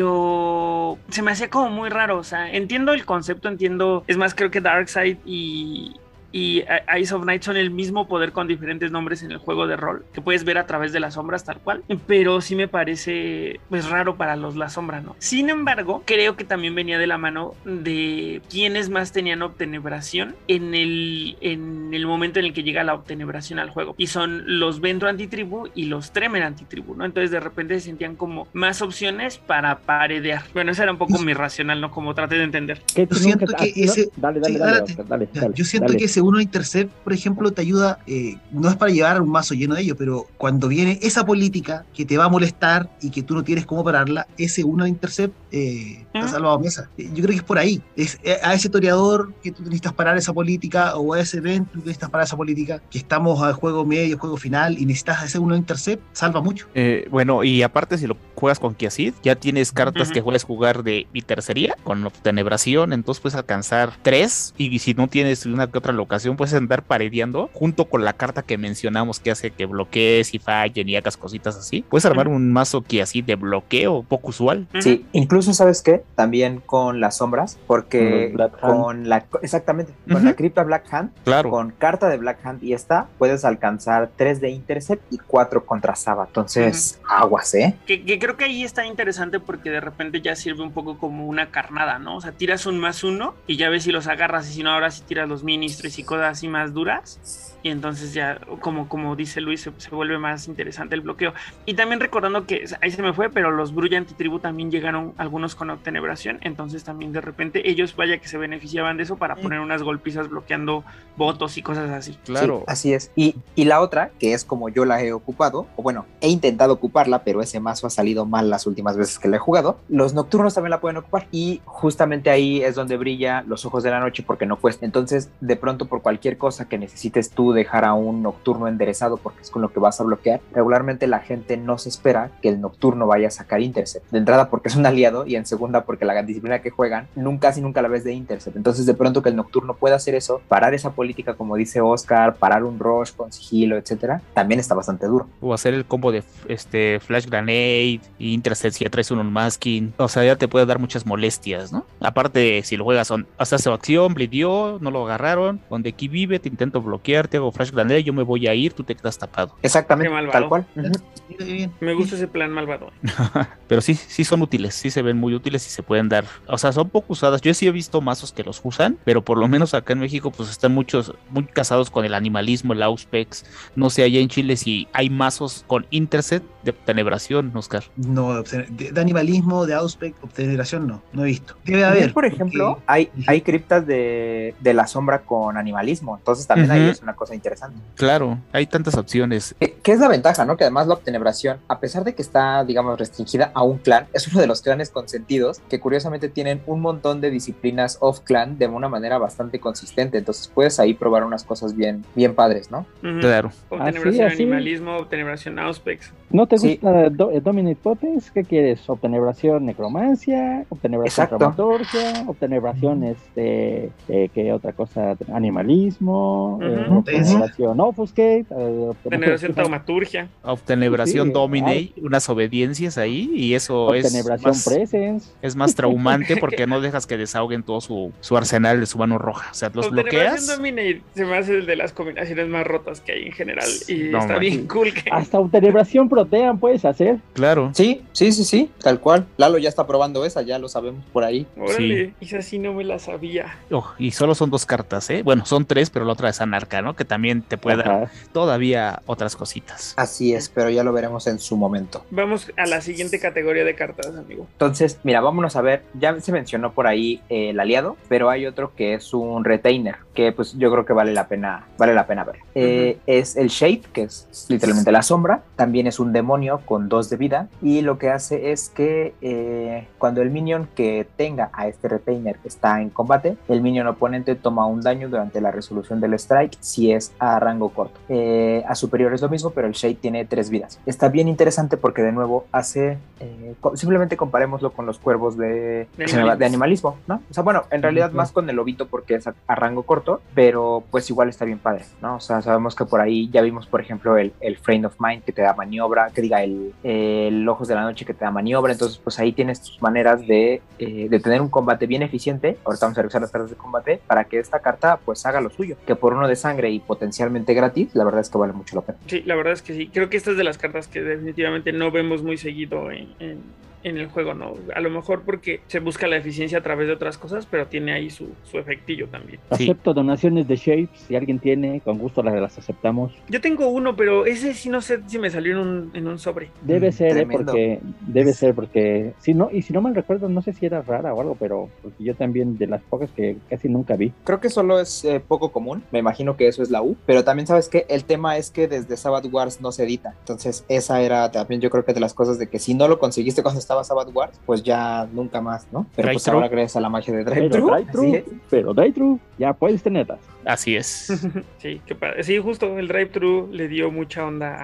[SPEAKER 1] Pero se me hacía como muy raro, o sea, entiendo el concepto, entiendo... Es más, creo que Darkseid y... y Eyes of Night son el mismo poder con diferentes nombres en el juego de rol, que puedes ver a través de las sombras tal cual, pero sí me parece pues raro para los la sombra, ¿no? Sin embargo, creo que también venía de la mano de quienes más tenían obtenebración en el, en el momento en el que llega la obtenebración al juego, y son los Ventro Antitribu y los Tremer Antitribu, ¿no? Entonces de repente se sentían como más opciones para paredear. Bueno, ese era un poco mi racional, ¿no? Como traté de entender.
[SPEAKER 4] ¿Qué
[SPEAKER 6] Yo siento que ese...
[SPEAKER 4] Dale, dale,
[SPEAKER 6] sí,
[SPEAKER 4] dale,
[SPEAKER 6] dale,
[SPEAKER 4] Oscar, dale,
[SPEAKER 6] Ya,
[SPEAKER 4] dale,
[SPEAKER 6] yo siento
[SPEAKER 4] dale.
[SPEAKER 6] que ese uno intercept, por ejemplo, te ayuda, eh, no es para llevar un mazo lleno de ellos, pero cuando viene esa política que te va a molestar y que tú no tienes cómo pararla, ese uno intercept eh, te ha salvado mesa. Eh, Yo creo que es por ahí. Es eh, a ese toreador que tú necesitas parar esa política, o a ese evento que necesitas parar esa política, que estamos al juego medio, juego final, y necesitas ese uno intercept, salva mucho.
[SPEAKER 3] Eh, bueno, y aparte si lo juegas con Kiasid, ya tienes cartas
[SPEAKER 1] Ujú.
[SPEAKER 3] que puedes jugar de tercería con obtenebración, entonces puedes alcanzar tres, y si no tienes una que otra locación ocasión puedes andar paredeando junto con la carta que mencionamos que hace que bloquees y fallen y hagas cositas así. Puedes armar uh-huh. un mazo que así de bloqueo poco usual.
[SPEAKER 5] Uh-huh. Sí, incluso ¿sabes qué? También con las sombras, porque con la, exactamente, con uh-huh. la cripta Black Hand,
[SPEAKER 3] claro.
[SPEAKER 5] con carta de Black Hand y esta, puedes alcanzar tres de Intercept y cuatro contra Saba. Entonces, uh-huh. aguas, ¿eh?
[SPEAKER 1] Que, que creo que ahí está interesante porque de repente ya sirve un poco como una carnada, ¿no? O sea, tiras un más uno y ya ves si los agarras y si no, ahora sí tiras los ministros y cosas así más duras. Y entonces ya, como, como dice Luis, se, se vuelve más interesante el bloqueo. Y también recordando que, ahí se me fue, pero los Brulla Antitribu también llegaron algunos con Obtenebración, entonces también de repente ellos vaya que se beneficiaban de eso para poner unas golpizas bloqueando votos y cosas así.
[SPEAKER 3] Claro.
[SPEAKER 5] Sí, así es. Y, y la otra, que es como yo la he ocupado, o bueno, he intentado ocuparla, pero ese mazo ha salido mal las últimas veces que la he jugado, los nocturnos también la pueden ocupar y justamente ahí es donde brilla los ojos de la noche porque no cuesta. Entonces, de pronto por cualquier cosa que necesites tú dejar a un nocturno enderezado porque es con lo que vas a bloquear, regularmente la gente no se espera que el nocturno vaya a sacar Intercept. De entrada porque es un aliado y en segunda porque la disciplina que juegan nunca casi nunca la ves de Intercept. Entonces de pronto que el nocturno pueda hacer eso, parar esa política como dice Oscar, parar un rush con sigilo, etcétera, también está bastante duro.
[SPEAKER 3] O hacer el combo de este Flash Grenade y Intercept si ya traes un Unmasking. O sea, ya te puede dar muchas molestias, ¿no? Aparte, si lo juegas, son, haces su acción, blidió, no lo agarraron, donde aquí vive, te intento bloquear, te hago Flash Grenade, yo me voy a ir, tú te quedas tapado.
[SPEAKER 5] Exactamente, tal cual.
[SPEAKER 1] Uh-huh. Me gusta ese plan malvado.
[SPEAKER 3] Pero sí, sí son útiles, sí se ven muy útiles y se pueden dar, o sea, son poco usadas. Yo sí he visto mazos que los usan, pero por lo menos acá en México pues están muchos, muy casados con el animalismo, el Auspex. No sé allá en Chile si hay mazos con Intercept de Obtenebración, Oscar.
[SPEAKER 6] No, de, de animalismo, de Auspex, Obtenebración no, no he visto. Debe haber.
[SPEAKER 5] Por ejemplo, porque... hay, hay criptas de, de la sombra con animalismo, entonces también uh-huh. ahí es una cosa interesante.
[SPEAKER 3] Claro, hay tantas opciones.
[SPEAKER 5] ¿Qué, qué es la ventaja, no? Que además la Obtenebración, a pesar de que está, digamos, restringida a un clan, es uno de los clanes consentidos que curiosamente tienen un montón de disciplinas off-clan de una manera bastante consistente, entonces puedes ahí probar unas cosas bien, bien padres, ¿no?
[SPEAKER 3] Uh-huh. Claro.
[SPEAKER 1] Obtenebración, así, animalismo, Obtenebración, Auspex.
[SPEAKER 4] ¿No te
[SPEAKER 5] sí.
[SPEAKER 4] gusta Do- Dominate Potence? ¿Qué quieres? ¿Obtenebración, necromancia? ¿Obtenebración, dramaturgia? ¿Obtenebración, este, eh, qué otra cosa? Animalismo, uh-huh. eh, obtenebración, Offuscate, eh,
[SPEAKER 1] obtenebración, taumaturgia,
[SPEAKER 3] obtenebración, sí, dominate, claro. Unas obediencias ahí, y eso es más,
[SPEAKER 4] presence.
[SPEAKER 3] es más traumante porque no dejas que desahoguen todo su, su arsenal de su mano roja. O sea, los bloqueas.
[SPEAKER 1] Dominate se me hace el de las combinaciones más rotas que hay en general y no, está man. bien cool que...
[SPEAKER 4] Hasta obtenebración protean puedes hacer.
[SPEAKER 3] Claro.
[SPEAKER 5] Sí, sí, sí, sí, tal cual. Lalo ya está probando esa, ya lo sabemos por ahí.
[SPEAKER 1] Órale, sí. Esa sí no me la sabía.
[SPEAKER 3] Oh, y solo son dos cartas, ¿eh? Bueno, son tres, pero la otra es Anarca, ¿no? Que también te puede Ajá. dar todavía otras cositas.
[SPEAKER 5] Así es, pero ya lo veremos en su momento.
[SPEAKER 1] Vamos a la siguiente categoría de cartas, amigo.
[SPEAKER 5] Entonces, mira, vámonos a ver, ya se mencionó por ahí eh, el aliado, pero hay otro que es un retainer, que pues yo creo que vale la pena, vale la pena ver. Uh-huh. Eh, es el Shade, que es literalmente la sombra, también es un demonio con dos de vida, y lo que hace es que eh, cuando el minion que tenga a este retainer está en combate, el minion oponente toma un daño durante la resolución del strike si es a rango corto. Eh, a superior es lo mismo, pero el Shade tiene tres vidas. Está bien interesante porque de nuevo hace, eh, simplemente comparémoslo con los cuervos de, de, animalismo. de animalismo, ¿no? O sea, bueno, en realidad uh-huh. más con el lobito porque es a, a rango corto, pero pues igual está bien padre, ¿no? O sea, sabemos que por ahí ya vimos, por ejemplo, el, el Frame of Mind que te da maniobra, que diga el, el Ojos de la Noche que te da maniobra, entonces pues ahí tienes tus maneras de, eh, de tener un combate bien eficiente. Ahorita vamos a revisar las cartas de combate para que esta carta pues haga lo suyo, que por uno de sangre y potencialmente gratis, la verdad es que vale mucho la pena.
[SPEAKER 1] Sí, la verdad es que sí, creo que esta es de las cartas que definitivamente no vemos muy seguido en, en... en el juego, ¿no? A lo mejor porque se busca la eficiencia a través de otras cosas, pero tiene ahí su, su efectillo también.
[SPEAKER 4] Acepto sí. donaciones de Shapes, si alguien tiene, con gusto las, las aceptamos.
[SPEAKER 1] Yo tengo uno, pero ese sí no sé si me salió en un, en un sobre.
[SPEAKER 4] Debe ser, eh, porque, debe ser porque, si no, y si no mal recuerdo, no sé si era rara o algo, pero porque yo también de las pocas que casi nunca vi.
[SPEAKER 5] Creo que solo es eh, poco común, me imagino que eso es la U, pero también sabes que el tema es que desde Sabbath Wars no se edita, entonces esa era también yo creo que de las cosas de que si no lo conseguiste cuando estaba Sabbath Wars, pues ya nunca más, ¿no? Pero
[SPEAKER 3] Drive
[SPEAKER 5] pues
[SPEAKER 3] through.
[SPEAKER 5] Ahora gracias a la magia de Drive Thru,
[SPEAKER 4] pero Drive Thru ya puedes tenerlas.
[SPEAKER 3] Así es.
[SPEAKER 1] Sí, qué padre. Sí, justo el Drive Thru le dio mucha onda a,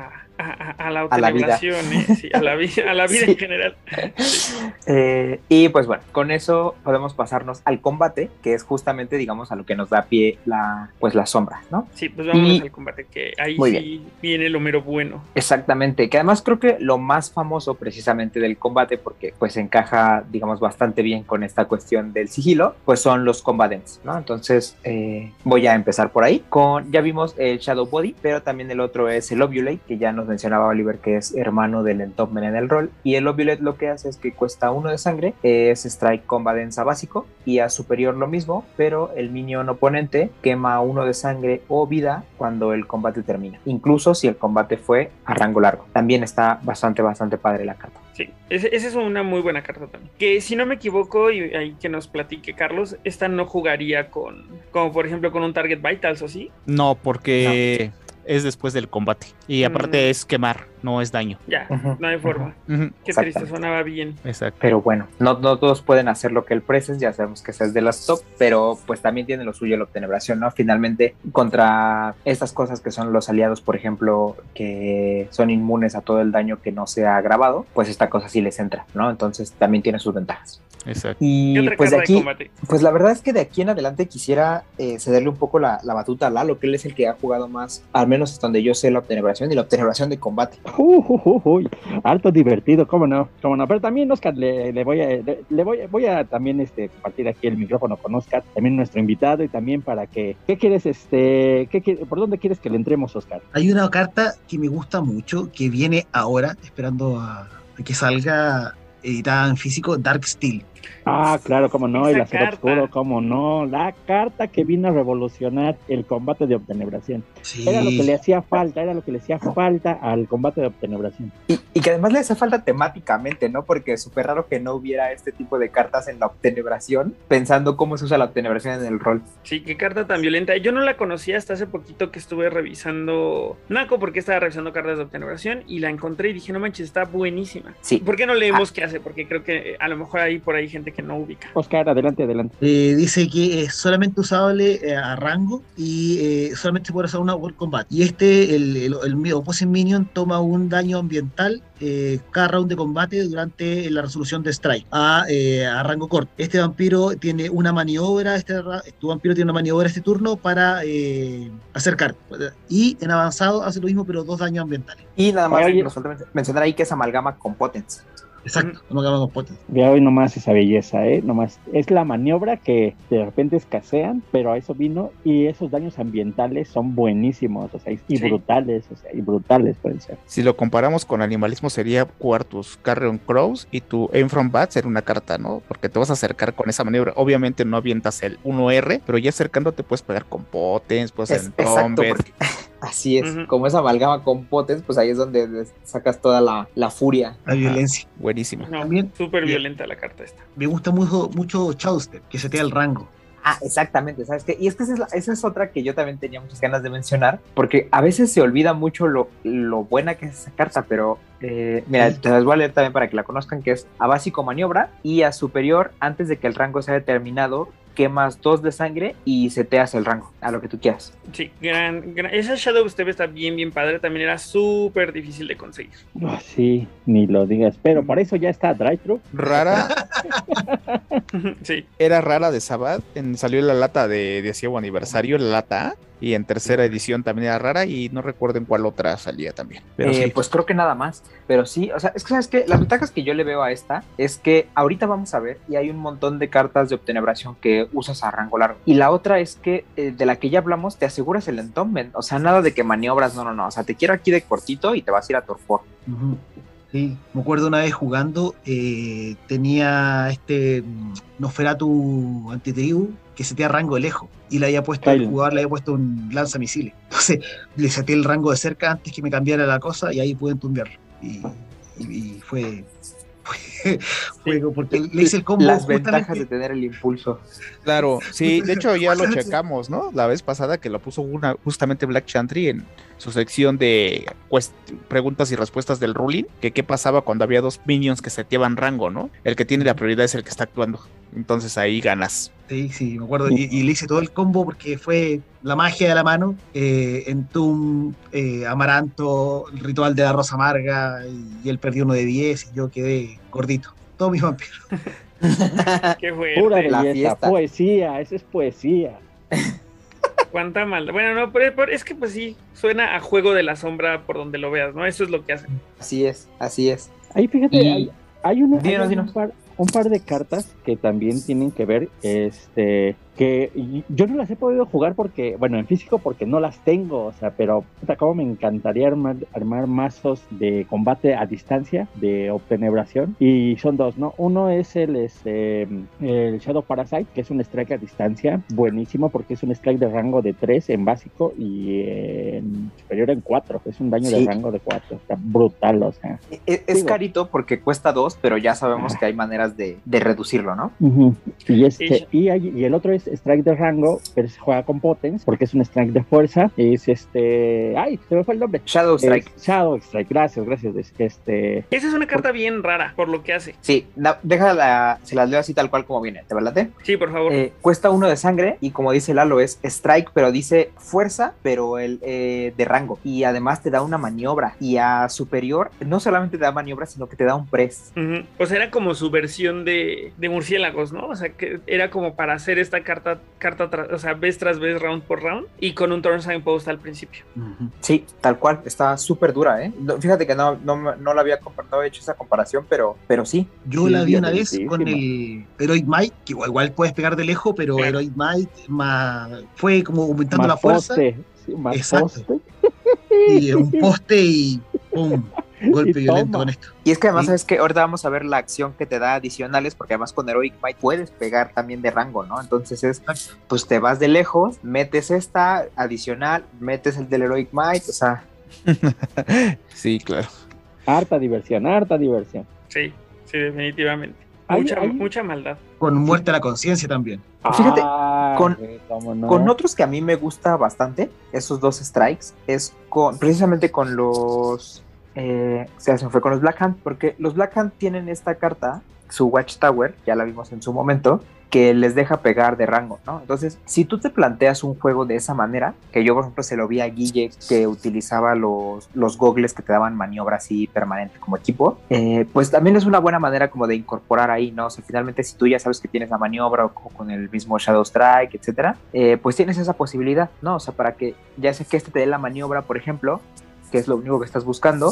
[SPEAKER 1] a, a la
[SPEAKER 5] a la vida.
[SPEAKER 1] autonebración, ¿eh? Sí, a la, vi a la vida
[SPEAKER 5] Sí.
[SPEAKER 1] en general. Sí.
[SPEAKER 5] Eh, y pues bueno, con eso podemos pasarnos al combate, que es justamente, digamos, a lo que nos da pie la, pues las sombras, ¿no?
[SPEAKER 1] Sí, pues vámonos
[SPEAKER 5] Y-
[SPEAKER 1] al combate, que ahí
[SPEAKER 5] Muy
[SPEAKER 1] sí viene el Homero bueno.
[SPEAKER 5] Exactamente, que además creo que lo más famoso precisamente del combate, porque pues encaja, digamos, bastante bien con esta cuestión del sigilo, pues son los combatants, ¿no? Entonces eh, voy a empezar por ahí. Con, ya vimos el Shadow Body, pero también el otro es el Ovulate, que ya nos mencionaba Oliver, que es hermano del Entombment en el rol. Y el Ovulate lo que hace es que cuesta uno de sangre, es Strike Combatants a básico, y a superior lo mismo, pero el minion oponente quema uno de sangre o vida cuando el combate termina, incluso si el combate fue a rango largo. También está bastante, bastante padre la carta.
[SPEAKER 1] Sí, esa es una muy buena carta también. Que si no me equivoco, y ahí que nos platique Carlos, esta no jugaría con, como por ejemplo con un Target Vitals, ¿o sí?
[SPEAKER 3] No, porque es después del combate. Y aparte
[SPEAKER 1] Mm.
[SPEAKER 3] es quemar, no es daño.
[SPEAKER 1] Ya,
[SPEAKER 5] Ujú,
[SPEAKER 1] no hay forma.
[SPEAKER 3] Ujú,
[SPEAKER 1] Qué
[SPEAKER 5] Exactamente.
[SPEAKER 1] triste, sonaba bien.
[SPEAKER 3] exacto.
[SPEAKER 5] Pero bueno, no, no todos pueden hacer lo que él Presence, ya sabemos que ese es de las top, pero pues también tiene lo suyo la obtenebración, ¿no? Finalmente, contra estas cosas que son los aliados, por ejemplo, que son inmunes a todo el daño que no sea grabado, pues esta cosa sí les entra, ¿no? Entonces también tiene sus ventajas.
[SPEAKER 3] Exacto.
[SPEAKER 1] ¿Qué
[SPEAKER 5] Y
[SPEAKER 1] otra
[SPEAKER 5] pues de
[SPEAKER 1] carta de
[SPEAKER 5] aquí,
[SPEAKER 1] combate?
[SPEAKER 5] pues la verdad es que de aquí en adelante quisiera eh, cederle un poco la, la batuta a Lalo, que él es el que ha jugado más, al menos hasta donde yo sé, la obtenebración y la obtenebración de combate.
[SPEAKER 4] Uh, uh, uh, uy, harto divertido, cómo no, cómo no. Pero también, Oscar, le, le voy a, le, le voy, voy a también este, compartir aquí el micrófono con Oscar, también nuestro invitado, y también para que, ¿qué quieres, este, qué, quie- por dónde quieres que le entremos, Oscar?
[SPEAKER 6] Hay una carta que me gusta mucho, que viene ahora, esperando a, a que salga editada en físico, Dark Steel.
[SPEAKER 4] Ah, claro, cómo no,
[SPEAKER 1] Esa
[SPEAKER 4] el acero
[SPEAKER 1] carta.
[SPEAKER 4] oscuro, cómo no, la carta que vino a revolucionar el combate de obtenebración.
[SPEAKER 6] Sí.
[SPEAKER 4] Era lo que le hacía falta, era lo que le hacía falta al combate de obtenebración.
[SPEAKER 5] Y, y que además le hace falta temáticamente, ¿no? Porque es súper raro que no hubiera este tipo de cartas en la obtenebración, pensando cómo se usa la obtenebración en el rol.
[SPEAKER 1] Sí, qué carta tan violenta. Yo no la conocía hasta hace poquito que estuve revisando Naco, porque estaba revisando cartas de obtenebración y la encontré y dije, no manches, está buenísima.
[SPEAKER 5] Sí.
[SPEAKER 1] ¿Por qué no leemos qué hace? Porque creo que a lo mejor hay por ahí gente que no ubica.
[SPEAKER 4] Oscar, adelante, adelante.
[SPEAKER 6] Eh, dice que es solamente usable eh, a rango y eh, solamente se puede usar una World Combat. Y este, el, el, el Opposing Minion toma un daño ambiental eh, cada round de combate durante la resolución de Strike a, eh, a rango corto. Este vampiro tiene una maniobra, este, ra- tu vampiro tiene una maniobra este turno para eh, acercar. Y en avanzado hace lo mismo, pero dos daños ambientales.
[SPEAKER 5] Y nada más
[SPEAKER 4] Oye.
[SPEAKER 5] nos falta men- mencionar ahí que es amalgama con Potence.
[SPEAKER 6] Exacto, no me con potencia.
[SPEAKER 4] Ve hoy nomás esa belleza, ¿eh? Nomás es la maniobra que de repente escasean, pero a eso vino, y esos daños ambientales son buenísimos, o sea, y
[SPEAKER 1] Sí.
[SPEAKER 4] brutales, o sea, y brutales pueden ser.
[SPEAKER 3] Si lo comparamos con animalismo, sería jugar tus Carrion Crows y tu Aim from Bat ser una carta, ¿no? Porque te vas a acercar con esa maniobra. Obviamente no avientas el uno R, pero ya acercándote puedes pegar con Potence, puedes
[SPEAKER 5] Es,
[SPEAKER 3] hacer
[SPEAKER 5] exacto,
[SPEAKER 3] Trombet.
[SPEAKER 5] porque así es.
[SPEAKER 1] Ujú.
[SPEAKER 5] Como es amalgama con Potence, pues ahí es donde des- sacas toda la, la furia.
[SPEAKER 6] La
[SPEAKER 3] Ajá.
[SPEAKER 6] violencia.
[SPEAKER 3] Buenísima.
[SPEAKER 1] No,
[SPEAKER 6] También-
[SPEAKER 1] súper
[SPEAKER 6] bien.
[SPEAKER 1] violenta la carta esta.
[SPEAKER 6] Me gusta mucho, mucho Shadowstep, que setea el rango.
[SPEAKER 5] Ah, exactamente, ¿sabes qué? Y es que esa es, la- esa es otra que yo también tenía muchas ganas de mencionar, porque a veces se olvida mucho lo, lo buena que es esa carta, pero eh, mira,
[SPEAKER 6] Sí.
[SPEAKER 5] te las voy a leer también para que la conozcan, que es a básico maniobra y a superior, antes de que el rango sea determinado, quemas dos de sangre y seteas el rango, a lo que tú quieras.
[SPEAKER 1] Sí, gran, gran- esa Shadow Step está bien, bien padre. También era súper difícil de conseguir.
[SPEAKER 4] Ah, sí, ni lo digas, pero por eso ya está Drive-Thru.
[SPEAKER 3] Rara,
[SPEAKER 1] Sí,
[SPEAKER 3] era rara de Sabbath. En, salió la lata de dieciavo aniversario, la lata A. Y en tercera edición también era rara y no recuerdo en cuál otra salía también. Pero
[SPEAKER 5] Eh,
[SPEAKER 3] sí,
[SPEAKER 5] Pues creo que nada más, pero sí, o sea, es que sabes que las ventajas que yo le veo a esta es que ahorita vamos a ver y hay un montón de cartas de obtenebración que usas a rango largo. Y la otra es que eh, de la que ya hablamos, te aseguras el entombment, o sea, nada de que maniobras, no, no, no, o sea, te quiero aquí de cortito y te vas a ir a Torfor.
[SPEAKER 6] Ujú. Sí, me acuerdo una vez jugando, eh, tenía este mm, Nosferatu Antitribu que setea rango de lejos y le había puesto, el
[SPEAKER 4] Silent.
[SPEAKER 6] jugador le había puesto un lanzamisiles. Entonces le seteé el rango de cerca antes que me cambiara la cosa y ahí pude entumbearlo. Y, y, y fue, fue, fue porque le hice el combo
[SPEAKER 5] Las
[SPEAKER 6] justamente-
[SPEAKER 5] ventajas de tener el impulso.
[SPEAKER 3] claro, sí, de hecho ya lo
[SPEAKER 6] Justamente-
[SPEAKER 3] checamos, ¿no? La vez pasada que lo puso una, justamente Black Chantry en su sección de cuest- preguntas y respuestas del ruling, que qué pasaba cuando había dos minions que seteaban rango, ¿no? El que tiene la prioridad es el que está actuando. entonces ahí ganas.
[SPEAKER 6] Sí, sí, me acuerdo. Y, y le hice todo el combo porque fue la magia de la mano. Eh, Entum, eh, Amaranto, el ritual de la rosa amarga, y, y él perdió uno de diez y yo quedé gordito. Todos mis vampiros.
[SPEAKER 1] Qué
[SPEAKER 4] Pura
[SPEAKER 1] fuerte.
[SPEAKER 5] La
[SPEAKER 4] belleza,
[SPEAKER 5] fiesta.
[SPEAKER 4] poesía, eso es poesía.
[SPEAKER 1] Cuánta maldad. Bueno, no, pero, pero es que pues sí, suena a juego de la sombra por donde lo veas, ¿no? Eso es lo que hacen.
[SPEAKER 5] Así es, así es.
[SPEAKER 4] Ahí fíjate,
[SPEAKER 5] Y-
[SPEAKER 4] hay, hay, una, hay
[SPEAKER 5] Dinos,
[SPEAKER 4] un,
[SPEAKER 5] dinos.
[SPEAKER 4] par, un par de cartas que también tienen que ver, este, que y- yo no las he podido jugar porque, bueno, en físico porque no las tengo, o sea, pero puta, cómo me encantaría armar, armar mazos de combate a distancia, de obtenebración, y son dos, ¿no? Uno es el, este, el Shadow Parasite, que es un strike a distancia, buenísimo porque es un strike de rango de tres en básico y en superior en cuatro, es un daño
[SPEAKER 5] Sí.
[SPEAKER 4] de rango de cuatro, está brutal, o sea.
[SPEAKER 5] Es, es
[SPEAKER 4] Digo.
[SPEAKER 5] carito porque cuesta dos, pero ya sabemos que hay maneras de, de reducirlo, ¿no?
[SPEAKER 4] Ujú. Y este,
[SPEAKER 1] Sí.
[SPEAKER 4] y, hay- y el otro es strike de rango, pero se juega con potence, porque es un strike de fuerza. Es este. Ay, se me fue el nombre.
[SPEAKER 5] Shadow Strike.
[SPEAKER 4] Es Shadow Strike, gracias, gracias. Es que este.
[SPEAKER 1] Esa es una carta bien rara por lo que hace.
[SPEAKER 5] Sí, na- déjala, se las leo así tal cual como viene, ¿te late?
[SPEAKER 1] Sí, por favor.
[SPEAKER 5] Eh, cuesta uno de sangre y como dice Lalo es strike, pero dice fuerza, pero el eh, de rango. Y además te da una maniobra. Y a superior, no solamente te da maniobra, sino que te da un press.
[SPEAKER 1] Ujú. O sea, era como su versión de, de murciélagos, ¿no? O sea, que era como para hacer esta carta, carta tras, o sea, vez tras vez, round por round, y con un turn sign post al principio.
[SPEAKER 5] Sí, tal cual, está súper dura, ¿eh? No, fíjate que no, no, no la había compa- no había hecho esa comparación, pero, pero sí.
[SPEAKER 6] Yo
[SPEAKER 4] Sí,
[SPEAKER 6] la vi una vez
[SPEAKER 4] buenísima.
[SPEAKER 6] con el Heroic Might, que igual, igual puedes pegar de lejos, pero
[SPEAKER 1] Claro.
[SPEAKER 6] Heroic Might más, fue como aumentando
[SPEAKER 4] Más
[SPEAKER 6] la fuerza
[SPEAKER 4] poste, sí, más
[SPEAKER 6] Exacto.
[SPEAKER 4] poste.
[SPEAKER 6] y un poste y ¡pum! Golpe
[SPEAKER 4] Y
[SPEAKER 6] violento
[SPEAKER 4] toma.
[SPEAKER 6] con esto.
[SPEAKER 5] Y es que además,
[SPEAKER 6] Sí.
[SPEAKER 5] ¿sabes qué? Ahorita vamos a ver la acción que te da adicionales, porque además con Heroic Might puedes pegar también de rango, ¿no? Entonces es, pues te vas de lejos, metes esta adicional, metes el del Heroic Might, o sea,
[SPEAKER 3] Sí, claro.
[SPEAKER 4] Harta diversión, harta diversión.
[SPEAKER 1] Sí, sí, definitivamente.
[SPEAKER 4] Hay-
[SPEAKER 1] Mucha,
[SPEAKER 4] hay-
[SPEAKER 1] mucha maldad.
[SPEAKER 6] Con muerte a la conciencia también.
[SPEAKER 5] Fíjate,
[SPEAKER 4] Ah,
[SPEAKER 5] con-
[SPEAKER 4] sí, cómo no.
[SPEAKER 5] con otros que a mí me gusta bastante, esos dos strikes, es con precisamente con los, eh, se hacen fue con los Black Hand, porque los Black Hand tienen esta carta, su Watchtower, ya la vimos en su momento, que les deja pegar de rango, ¿no? Entonces, si tú te planteas un juego de esa manera, que yo por ejemplo se lo vi a Guille que utilizaba los, los gogles que te daban maniobra así permanente como equipo, eh, pues también es una buena manera como de incorporar ahí, ¿no? O sea, finalmente si tú ya sabes que tienes la maniobra o, o con el mismo Shadow Strike, etcétera, eh, pues tienes esa posibilidad, ¿no? O sea, para que ya sea que este te dé la maniobra, por ejemplo, que es lo único que estás buscando,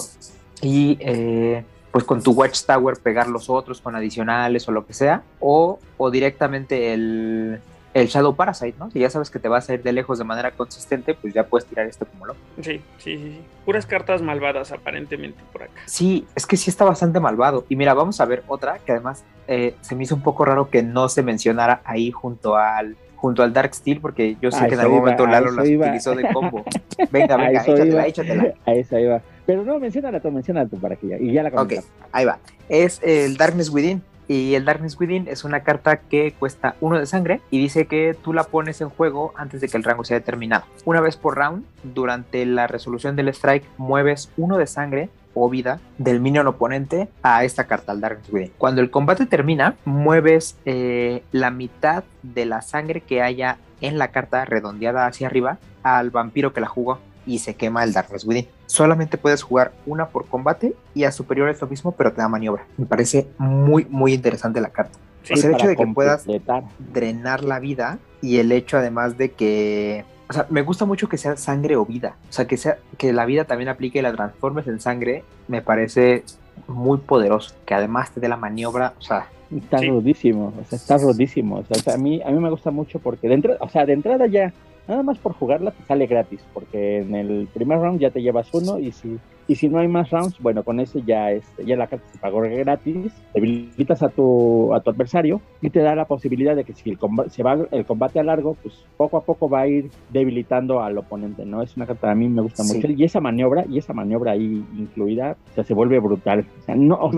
[SPEAKER 5] y eh, pues con tu Watchtower pegar los otros con adicionales o lo que sea, o, o directamente el, el Shadow Parasite, ¿no? Si ya sabes que te vas a ir de lejos de manera consistente, pues ya puedes tirar este como loco.
[SPEAKER 1] Sí, sí, sí, sí. Puras cartas malvadas aparentemente por acá.
[SPEAKER 5] Sí, es que sí está bastante malvado. Y mira, vamos a ver otra que además eh, se me hizo un poco raro que no se mencionara ahí junto al junto al Dark Steel, porque yo sé
[SPEAKER 4] A
[SPEAKER 5] que en
[SPEAKER 4] eso
[SPEAKER 5] algún
[SPEAKER 4] iba,
[SPEAKER 5] momento
[SPEAKER 4] a
[SPEAKER 5] Lalo
[SPEAKER 4] eso
[SPEAKER 5] las
[SPEAKER 4] iba.
[SPEAKER 5] utilizó de combo. Venga,
[SPEAKER 4] A
[SPEAKER 5] venga,
[SPEAKER 4] eso
[SPEAKER 5] échatela,
[SPEAKER 4] iba.
[SPEAKER 5] échatela.
[SPEAKER 4] A eso iba. Pero no, menciónala tú, menciónala tú para que ya. Y ya la
[SPEAKER 5] Ok,
[SPEAKER 4] comentamos.
[SPEAKER 5] ahí va. Es el Darkness Within. Y el Darkness Within es una carta que cuesta uno de sangre y dice que tú la pones en juego antes de que el rango sea determinado. Una vez por round, durante la resolución del strike, mueves uno de sangre o vida del minion oponente a esta carta, al Darkness Within. Cuando el combate termina, mueves eh, la mitad de la sangre que haya en la carta redondeada hacia arriba al vampiro que la jugó y se quema el Darkness Within. Solamente puedes jugar una por combate y a superior es lo mismo, pero te da maniobra. Me parece muy, muy interesante la carta.
[SPEAKER 1] Sí,
[SPEAKER 5] O sea, el hecho
[SPEAKER 4] para
[SPEAKER 5] de que puedas
[SPEAKER 4] completar.
[SPEAKER 5] drenar la vida y el hecho además de que, o sea, me gusta mucho que sea sangre o vida. O sea, que sea que la vida también aplique y la transformes en sangre, me parece muy poderoso. Que además te dé la maniobra, o sea,
[SPEAKER 4] Está
[SPEAKER 1] Sí.
[SPEAKER 4] rudísimo, o sea, está rudísimo. O sea, o sea, a mí, a mí me gusta mucho porque de entrada, o sea, de entrada ya, nada más por jugarla te sale gratis, porque en el primer round ya te llevas uno y si, y si no hay más rounds, bueno, con ese ya este, ya la carta se pagó gratis, debilitas a tu, a tu adversario y te da la posibilidad de que si el combate, se va el combate a largo, pues poco a poco va a ir debilitando al oponente, ¿no? Es una carta a mí me gusta
[SPEAKER 5] Sí.
[SPEAKER 4] mucho. Y esa maniobra, y esa maniobra ahí incluida, o sea, se vuelve brutal. O sea, no, o sea,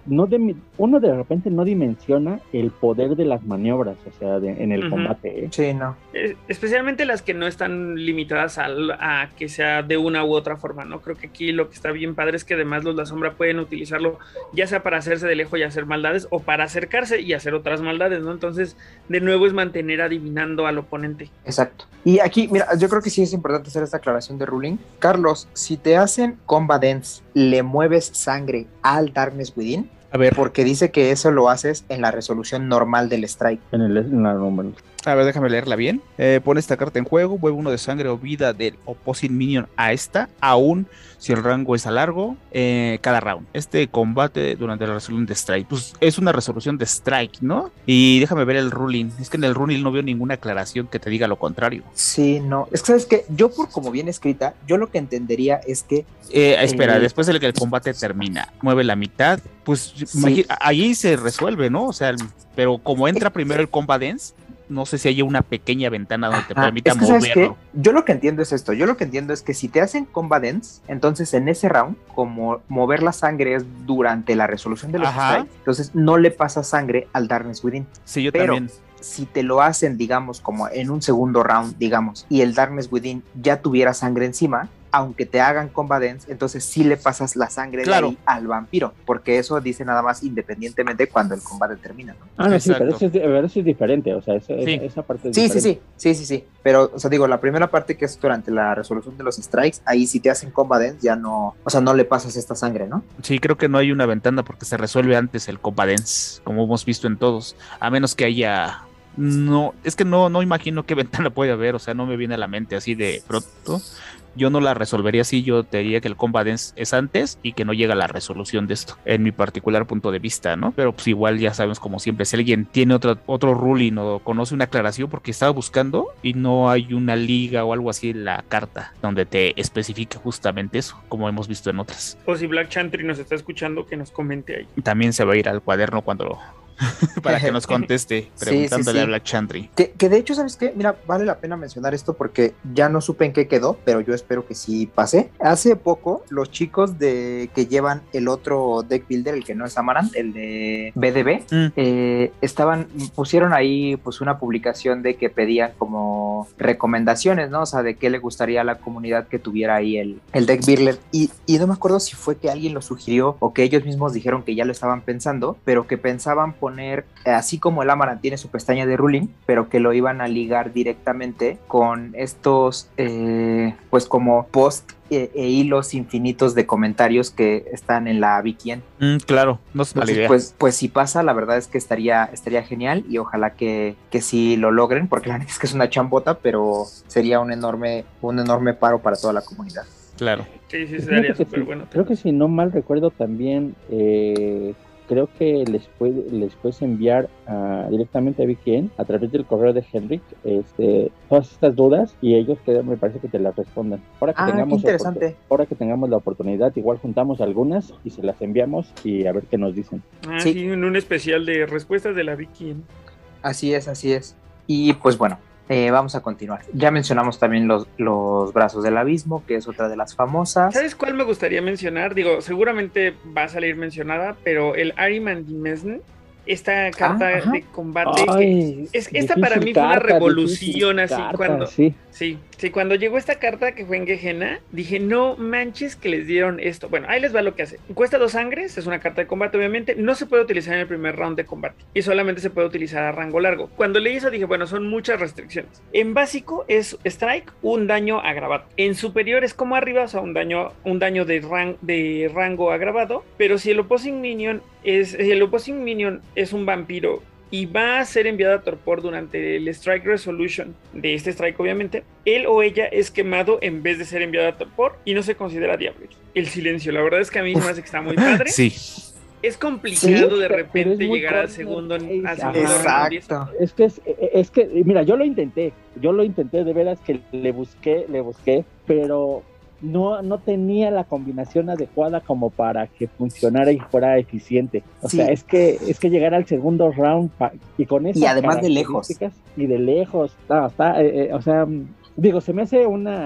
[SPEAKER 4] no de, uno de repente no dimensiona el poder de las maniobras, o sea, de, en el uh-huh. combate. ¿eh?
[SPEAKER 5] Sí, no.
[SPEAKER 1] Eh, especialmente las que no están limitadas al, a que sea de una u otra forma, ¿no? Creo que aquí lo que está bien padre es que además los La Sombra pueden utilizarlo ya sea para hacerse de lejos y hacer maldades o para acercarse y hacer otras maldades, ¿no? Entonces, de nuevo es mantener adivinando al oponente.
[SPEAKER 5] Exacto. Y aquí, mira, yo creo que sí es importante hacer esta aclaración de ruling. Carlos, si te hacen Combat Dance, ¿le mueves sangre al Darkness Within?
[SPEAKER 3] A ver.
[SPEAKER 5] Porque dice que eso lo haces en la resolución normal del strike.
[SPEAKER 4] En el en la normal.
[SPEAKER 3] A ver, déjame leerla bien. Eh, pone esta carta en juego, vuelve uno de sangre o vida del opposing minion a esta, aún si el rango es a largo, eh, cada round. Este combate durante la resolución de strike. Pues es una resolución de strike, ¿no? Y déjame ver el ruling. Es que en el ruling no veo ninguna aclaración que te diga lo contrario.
[SPEAKER 5] Sí, no. Es que, ¿sabes qué? Yo, por como viene escrita, yo lo que entendería es que...
[SPEAKER 3] Eh, espera,
[SPEAKER 5] eh...
[SPEAKER 3] después de que el combate termina, mueve la mitad, pues sí. Allí se resuelve, ¿no? O sea, pero como entra primero el Combat Dance, no sé si hay una pequeña ventana donde te permita
[SPEAKER 5] es que,
[SPEAKER 3] moverlo.
[SPEAKER 5] ¿sabes qué? Yo lo que entiendo es esto, yo lo que entiendo es que si te hacen Combat Dance, entonces en ese round, como mover la sangre es durante la resolución de los strikes, entonces no le pasa sangre al Darkness Within.
[SPEAKER 3] Sí, yo
[SPEAKER 5] Pero,
[SPEAKER 3] también.
[SPEAKER 5] si te lo hacen, digamos, como en un segundo round, digamos, y el Darkness Within ya tuviera sangre encima, aunque te hagan Combat Dance, entonces sí le pasas la sangre claro. de ahí al vampiro, porque eso dice nada más independientemente cuando el combate termina, ¿no?
[SPEAKER 4] Ah, no, sí, pero eso, es, pero eso es diferente, o sea, eso, sí. esa, esa parte es
[SPEAKER 5] sí,
[SPEAKER 4] diferente.
[SPEAKER 5] Sí, sí, sí, sí, sí, pero, o sea, digo, la primera parte que es durante la resolución de los strikes, ahí si te hacen Combat Dance ya no, o sea, no le pasas esta sangre, ¿no?
[SPEAKER 3] Sí, creo que no hay una ventana porque se resuelve antes el Combat Dance, como hemos visto en todos, a menos que haya... No, es que no, no imagino qué ventana puede haber, o sea, no me viene a la mente así de pronto. Yo no la resolvería así, yo te diría que el Combat Dance es antes y que no llega a la resolución de esto, en mi particular punto de vista, ¿no? Pero pues igual ya sabemos, como siempre, si alguien tiene otro, otro ruling o conoce una aclaración, porque estaba buscando y no hay una liga o algo así en la carta donde te especifique justamente eso, como hemos visto en otras.
[SPEAKER 1] O si Black Chantry nos está escuchando, que nos comente ahí.
[SPEAKER 3] También se va a ir al cuaderno cuando lo... para que nos conteste, preguntándole sí, sí, sí. a Black Chantry.
[SPEAKER 5] Que, que de hecho, ¿sabes qué? Mira, vale la pena mencionar esto porque ya no supe en qué quedó, pero yo espero que sí pase. Hace poco, los chicos de que llevan el otro deck builder, el que no es Amaranth, el de B D B, mm. eh, estaban, pusieron ahí pues una publicación de que pedían como recomendaciones, ¿no? O sea, de qué le gustaría a la comunidad que tuviera ahí el, el deck builder. Y, y no me acuerdo si fue que alguien lo sugirió o que ellos mismos dijeron que ya lo estaban pensando, pero que pensaban poner poner, así como el Amaranth tiene su pestaña de ruling, pero que lo iban a ligar directamente con estos, eh, pues como post e, e hilos infinitos de comentarios que están en la Vikien.
[SPEAKER 3] Mm, claro, no es mala idea.
[SPEAKER 5] Pues, pues si pasa, la verdad es que estaría, estaría genial y ojalá que, que sí lo logren, porque la neta es que es una chambota, pero sería un enorme, un enorme paro para toda la comunidad.
[SPEAKER 3] Claro.
[SPEAKER 1] Sí, sí, sería súper bueno.
[SPEAKER 4] Creo que si no mal recuerdo también... Eh, creo que les puede, les puedes enviar uh, directamente a V K N a través del correo de Henrik este, todas estas dudas y ellos que me parece que te las respondan. Ahora que,
[SPEAKER 5] ah,
[SPEAKER 4] tengamos
[SPEAKER 5] interesante.
[SPEAKER 4] ahora que tengamos la oportunidad, igual juntamos algunas y se las enviamos y a ver qué nos dicen.
[SPEAKER 1] Ah, sí, sí en un especial de respuestas de la V K N.
[SPEAKER 5] Así es, así es. Y pues bueno, Eh, vamos a continuar. Ya mencionamos también los, los brazos del abismo, que es otra de las famosas.
[SPEAKER 1] ¿Sabes cuál me gustaría mencionar? Digo, seguramente va a salir mencionada, pero el Ahriman Diminished, esta carta ah, de combate.
[SPEAKER 4] Ay,
[SPEAKER 1] que es, esta para mí fue una
[SPEAKER 4] carta,
[SPEAKER 1] revolución así
[SPEAKER 4] carta,
[SPEAKER 1] cuando.
[SPEAKER 4] Sí.
[SPEAKER 1] Sí, sí, cuando llegó esta carta que fue en Gehenna, dije, no manches que les dieron esto. Bueno, ahí les va lo que hace. Cuesta dos sangres, es una carta de combate, obviamente. No se puede utilizar en el primer round de combate y solamente se puede utilizar a rango largo. Cuando leí eso dije, bueno, son muchas restricciones. En básico es strike, un daño agravado. En superior es como arriba, o sea, un daño, un daño de, ran, de rango agravado. Pero si el opposing minion es, si el opposing minion es un vampiro y va a ser enviado a torpor durante el Strike Resolution de este Strike, obviamente, él o ella es quemado en vez de ser enviado a torpor y no se considera diablo. El silencio, la verdad es que a mí me hace que está muy padre.
[SPEAKER 3] Sí.
[SPEAKER 1] Es complicado
[SPEAKER 4] sí,
[SPEAKER 1] de repente llegar
[SPEAKER 4] corto,
[SPEAKER 1] al segundo, al
[SPEAKER 4] segundo
[SPEAKER 5] Exacto.
[SPEAKER 4] Es que es, es que, mira, yo lo intenté, yo lo intenté de veras que le busqué, le busqué, pero no, no tenía la combinación adecuada como para que funcionara y fuera eficiente. O sí. sea, es que es que llegar al segundo round pa, y con esas
[SPEAKER 5] y además de lejos
[SPEAKER 4] y de lejos, no, está, eh, eh, o sea, digo, se me hace una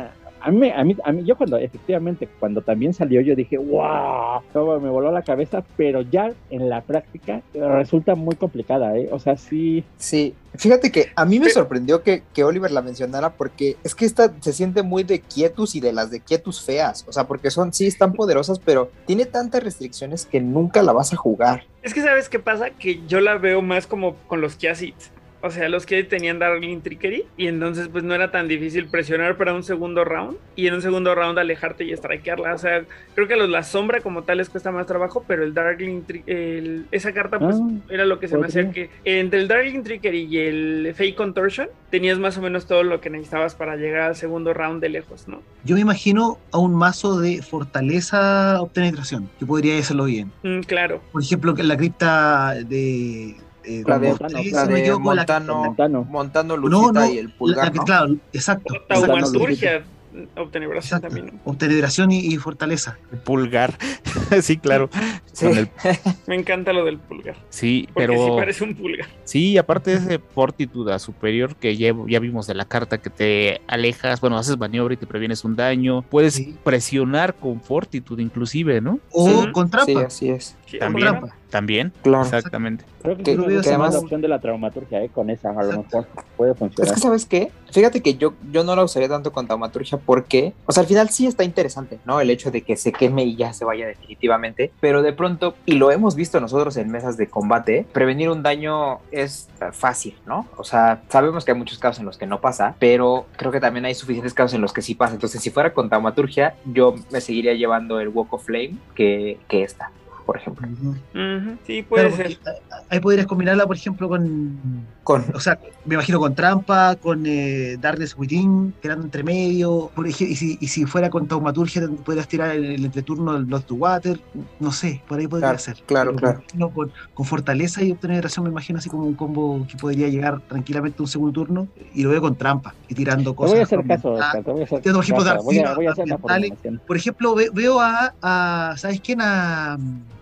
[SPEAKER 4] a mí, a mí, a mí, yo cuando, efectivamente, cuando también salió, yo dije, wow, todo me voló la cabeza, pero ya en la práctica resulta muy complicada, ¿eh? O sea, sí.
[SPEAKER 5] Sí, fíjate que a mí me sorprendió que, que Oliver la mencionara porque es que esta se siente muy de Quietus y de las de Quietus feas, o sea, porque son, sí, están poderosas, pero tiene tantas restricciones que nunca la vas a jugar.
[SPEAKER 1] Es que ¿sabes qué pasa? Que yo la veo más como con los Kiazids. O sea, los que tenían Darkling Trickery y entonces pues no era tan difícil presionar para un segundo round y en un segundo round alejarte y strikearla. O sea, creo que a los la sombra como tal les cuesta más trabajo, pero el Darkling el, esa carta pues ah, era lo que se me hacía que entre el Darkling Trickery y el Fake Contortion tenías más o menos todo lo que necesitabas para llegar al segundo round de lejos, ¿no?
[SPEAKER 6] Yo me imagino a un mazo de fortaleza o penetración, que podría hacerlo bien.
[SPEAKER 1] Mm, claro.
[SPEAKER 6] Por ejemplo, que la cripta de...
[SPEAKER 5] Eh, la de, Montano, la de Montano, la, Montano, Montano, Lucita no, no, y el pulgar, la, la,
[SPEAKER 6] ¿no? Claro, exacto.
[SPEAKER 1] Taumaturgia, obtenebración también, ¿no?
[SPEAKER 6] Obtenebración y, y fortaleza.
[SPEAKER 3] El pulgar, sí, claro.
[SPEAKER 5] Sí.
[SPEAKER 3] El...
[SPEAKER 1] Me encanta lo del pulgar.
[SPEAKER 3] Sí,
[SPEAKER 1] porque
[SPEAKER 3] pero...
[SPEAKER 1] sí parece un pulgar.
[SPEAKER 3] Sí, aparte de ese fortitude superior que ya, ya vimos de la carta que te alejas, bueno, haces maniobra y te previenes un daño, puedes sí. presionar con fortitude inclusive, ¿no?
[SPEAKER 6] O sí. con trampa.
[SPEAKER 5] Sí, así es.
[SPEAKER 1] Sí,
[SPEAKER 3] también,
[SPEAKER 1] trampa.
[SPEAKER 3] también,
[SPEAKER 5] claro.
[SPEAKER 3] Exactamente.
[SPEAKER 4] Creo que, que, que, que además la opción de la traumaturgia, ¿eh? Con esa a lo mejor puede funcionar.
[SPEAKER 5] Es que, ¿sabes qué? Fíjate que yo, yo no la usaría tanto con traumaturgia porque, o sea, al final sí está interesante, ¿no? El hecho de que se queme y ya se vaya definitivamente, pero de pronto, y lo hemos visto nosotros en mesas de combate, prevenir un daño es fácil, ¿no? O sea, sabemos que hay muchos casos en los que no pasa, pero creo que también hay suficientes casos en los que sí pasa. Entonces, si fuera con traumaturgia, yo me seguiría llevando el Walk of Flame que, que esta, por ejemplo.
[SPEAKER 1] Uh-huh. Uh-huh. Sí, puede
[SPEAKER 6] claro,
[SPEAKER 1] ser.
[SPEAKER 6] Ahí podrías combinarla, por ejemplo, con,
[SPEAKER 5] con...
[SPEAKER 6] O sea, me imagino con trampa, con eh, Darkness Within, tirando entre medio. Por ejemplo, y, si, y si fuera con taumaturgia, podrías tirar el, el entreturno del Blood to Water. No sé, por ahí podría
[SPEAKER 5] claro,
[SPEAKER 6] ser.
[SPEAKER 5] Claro,
[SPEAKER 6] Pero,
[SPEAKER 5] claro.
[SPEAKER 6] No, con, con fortaleza y obtenebración, me imagino así como un combo que podría llegar tranquilamente un segundo turno. Y lo veo con trampa y tirando cosas.
[SPEAKER 4] Te voy a hacer
[SPEAKER 6] como,
[SPEAKER 4] caso,
[SPEAKER 6] ah,
[SPEAKER 4] te voy a hacer
[SPEAKER 6] por ejemplo,
[SPEAKER 4] caso. Voy a, voy a hacer la
[SPEAKER 6] Por ejemplo, ve, veo a, a. ¿Sabes quién? A.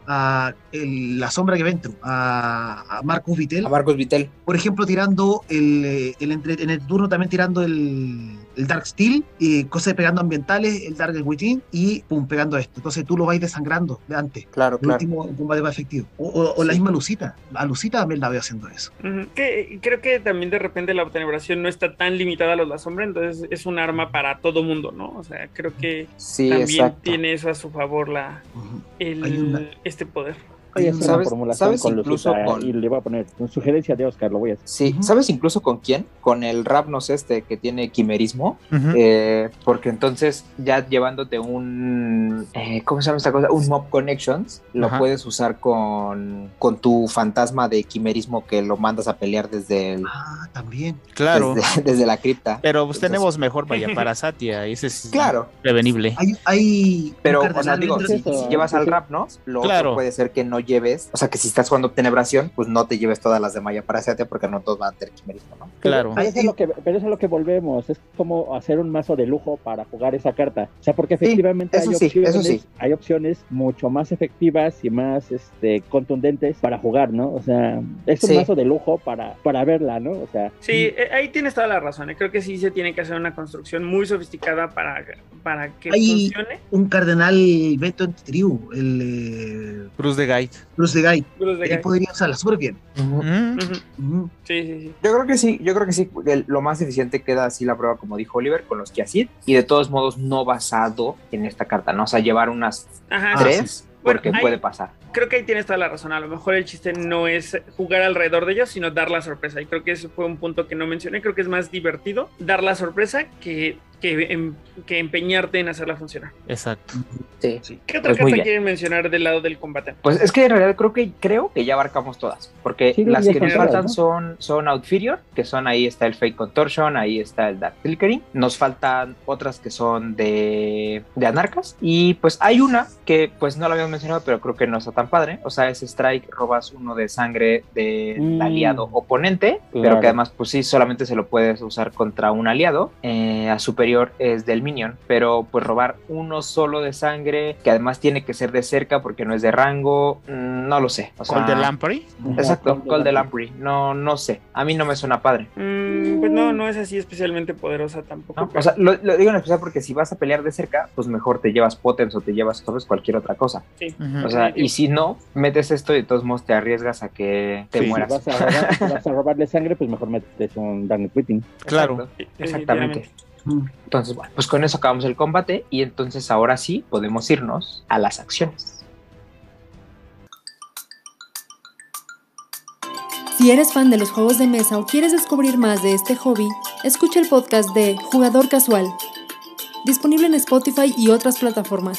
[SPEAKER 6] a el, la sombra que ventro, a, a Marcus Vitel.
[SPEAKER 5] A Marcus Vitel.
[SPEAKER 6] Por ejemplo, tirando el, el entre, en el turno también tirando el, el Dark Steel, y cosas pegando ambientales, el Dark Within y pum, pegando esto. Entonces tú lo vais desangrando de antes.
[SPEAKER 5] Claro,
[SPEAKER 6] el
[SPEAKER 5] claro.
[SPEAKER 6] último combate más efectivo. O, o, o sí. La misma Lucita. A Lucita también la veo haciendo eso.
[SPEAKER 1] Uh-huh. Que, creo que también de repente la obtenebración no está tan limitada a los la sombra, entonces es un arma para todo mundo, ¿no? O sea, creo que
[SPEAKER 5] sí,
[SPEAKER 1] también
[SPEAKER 5] exacto.
[SPEAKER 1] tiene eso a su favor la
[SPEAKER 6] uh-huh.
[SPEAKER 1] el,
[SPEAKER 6] una...
[SPEAKER 1] este poder.
[SPEAKER 4] Voy a hacer
[SPEAKER 5] ¿Sabes,
[SPEAKER 4] una formulación
[SPEAKER 5] ¿sabes
[SPEAKER 4] con
[SPEAKER 5] incluso
[SPEAKER 4] Lucita,
[SPEAKER 5] con...
[SPEAKER 4] y le voy a poner una sugerencia de Oscar, lo voy a hacer.
[SPEAKER 5] Sí, uh-huh. ¿Sabes incluso con quién? Con el Ravnos este que tiene quimerismo,
[SPEAKER 3] uh-huh.
[SPEAKER 5] eh, porque entonces ya llevándote un, eh, ¿cómo se llama esta cosa? Un Mob Connections, lo uh-huh. puedes usar con, con tu fantasma de quimerismo que lo mandas a pelear desde el...
[SPEAKER 6] Ah, también.
[SPEAKER 3] Claro.
[SPEAKER 5] Desde, desde la cripta.
[SPEAKER 3] Pero pues entonces... tenemos mejor vaya para Satya, ese es
[SPEAKER 5] claro.
[SPEAKER 3] prevenible.
[SPEAKER 6] Hay, hay
[SPEAKER 5] Pero, o sea, digo, si, si llevas al Ravnos, lo
[SPEAKER 3] claro.
[SPEAKER 5] otro puede ser que no lleves, o sea, que si estás jugando obtenebración, pues no te lleves todas las de Maya para Satya porque no todos van a tener quimerismo, ¿no?
[SPEAKER 3] Claro.
[SPEAKER 4] Pero eso, es lo que, pero eso es lo que volvemos, es como hacer un mazo de lujo para jugar esa carta. O sea, porque efectivamente
[SPEAKER 5] sí,
[SPEAKER 4] hay,
[SPEAKER 5] sí,
[SPEAKER 4] opciones,
[SPEAKER 5] sí.
[SPEAKER 4] hay opciones mucho más efectivas y más este, contundentes para jugar, ¿no? O sea, es un sí. mazo de lujo para, para verla, ¿no? O sea,
[SPEAKER 1] sí, eh, ahí tienes toda la razón. Eh. Creo que sí se tiene que hacer una construcción muy sofisticada para, para que
[SPEAKER 6] hay
[SPEAKER 1] funcione.
[SPEAKER 6] Un cardenal Beto en tribu, el eh...
[SPEAKER 3] Cruz de Guide.
[SPEAKER 6] Cruz de Guide.
[SPEAKER 1] Cruz de Guide.
[SPEAKER 6] Podría usarla súper bien.
[SPEAKER 5] Uh-huh.
[SPEAKER 1] Uh-huh. Uh-huh. Sí, sí, sí.
[SPEAKER 5] Yo creo que sí, yo creo que sí. El, lo más eficiente queda así la prueba, como dijo Oliver, con los Kiasid, y de todos modos no basado en esta carta, ¿no? O sea, llevar unas Ajá, tres, ah, sí. porque bueno, puede pasar.
[SPEAKER 1] Creo que ahí tienes toda la razón. A lo mejor el chiste no es jugar alrededor de ellos, sino dar la sorpresa. Y creo que ese fue un punto que no mencioné. Creo que es más divertido dar la sorpresa que, que, em, que empeñarte en hacerla funcionar.
[SPEAKER 3] Exacto.
[SPEAKER 5] Sí.
[SPEAKER 1] ¿Qué otra pues carta quieren mencionar del lado del combate?
[SPEAKER 5] Pues es que en realidad creo que creo que ya abarcamos todas. Porque sí, las que nos faltan, ¿no? son, son Outferior, que son ahí está el Fake Contortion, ahí está el Dark Trickery. Nos faltan otras que son de, de Anarcas. Y pues hay una que pues no la habíamos mencionado, pero creo que no está tan padre, o sea, es Strike, robas uno de sangre del mm. aliado oponente, claro. pero que además pues sí, solamente se lo puedes usar contra un aliado, eh, a superior superior es del minion, pero pues robar uno solo de sangre, que además tiene que ser de cerca porque no es de rango, mmm, no lo sé. O sea,
[SPEAKER 3] Call the Lamprey.
[SPEAKER 5] Exacto, Call the Lamprey. No, no sé. A mí no me suena padre.
[SPEAKER 1] Mm, pues no, no es así especialmente poderosa tampoco.
[SPEAKER 5] ¿No?
[SPEAKER 1] Pero...
[SPEAKER 5] O sea, lo, lo digo en especial porque si vas a pelear de cerca, pues mejor te llevas Potems o te llevas, ¿sabes? Cualquier otra cosa.
[SPEAKER 1] Sí.
[SPEAKER 3] Uh-huh.
[SPEAKER 5] O sea, y si no, metes esto y de todos modos te arriesgas a que te
[SPEAKER 3] Sí.
[SPEAKER 5] mueras.
[SPEAKER 4] Si vas a, robar, si vas a robarle sangre, pues mejor metes un Dark Quitting.
[SPEAKER 3] Claro.
[SPEAKER 5] Exacto. Exactamente. Entonces, bueno, pues con eso acabamos el combate y entonces ahora sí podemos irnos a las acciones.
[SPEAKER 2] Si eres fan de los juegos de mesa o quieres descubrir más de este hobby, escucha el podcast de Jugador Casual, disponible en Spotify y otras plataformas.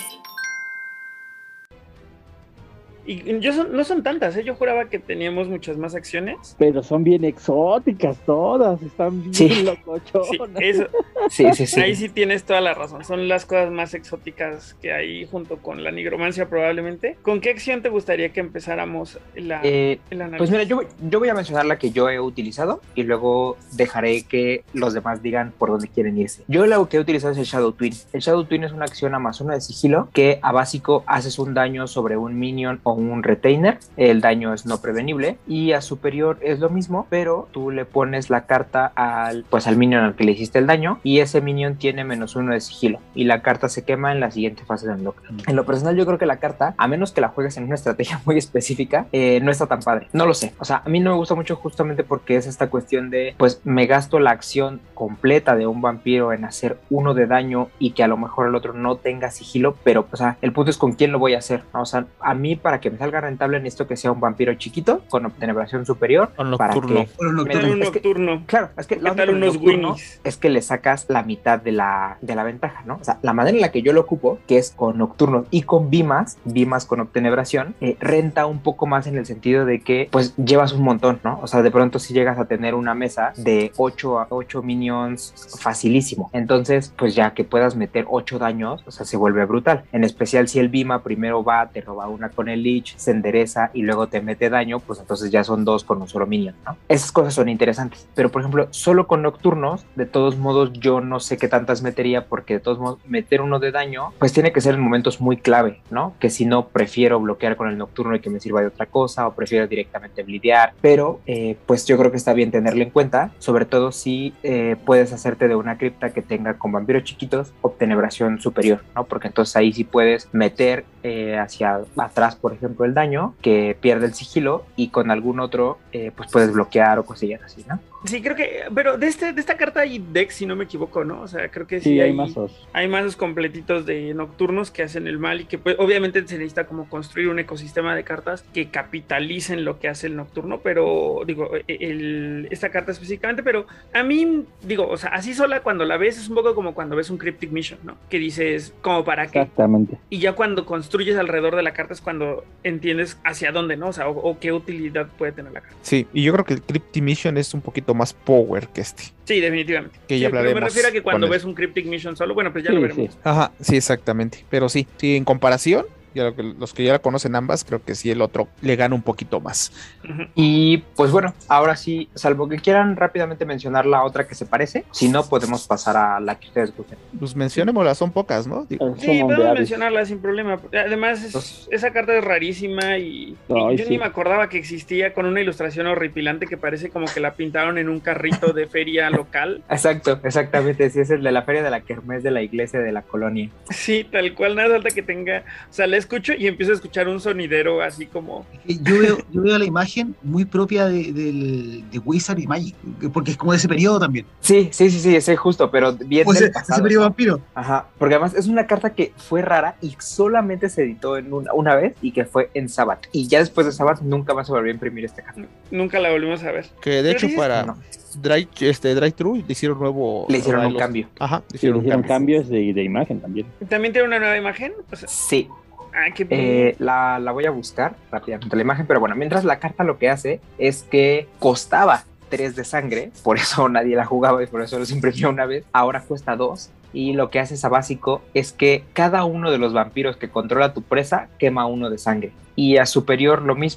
[SPEAKER 1] Y yo son, no son tantas, ¿eh? Yo juraba que teníamos muchas más acciones.
[SPEAKER 4] Pero son bien exóticas todas, están bien
[SPEAKER 5] Sí.
[SPEAKER 4] locochonas.
[SPEAKER 1] Sí, eso,
[SPEAKER 5] Sí, sí, sí.
[SPEAKER 1] ahí sí tienes toda la razón. Son las cosas más exóticas que hay junto con la nigromancia probablemente. ¿Con qué acción te gustaría que empezáramos la,
[SPEAKER 5] Eh,
[SPEAKER 1] el análisis?
[SPEAKER 5] Pues mira, yo, yo voy a mencionar la que yo he utilizado y luego dejaré que los demás digan por dónde quieren irse. Yo la que he utilizado es el Shadow Twin. El Shadow Twin es una acción a más uno de sigilo que a básico haces un daño sobre un minion o un retainer. El daño es no prevenible y a superior es lo mismo, pero tú le pones la carta al, pues al minion al que le hiciste el daño y ese minion tiene menos uno de sigilo y la carta se quema en la siguiente fase del unlock. En lo personal yo creo que la carta, a menos que la juegues en una estrategia muy específica, eh, no está tan padre. No lo sé. O sea, a mí no me gusta mucho justamente porque es esta cuestión de, pues me gasto la acción completa de un vampiro en hacer uno de daño y que a lo mejor el otro no tenga sigilo, pero, o sea, el punto es con quién lo voy a hacer, ¿no? O sea, a mí para que me salga rentable necesito que sea un vampiro chiquito con obtenebración superior.
[SPEAKER 3] O
[SPEAKER 5] Para
[SPEAKER 3] nocturno.
[SPEAKER 5] que...
[SPEAKER 6] Bueno, no,
[SPEAKER 1] ¿Qué tal un
[SPEAKER 5] es que-
[SPEAKER 1] nocturno?
[SPEAKER 5] Claro, es que
[SPEAKER 1] ¿Qué
[SPEAKER 5] la onda
[SPEAKER 1] tal
[SPEAKER 5] con el
[SPEAKER 1] unos
[SPEAKER 5] nocturno
[SPEAKER 1] Winnies?
[SPEAKER 5] es que le sacas la mitad de la, de la ventaja, ¿no? O sea, la manera en la que yo lo ocupo, que es con nocturno y con bimas, bimas con obtenebración, eh, renta un poco más en el sentido de que, pues, llevas un montón, ¿no? O sea, de pronto si llegas a tener una mesa de ocho a ocho minions facilísimo. Entonces, pues ya que puedas meter ocho daños, o sea, se vuelve brutal. En especial si el bima primero va, te roba una con el Lich, se endereza y luego te mete daño, pues entonces ya son dos con un solo minion, ¿no? Esas cosas son interesantes. Pero, por ejemplo, solo con nocturnos, de todos modos, yo no sé qué tantas metería, porque de todos modos, meter uno de daño, pues tiene que ser en momentos muy clave, ¿no? Que si no, prefiero bloquear con el nocturno y que me sirva de otra cosa, o prefiero directamente blidear. Pero, eh, pues yo creo que está bien tenerlo en cuenta, sobre todo si eh, puedes hacerte de una cripta que tenga con vampiros chiquitos obtenebración superior, ¿no? Porque entonces ahí sí puedes meter eh, hacia atrás, por ejemplo, el daño, que pierde el sigilo, y con algún otro, eh, pues puedes bloquear o cosillas así, ¿no?
[SPEAKER 1] Sí, creo que, pero de este de esta carta hay decks, si no me equivoco, ¿no? O sea, creo que sí,
[SPEAKER 4] Sí, hay
[SPEAKER 1] hay,
[SPEAKER 4] mazos.
[SPEAKER 1] hay mazos completitos de nocturnos que hacen el mal y que pues obviamente se necesita como construir un ecosistema de cartas que capitalicen lo que hace el nocturno, pero digo, el, esta carta específicamente, pero a mí, digo, o sea, así sola cuando la ves es un poco como cuando ves un Cryptic Mission, ¿no? Que dices, como para qué.
[SPEAKER 4] Exactamente.
[SPEAKER 1] Y ya cuando construyes alrededor de la carta es cuando entiendes hacia dónde, ¿no? O sea, o, o qué utilidad puede tener la carta.
[SPEAKER 3] Sí, y yo creo que el Cryptic Mission es un poquito más power que este.
[SPEAKER 1] Sí, definitivamente.
[SPEAKER 3] Que
[SPEAKER 1] Sí,
[SPEAKER 3] ya
[SPEAKER 1] pero
[SPEAKER 3] hablaremos
[SPEAKER 1] me refiero a que cuando
[SPEAKER 3] con
[SPEAKER 1] ves un Cryptic Mission solo, bueno, pues ya
[SPEAKER 4] Sí,
[SPEAKER 1] lo veremos.
[SPEAKER 4] sí.
[SPEAKER 3] Ajá, sí, exactamente. Pero sí, sí, en comparación, ya lo que- los que ya la conocen ambas, creo que sí el otro le gana un poquito más.
[SPEAKER 1] Ujú.
[SPEAKER 5] Y pues bueno, ahora sí, salvo que quieran rápidamente mencionar la otra que se parece, si no podemos pasar a la que ustedes gusten.
[SPEAKER 3] Pues mencionémoslas, son pocas, ¿no? Digo,
[SPEAKER 4] El
[SPEAKER 1] Sí,
[SPEAKER 4] Summon de
[SPEAKER 1] podemos
[SPEAKER 4] Abyss.
[SPEAKER 1] mencionarla sin problema. Además, es- esa carta es rarísima y, y
[SPEAKER 4] Ay,
[SPEAKER 1] yo
[SPEAKER 4] sí.
[SPEAKER 1] ni me acordaba que existía, con una ilustración horripilante que parece como que la pintaron en un carrito de feria local.
[SPEAKER 5] Exacto, exactamente, sí, es el de la feria de la kermés de la iglesia de la colonia.
[SPEAKER 1] Sí, tal cual, nada falta que tenga. O sea, la escucho y empiezo a escuchar un sonidero así como.
[SPEAKER 6] Yo veo, yo veo la imagen muy propia de, del- de Wizard y Magic, porque es como de ese periodo también.
[SPEAKER 5] Sí, sí, sí, sí, ese justo, pero bien
[SPEAKER 6] O
[SPEAKER 5] del
[SPEAKER 6] ese,
[SPEAKER 5] pasado,
[SPEAKER 6] ese periodo
[SPEAKER 5] ¿no?
[SPEAKER 6] vampiro.
[SPEAKER 5] Ajá, porque además es una carta que fue rara y solamente se editó en una, una vez y que fue en Sabbath. Y ya después de Sabbath nunca más se volvió a imprimir esta carta.
[SPEAKER 1] Nunca la volvimos a ver.
[SPEAKER 3] que de
[SPEAKER 1] Pero
[SPEAKER 3] hecho
[SPEAKER 1] dices-
[SPEAKER 3] para
[SPEAKER 5] No.
[SPEAKER 3] Drive, este, Drive Thru le hicieron nuevo.
[SPEAKER 5] Le hicieron un
[SPEAKER 3] los-
[SPEAKER 5] cambio.
[SPEAKER 3] Ajá, le
[SPEAKER 4] Sí,
[SPEAKER 3] hicieron
[SPEAKER 4] le
[SPEAKER 3] un
[SPEAKER 4] hicieron
[SPEAKER 3] cambio.
[SPEAKER 4] cambios de, de imagen también.
[SPEAKER 1] También tiene una nueva imagen. O sea,
[SPEAKER 5] Sí,
[SPEAKER 1] ah, qué
[SPEAKER 5] Eh, la, la voy a buscar rápidamente la imagen, pero bueno, mientras la carta lo que hace es que costaba tres de sangre, por eso nadie la jugaba y por eso los imprimió una vez, ahora cuesta dos, y lo que hace esa básico es que cada uno de los vampiros que controla tu presa quema uno de sangre, y a superior lo mismo,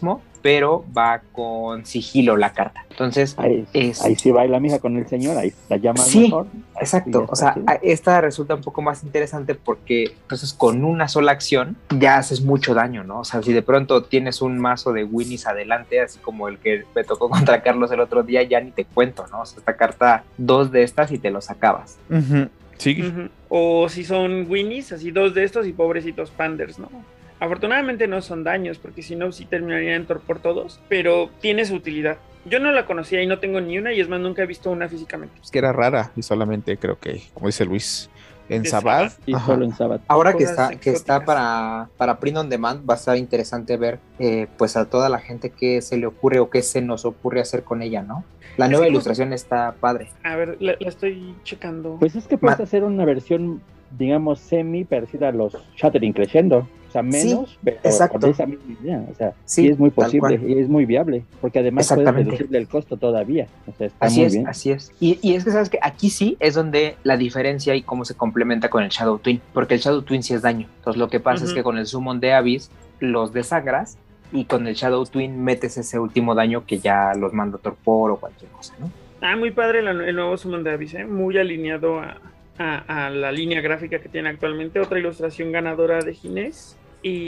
[SPEAKER 5] pero va con sigilo la carta. Entonces,
[SPEAKER 4] ahí,
[SPEAKER 5] es...
[SPEAKER 4] ahí sí baila mija con el señor, ahí la llama
[SPEAKER 5] sí,
[SPEAKER 4] mejor.
[SPEAKER 5] Exacto, o sea, chido. Esta resulta un poco más interesante porque entonces con una sola acción ya haces mucho daño, ¿no? O sea, si de pronto tienes un mazo de Winnies adelante, así como el que me tocó contra Carlos el otro día, ya ni te cuento, ¿no? O sea, esta carta, dos de estas y te los acabas.
[SPEAKER 3] Uh-huh. Sí.
[SPEAKER 1] Uh-huh. O si son Winnies, así dos de estos y pobrecitos Panders, ¿no? Afortunadamente no son daños, porque si no, sí terminaría en torpor todos, pero tiene su utilidad. Yo no la conocía y no tengo ni una, y es más, nunca he visto una físicamente.
[SPEAKER 3] Es que era rara, y solamente creo que, como dice Luis, en Sabbath.
[SPEAKER 4] Y solo en Sabbath.
[SPEAKER 5] Ahora que está, que está para, para Print on Demand, va a estar interesante ver eh, pues a toda la gente qué se le ocurre o qué se nos ocurre hacer con ella, ¿no? La nueva ilustración está padre.
[SPEAKER 1] A ver, la, la estoy checando.
[SPEAKER 4] Pues es que puedes Ma- hacer una versión, digamos, semi parecida a los Shattering Crescendo. O sea, menos, sí, pero
[SPEAKER 5] exacto.
[SPEAKER 4] Con esa misma idea. O sea, sí, sí es muy posible y es muy viable, porque además puedes reducirle el costo todavía. O sea, está
[SPEAKER 5] así
[SPEAKER 4] muy
[SPEAKER 5] es,
[SPEAKER 4] bien.
[SPEAKER 5] así es. Y, y es que sabes que aquí sí es donde la diferencia y cómo se complementa con el Shadow Twin, porque el Shadow Twin sí es daño. Entonces lo que pasa uh-huh. es que con el Summon de Abyss los desangras y con el Shadow Twin metes ese último daño que ya los manda torpor o cualquier cosa, ¿no?
[SPEAKER 1] Ah, muy padre la, el nuevo Summon de Abyss, ¿eh? Muy alineado a, a, a la línea gráfica que tiene actualmente. Otra ilustración ganadora de Ginés.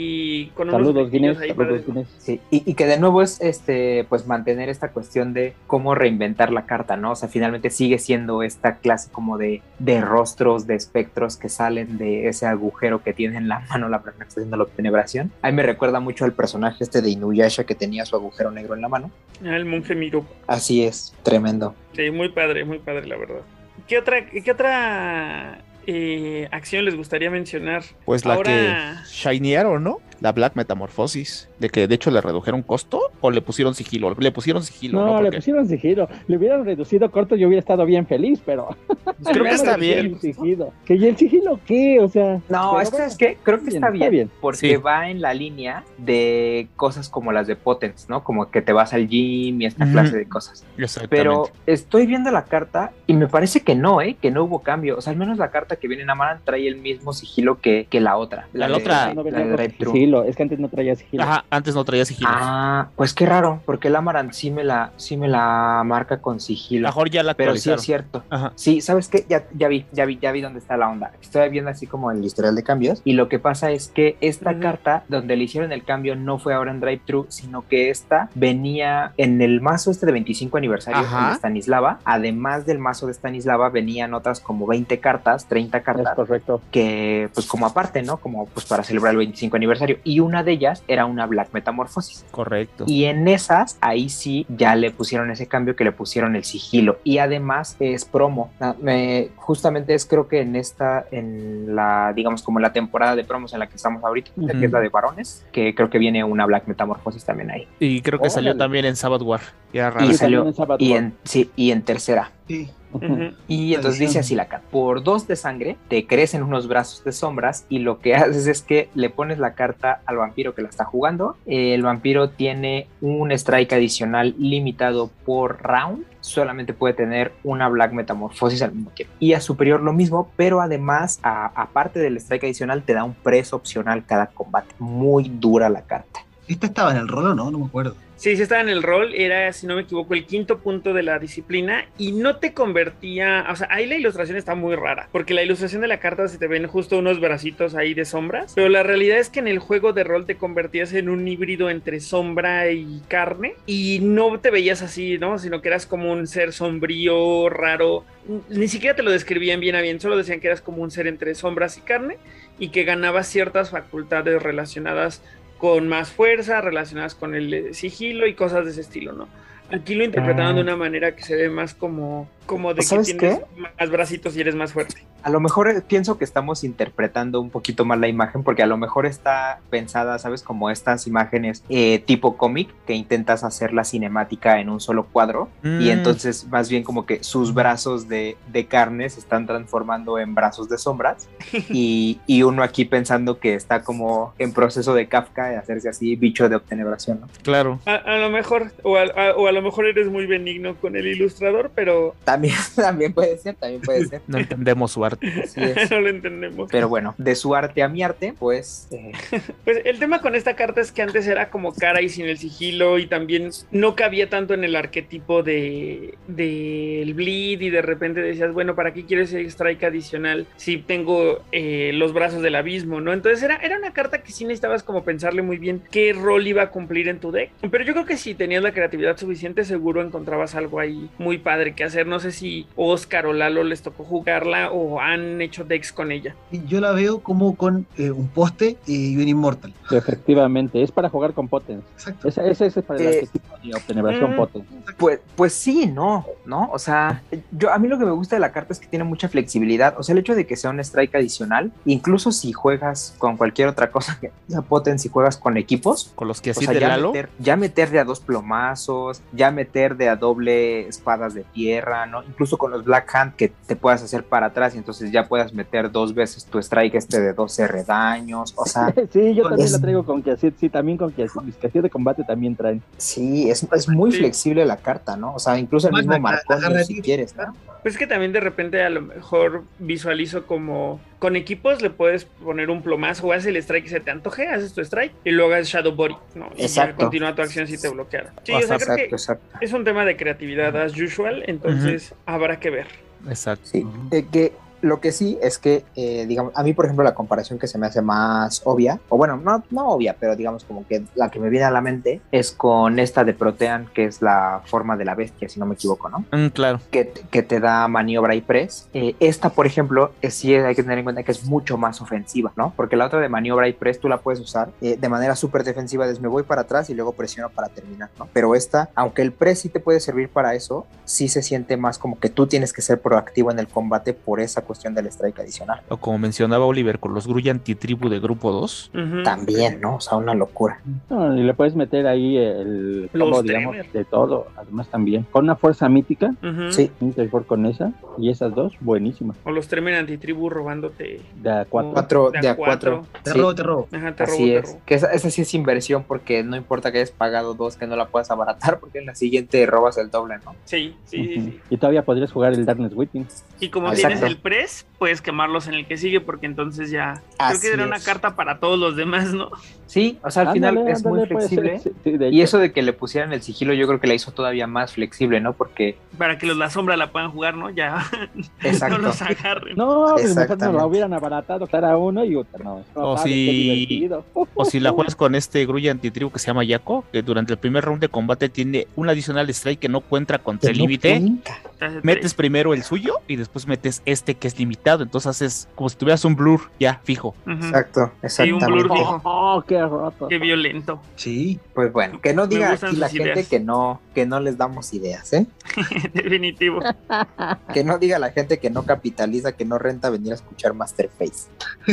[SPEAKER 1] Y con
[SPEAKER 4] saludos Guinness, saludos
[SPEAKER 5] Guinness. Sí, y, y que de nuevo es este pues mantener esta cuestión de cómo reinventar la carta, ¿no? O sea, finalmente sigue siendo esta clase como de, de rostros, de espectros que salen de ese agujero que tiene en la mano la persona que está haciendo la obtenebración. A mí me recuerda mucho al personaje este de Inuyasha que tenía su agujero negro en la mano.
[SPEAKER 1] Ah, el monje Miru.
[SPEAKER 5] Así es, tremendo.
[SPEAKER 1] Sí, muy padre, muy padre la verdad. ¿Qué otra, qué otra eh, acción les gustaría mencionar?
[SPEAKER 3] Pues la
[SPEAKER 1] Ahora...
[SPEAKER 3] que shinearon, ¿no? La Black Metamorphosis, de que de hecho le redujeron costo o le pusieron sigilo, le pusieron sigilo.
[SPEAKER 4] No,
[SPEAKER 3] no
[SPEAKER 4] le pusieron sigilo, le hubieran reducido corto, yo hubiera estado bien feliz, pero
[SPEAKER 3] creo que está bien.
[SPEAKER 4] Sigilo. ¿Que y el sigilo qué? O sea,
[SPEAKER 5] no, es que es que creo que está bien, está bien. porque
[SPEAKER 3] sí.
[SPEAKER 5] va en la línea de cosas como las de Potence, ¿no? Como que te vas al gym y esta mm. clase de cosas. Pero estoy viendo la carta y me parece que no, ¿eh? Que no hubo cambio. O sea, al menos la carta que viene en Amaranth trae el mismo sigilo que, que la otra.
[SPEAKER 3] La, la de, otra.
[SPEAKER 4] No la de sigilo. Es que antes no traía sigilo.
[SPEAKER 3] Ajá, antes no traía sigilo.
[SPEAKER 5] Ah, pues qué raro, porque el Amaranth sí me la, sí me la marca con sigilo.
[SPEAKER 3] Mejor ya la actualizaron.
[SPEAKER 5] Pero sí es cierto.
[SPEAKER 3] Ajá.
[SPEAKER 5] Sí, ¿sabes qué? Ya, ya vi, ya vi, ya vi dónde está la onda. Estoy viendo así como el historial de cambios y lo que pasa es que esta uh-huh. carta donde le hicieron el cambio no fue ahora en Drive-Thru, sino que esta venía en el mazo este de veinticinco aniversario de Stanislava. Además del mazo de Stanislava venían otras como veinte cartas, treinta cartas.
[SPEAKER 4] Es correcto.
[SPEAKER 5] Que pues como aparte, ¿no? Como pues para celebrar el veinticinco aniversario. Y una de ellas era una Black Metamorphosis.
[SPEAKER 3] Correcto.
[SPEAKER 5] Y en esas, ahí sí, ya le pusieron ese cambio que le pusieron el sigilo. Y además es promo. Me, justamente es creo que en esta, en la, digamos como la temporada de promos en la que estamos ahorita, uh-huh. que es la de varones, que creo que viene una Black Metamorphosis también ahí.
[SPEAKER 3] Y creo que oh, salió dale. también en Sabbath War. Ya raro.
[SPEAKER 5] Y salió en y en, sí, y en tercera.
[SPEAKER 6] Sí.
[SPEAKER 5] Uh-huh. Y entonces dice así la carta: por dos de sangre te crecen unos brazos de sombras y lo que haces es que le pones la carta al vampiro que la está jugando. El vampiro tiene un strike adicional limitado por round, solamente puede tener una Black Metamorphosis al mismo tiempo. Y a superior lo mismo, pero además a, aparte del strike adicional te da un press opcional cada combate. Muy dura la carta.
[SPEAKER 6] ¿Esta estaba en el rol o no? No me acuerdo.
[SPEAKER 1] Sí, sí estaba en el rol, era, si no me equivoco, el quinto punto de la disciplina y no te convertía, o sea, ahí la ilustración está muy rara, porque la ilustración de la carta se te ven justo unos bracitos ahí de sombras, pero la realidad es que en el juego de rol te convertías en un híbrido entre sombra y carne y no te veías así, ¿no? Sino que eras como un ser sombrío, raro, ni siquiera te lo describían bien a bien, solo decían que eras como un ser entre sombras y carne y que ganabas ciertas facultades relacionadas con más fuerza, relacionadas con el sigilo y cosas de ese estilo, ¿no? Aquí lo interpretaron ah. de una manera que se ve más como, como de que tienes qué? más bracitos y eres más fuerte.
[SPEAKER 5] A lo mejor pienso que estamos interpretando un poquito mal la imagen, porque a lo mejor está pensada, ¿sabes? Como estas imágenes eh, tipo cómic, que intentas hacer la cinemática en un solo cuadro, mm. y entonces más bien como que sus brazos de, de carne se están transformando en brazos de sombras, y, y uno aquí pensando que está como en proceso de Kafka de hacerse así bicho de obtenebración, ¿no?
[SPEAKER 3] Claro.
[SPEAKER 1] A, a lo mejor, o a, a, o a lo lo mejor eres muy benigno con el ilustrador, pero...
[SPEAKER 5] También, también puede ser, también puede ser.
[SPEAKER 3] No entendemos su arte.
[SPEAKER 5] Así es.
[SPEAKER 1] No lo entendemos.
[SPEAKER 5] Pero bueno, de su arte a mi arte, pues... Eh...
[SPEAKER 1] Pues el tema con esta carta es que antes era como cara y sin el sigilo, y también no cabía tanto en el arquetipo de del bleed, y de repente decías, bueno, ¿para qué quiero ese strike adicional si tengo eh, los brazos del abismo, ¿no? Entonces era, era una carta que sí necesitabas como pensarle muy bien qué rol iba a cumplir en tu deck, pero yo creo que si tenías la creatividad suficiente, seguro encontrabas algo ahí muy padre que hacer. No sé si Oscar o Lalo les tocó jugarla o han hecho decks con ella.
[SPEAKER 6] Yo la veo como con eh, un poste y un Immortal.
[SPEAKER 4] Efectivamente, es para jugar con Potence.
[SPEAKER 6] Exacto.
[SPEAKER 4] Ese, ese es para el
[SPEAKER 5] Eh,
[SPEAKER 4] arquetipo de obtenebración
[SPEAKER 1] mm,
[SPEAKER 4] Potence.
[SPEAKER 5] Pues, pues sí, no, ¿no? O sea, yo, a mí lo que me gusta de la carta es que tiene mucha flexibilidad. O sea, el hecho de que sea un strike adicional, incluso si juegas con cualquier otra cosa que sea Potence, si juegas con equipos,
[SPEAKER 3] Con los que
[SPEAKER 5] o
[SPEAKER 3] así
[SPEAKER 5] sea,
[SPEAKER 3] de
[SPEAKER 5] ya
[SPEAKER 3] Lalo.
[SPEAKER 5] meter, ya meter de a dos plomazos, ya meter de a doble espadas de tierra, ¿no? Incluso con los Black Hand que te puedas hacer para atrás y entonces ya puedas meter dos veces tu strike este de doce redaños. O sea,
[SPEAKER 4] Sí, yo también
[SPEAKER 5] es-
[SPEAKER 4] la traigo con Kiasit, sí, también con Kiasit. Mis Kiasit de combate también traen.
[SPEAKER 5] sí, es, es muy
[SPEAKER 1] Sí.
[SPEAKER 5] flexible la carta, ¿no? O sea, incluso el
[SPEAKER 6] Más
[SPEAKER 5] mismo
[SPEAKER 6] la- la
[SPEAKER 5] Marconi, si
[SPEAKER 6] narrativa.
[SPEAKER 5] quieres, ¿no?
[SPEAKER 1] Pues es que también de repente a lo mejor visualizo como con equipos le puedes poner un plomazo o haces el strike que se te antoje, haces tu strike y luego haces Shadow Body, ¿no? Y ya
[SPEAKER 5] Exacto.
[SPEAKER 1] continúa tu acción si te bloqueara. Sí, o sea, creo
[SPEAKER 5] Exacto,
[SPEAKER 1] que
[SPEAKER 5] exacto.
[SPEAKER 1] es un tema de creatividad as usual, entonces habrá que ver.
[SPEAKER 3] Exacto.
[SPEAKER 5] Sí, de que lo que sí es que, eh, digamos, a mí, por ejemplo, la comparación que se me hace más obvia, o bueno, no, no obvia, pero digamos como que la que me viene a la mente es con esta de Protean, que es la forma de la bestia, si no me equivoco, ¿no?
[SPEAKER 3] Mm, claro.
[SPEAKER 5] Que, que te da maniobra y press. Eh, esta, por ejemplo, es, sí hay que tener en cuenta que es mucho más ofensiva, ¿no? Porque la otra de maniobra y press tú la puedes usar eh, de manera súper defensiva, desde me voy para atrás y luego presiono para terminar, ¿no? Pero esta, aunque el press sí te puede servir para eso, sí se siente más como que tú tienes que ser proactivo en el combate por esa cuestión del strike adicional.
[SPEAKER 3] O como mencionaba Oliver, con los Gruy antitribu de grupo dos.
[SPEAKER 1] Ujú.
[SPEAKER 5] También, ¿no? O sea, una locura.
[SPEAKER 4] No, y le puedes meter ahí el
[SPEAKER 1] Los
[SPEAKER 4] combo, digamos,
[SPEAKER 1] Tremor.
[SPEAKER 4] de todo. Además también. Con una fuerza mítica,
[SPEAKER 1] Ujú.
[SPEAKER 5] Sí,
[SPEAKER 4] Interfor con esa, y esas dos, buenísimas.
[SPEAKER 1] O los Tremen antitribu robándote.
[SPEAKER 4] De a cuatro.
[SPEAKER 5] cuatro
[SPEAKER 1] De
[SPEAKER 5] de
[SPEAKER 1] a
[SPEAKER 5] a cuatro.
[SPEAKER 6] Te
[SPEAKER 5] Sí.
[SPEAKER 6] robo, te robo.
[SPEAKER 1] Ajá, te robo,
[SPEAKER 5] Así
[SPEAKER 1] te
[SPEAKER 5] es,
[SPEAKER 1] robo.
[SPEAKER 5] que esa, esa sí es inversión porque no importa que hayas pagado dos, que no la puedas abaratar porque en la siguiente robas el doble, ¿no?
[SPEAKER 1] Sí, sí, sí,
[SPEAKER 4] Ujú.
[SPEAKER 1] sí.
[SPEAKER 4] Y todavía podrías jugar el Darkness Within.
[SPEAKER 1] Y como
[SPEAKER 5] Exacto.
[SPEAKER 1] tienes el press, puedes quemarlos en el que sigue porque entonces ya... Creo
[SPEAKER 5] Así
[SPEAKER 1] que era una
[SPEAKER 5] es.
[SPEAKER 1] carta para todos los demás, ¿no?
[SPEAKER 5] Sí, o sea, al
[SPEAKER 4] Ándale,
[SPEAKER 5] final es muy
[SPEAKER 4] ándale, puede ser,
[SPEAKER 5] flexible.
[SPEAKER 4] sí, sí, de
[SPEAKER 5] Y
[SPEAKER 4] hecho.
[SPEAKER 5] eso de que le pusieran el sigilo yo creo que la hizo todavía más flexible, ¿no? Porque,
[SPEAKER 1] Para que los la sombra la puedan jugar, ¿no? Ya
[SPEAKER 5] exacto.
[SPEAKER 1] no los agarren.
[SPEAKER 4] No, pues mejor no
[SPEAKER 5] Exactamente.
[SPEAKER 4] la hubieran abaratado, cada uno y otra, no. no
[SPEAKER 3] O
[SPEAKER 4] padre,
[SPEAKER 3] si-
[SPEAKER 4] qué divertido.
[SPEAKER 3] O si la juegas con este Gruy antitribu que se llama Yako, que durante el primer round de combate tiene un adicional strike que no cuenta contra el
[SPEAKER 5] Que no
[SPEAKER 3] límite.
[SPEAKER 5] cuenta.
[SPEAKER 1] Te hace
[SPEAKER 3] Metes
[SPEAKER 1] tres.
[SPEAKER 3] primero el suyo y después metes este que es limitado. Entonces haces como si tuvieras un blur ya fijo.
[SPEAKER 1] Ujú.
[SPEAKER 5] Exacto,
[SPEAKER 1] Sí, un
[SPEAKER 5] exactamente.
[SPEAKER 1] blur fijo.
[SPEAKER 4] Oh, qué roto.
[SPEAKER 1] Qué violento.
[SPEAKER 6] Sí.
[SPEAKER 5] Pues bueno, que no
[SPEAKER 1] Me
[SPEAKER 5] diga
[SPEAKER 1] gustan
[SPEAKER 5] aquí la
[SPEAKER 1] sus
[SPEAKER 5] gente
[SPEAKER 1] ideas.
[SPEAKER 5] que no, que no les damos ideas, ¿eh?
[SPEAKER 1] Definitivo.
[SPEAKER 5] Que no diga la gente que no capitaliza, que no renta venir a escuchar Masterface.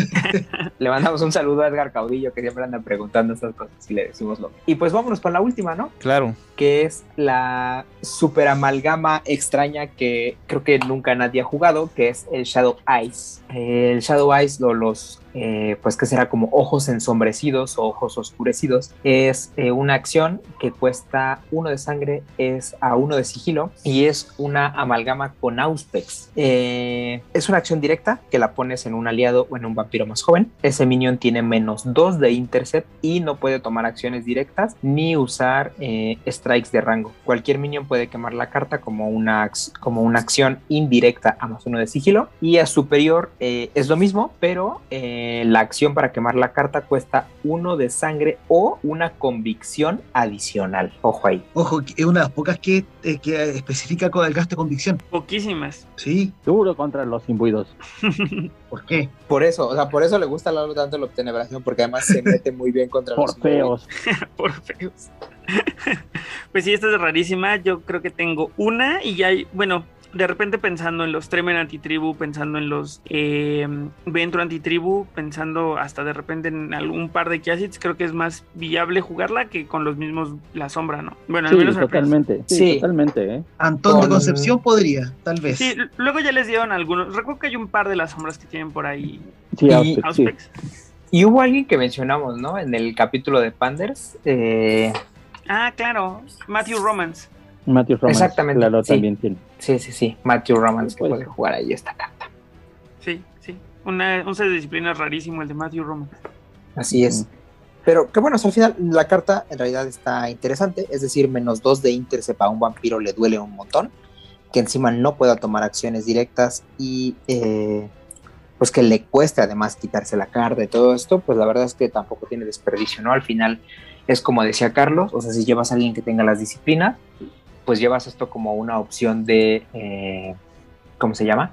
[SPEAKER 5] Le mandamos un saludo a Edgar Caudillo, que siempre anda preguntando estas cosas y le decimos lo. Y pues vámonos con la última, ¿no?
[SPEAKER 3] Claro.
[SPEAKER 5] Que es la super amalgama extraña que creo que nunca nadie ha jugado, que es el Shadow Eyes. El Shadow Eyes, o los, eh, pues que será como ojos ensombrecidos o ojos oscurecidos, es eh, una acción que cuesta uno de sangre, es a uno de sigilo y es una amalgama con Auspex. Eh, es una acción directa que la pones en un aliado o en un vampiro más joven. Ese minion tiene menos dos de intercept y no puede tomar acciones directas ni usar eh, strikes de rango. Cualquier minion puede quemar la carta como una, como una acción indirecta a más uno de sigilo, y a superior eh, es lo mismo, pero eh, la acción para quemar la carta cuesta uno de sangre o una convicción adicional. Ojo ahí.
[SPEAKER 6] Ojo, que es una de las pocas que, eh, que especifica con el gasto de convicción.
[SPEAKER 1] Poquísimas.
[SPEAKER 6] Sí.
[SPEAKER 4] Duro contra los imbuidos.
[SPEAKER 6] ¿Por qué?
[SPEAKER 5] Por eso, o sea, por eso le gusta a Lalo tanto la obtenebración, porque además se mete muy bien contra
[SPEAKER 4] Por
[SPEAKER 5] los
[SPEAKER 4] feos.
[SPEAKER 1] Por feos. Pues sí, esta es rarísima. Yo creo que tengo una y ya hay, bueno, de repente pensando en los Tremen antitribu, pensando en los eh, Ventro antitribu, pensando hasta de repente en algún par de Kiasits, creo que es más viable jugarla que con los mismos La Sombra, ¿no? Bueno, al
[SPEAKER 4] Sí,
[SPEAKER 1] menos me parece.
[SPEAKER 4] totalmente. Sí,
[SPEAKER 5] Sí.
[SPEAKER 4] totalmente, ¿eh?
[SPEAKER 6] Antón de
[SPEAKER 5] Con-
[SPEAKER 6] Concepción podría, tal vez.
[SPEAKER 1] Sí, luego ya les dieron algunos. Recuerdo que hay un par de Las Sombras que tienen por ahí
[SPEAKER 4] Sí,
[SPEAKER 5] Y-
[SPEAKER 4] Auspex, sí.
[SPEAKER 1] Auspex.
[SPEAKER 5] Y hubo alguien que mencionamos, ¿no? En el capítulo de Panders. Eh,
[SPEAKER 1] Ah, claro, Matthew Romance.
[SPEAKER 4] Matthew Romance,
[SPEAKER 5] Exactamente,
[SPEAKER 4] claro,
[SPEAKER 5] sí.
[SPEAKER 4] también tiene.
[SPEAKER 5] Sí, sí, sí. Matthew Romance que
[SPEAKER 4] Pues-
[SPEAKER 5] puede jugar ahí esta carta.
[SPEAKER 1] Sí, sí. Una, un set de disciplinas rarísimo el de Matthew Roman.
[SPEAKER 5] Así es. Pero que bueno, o sea, al final la carta en realidad está interesante, es decir, menos dos de Intercept a un vampiro le duele un montón, que encima no pueda tomar acciones directas y eh, pues que le cueste además quitarse la carta y todo esto, pues la verdad es que tampoco tiene desperdicio, ¿no? Al final es como decía Carlos, o sea, si llevas a alguien que tenga las disciplinas, pues llevas esto como una opción de, eh, ¿cómo se llama?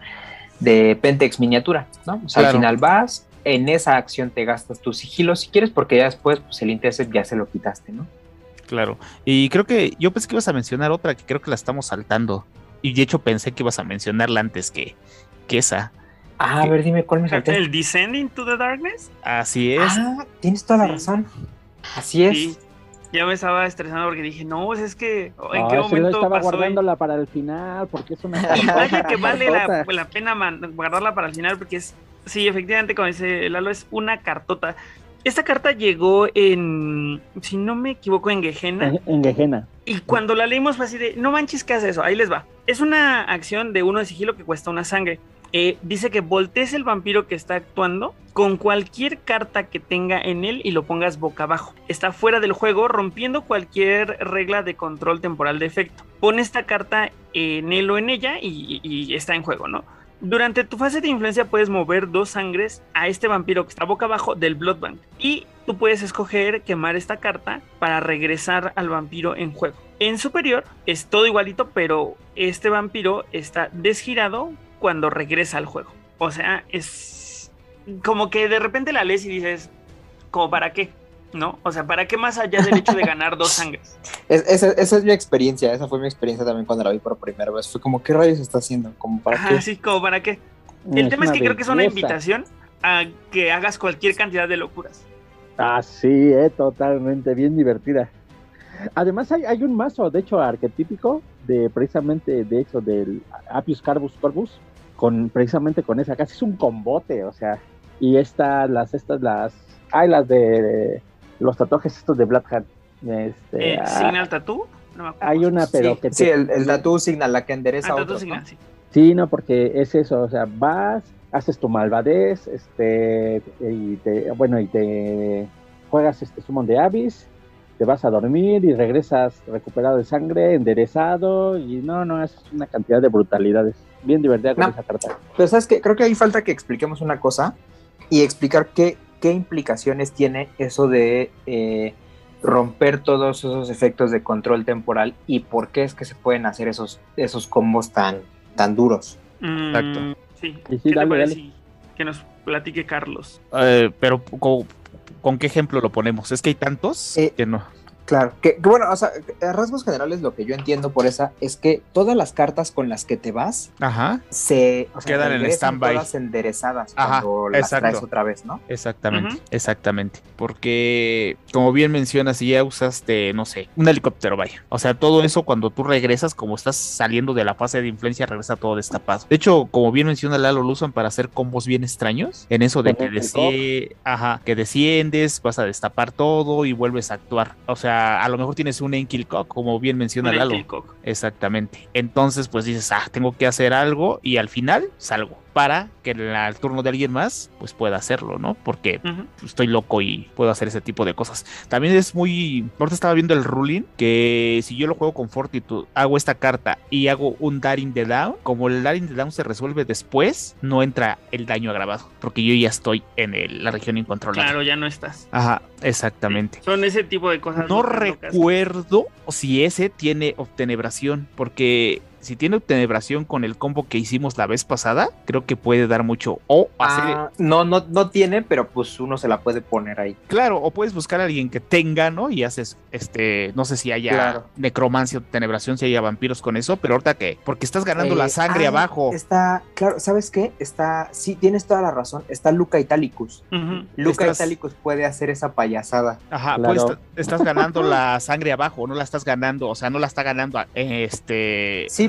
[SPEAKER 5] De Pentex miniatura, ¿no? O sea,
[SPEAKER 3] Claro.
[SPEAKER 5] al final vas, en esa acción te gastas tu sigilo si quieres, porque ya después pues el Intercept ya se lo quitaste, ¿no?
[SPEAKER 3] Claro. Y creo que yo pensé que ibas a mencionar otra que creo que la estamos saltando. Y de hecho pensé que ibas a mencionarla antes que, que esa.
[SPEAKER 5] Ah, a ver, dime cuál me salté.
[SPEAKER 1] ¿El Descend into the Darkness?
[SPEAKER 3] Así es.
[SPEAKER 5] Ah, tienes toda la
[SPEAKER 1] Sí.
[SPEAKER 5] razón. Así es.
[SPEAKER 1] Sí. Ya me estaba estresando porque dije, no, pues es que ¿en
[SPEAKER 4] Ah,
[SPEAKER 1] qué
[SPEAKER 4] ese lo
[SPEAKER 1] momento
[SPEAKER 4] estaba
[SPEAKER 1] pasó?
[SPEAKER 4] guardándola para el final, porque es una
[SPEAKER 1] Y vaya que vale la,
[SPEAKER 4] cartota.
[SPEAKER 1] la pena man- guardarla para el final porque es, sí, efectivamente, como dice Lalo, es una cartota. Esta carta llegó en, si no me equivoco, en Gehenna.
[SPEAKER 4] En, en Gehenna.
[SPEAKER 1] Y cuando la leímos fue así de, no manches, ¿qué hace eso? Ahí les va. Es una acción de uno de sigilo que cuesta una sangre. Eh, dice que voltees el vampiro que está actuando con cualquier carta que tenga en él y lo pongas boca abajo. Está fuera del juego, rompiendo cualquier regla de control temporal de efecto. Pon esta carta en él o en ella y, y está en juego, ¿no? Durante tu fase de influencia puedes mover dos sangres a este vampiro que está boca abajo del Blood Bank. Y tú puedes escoger quemar esta carta para regresar al vampiro en juego. En superior es todo igualito, pero este vampiro está desgirado cuando regresa al juego. O sea, es como que de repente la lees y dices, ¿como para qué? ¿No? O sea, ¿para qué más allá del hecho de ganar dos sangres?
[SPEAKER 5] Es- esa, esa es mi experiencia, esa fue mi experiencia también cuando la vi por primera vez. Fue como, ¿qué rayos está haciendo? Como para
[SPEAKER 1] Ajá,
[SPEAKER 5] qué.
[SPEAKER 1] sí, como para qué. El tema es que creo que es una
[SPEAKER 4] belleza.
[SPEAKER 1] invitación a que hagas cualquier cantidad de locuras.
[SPEAKER 4] Ah, sí, eh, totalmente, bien divertida. Además hay, hay un mazo, de hecho, arquetípico, de precisamente, de hecho, del Appius Corvus Corvus, con, precisamente con esa, casi es un combote, o sea, y estas, las, estas, las, hay las de, de los tatuajes estos de Black Hat, este,
[SPEAKER 1] Eh,
[SPEAKER 4] ah,
[SPEAKER 1] Signal Tattoo. No me acuerdo.
[SPEAKER 4] hay una, pero
[SPEAKER 5] sí,
[SPEAKER 4] que te-
[SPEAKER 5] sí, el, el Tattoo Signal, la que endereza
[SPEAKER 1] Ah,
[SPEAKER 5] a
[SPEAKER 1] Tattoo
[SPEAKER 5] otros,
[SPEAKER 1] Signal,
[SPEAKER 5] ¿no?
[SPEAKER 1] sí.
[SPEAKER 4] Sí, no, porque es eso, o sea, vas, haces tu malvadez, este, y te, bueno, y te juegas este Summon de Abyss, te vas a dormir y regresas recuperado de sangre, enderezado, y no, no, es una cantidad de brutalidades. Bien divertida con
[SPEAKER 5] No.
[SPEAKER 4] esa carta.
[SPEAKER 5] Pero sabes que creo que ahí falta que expliquemos una cosa y explicar qué, qué implicaciones tiene eso de eh, romper todos esos efectos de control temporal y por qué es que se pueden hacer esos, esos combos tan, tan duros.
[SPEAKER 1] Mm,
[SPEAKER 3] Exacto.
[SPEAKER 1] Sí.
[SPEAKER 4] Sí, sí,
[SPEAKER 1] ¿Qué te
[SPEAKER 4] dale,
[SPEAKER 1] parece
[SPEAKER 4] dale.
[SPEAKER 1] si- que nos platique Carlos?
[SPEAKER 3] Eh, pero ¿con, con qué ejemplo lo ponemos? Es que hay tantos
[SPEAKER 5] Eh,
[SPEAKER 3] que no.
[SPEAKER 5] Claro, que, que bueno, o sea, a rasgos generales lo que yo entiendo por esa es que todas las cartas con las que te vas
[SPEAKER 3] Ajá,
[SPEAKER 5] se o sea,
[SPEAKER 3] Quedan en
[SPEAKER 5] regresan
[SPEAKER 3] stand-by.
[SPEAKER 5] todas enderezadas
[SPEAKER 3] Ajá,
[SPEAKER 5] cuando las
[SPEAKER 3] exacto.
[SPEAKER 5] traes otra vez, ¿no?
[SPEAKER 3] exactamente,
[SPEAKER 1] Ujú.
[SPEAKER 3] exactamente. Porque, como bien mencionas, si ya usaste, no sé, un helicóptero, vaya. O sea, todo eso cuando tú regresas, como estás saliendo de la fase de influencia, regresa todo destapado. De hecho, como bien menciona Lalo, lo usan para hacer combos bien extraños. En eso de que,
[SPEAKER 4] Con el
[SPEAKER 3] descie- Ajá, que desciendes, vas a destapar todo y vuelves a actuar. O sea, a lo mejor tienes un Enkil Cock, como bien menciona
[SPEAKER 1] Un
[SPEAKER 3] Lalo.
[SPEAKER 1] Enkilcock.
[SPEAKER 3] Exactamente. Entonces, pues dices, ah, tengo que hacer algo y al final salgo para que en la- el turno de alguien más, pues pueda hacerlo, ¿no? Porque
[SPEAKER 1] Ujú.
[SPEAKER 3] estoy loco y puedo hacer ese tipo de cosas. También es muy... Ahorita estaba viendo el ruling, que si yo lo juego con Fortitude, hago esta carta y hago un Daring the Down, como el Daring the Down se resuelve después, no entra el daño agravado, porque yo ya estoy en el- la región incontrolada.
[SPEAKER 1] Claro, ya no estás.
[SPEAKER 3] Ajá, exactamente.
[SPEAKER 1] Son ese tipo de cosas.
[SPEAKER 3] No
[SPEAKER 1] locas, locas.
[SPEAKER 3] recuerdo si ese tiene obtenebración, porque si tiene obtenebración con el combo que hicimos la vez pasada, creo que puede dar mucho. O hacer,
[SPEAKER 5] Ah, no, no, no tiene, pero pues uno se la puede poner ahí.
[SPEAKER 3] claro, o puedes buscar a alguien que tenga, ¿no? Y haces, este, no sé si haya
[SPEAKER 5] Claro.
[SPEAKER 3] necromancia o obtenebración, si haya vampiros con eso, pero ahorita que, porque estás ganando
[SPEAKER 5] Eh,
[SPEAKER 3] la sangre
[SPEAKER 5] ah,
[SPEAKER 3] abajo.
[SPEAKER 5] Está, claro, ¿sabes qué? Está, sí, tienes toda la razón. Está Luca Italicus.
[SPEAKER 1] Ujú.
[SPEAKER 5] Luca
[SPEAKER 3] Estás-
[SPEAKER 5] Italicus puede hacer esa payasada.
[SPEAKER 3] Ajá,
[SPEAKER 4] Claro.
[SPEAKER 3] pues est- estás ganando la sangre abajo, no la estás ganando, o sea, no la está ganando, este,
[SPEAKER 5] Sí,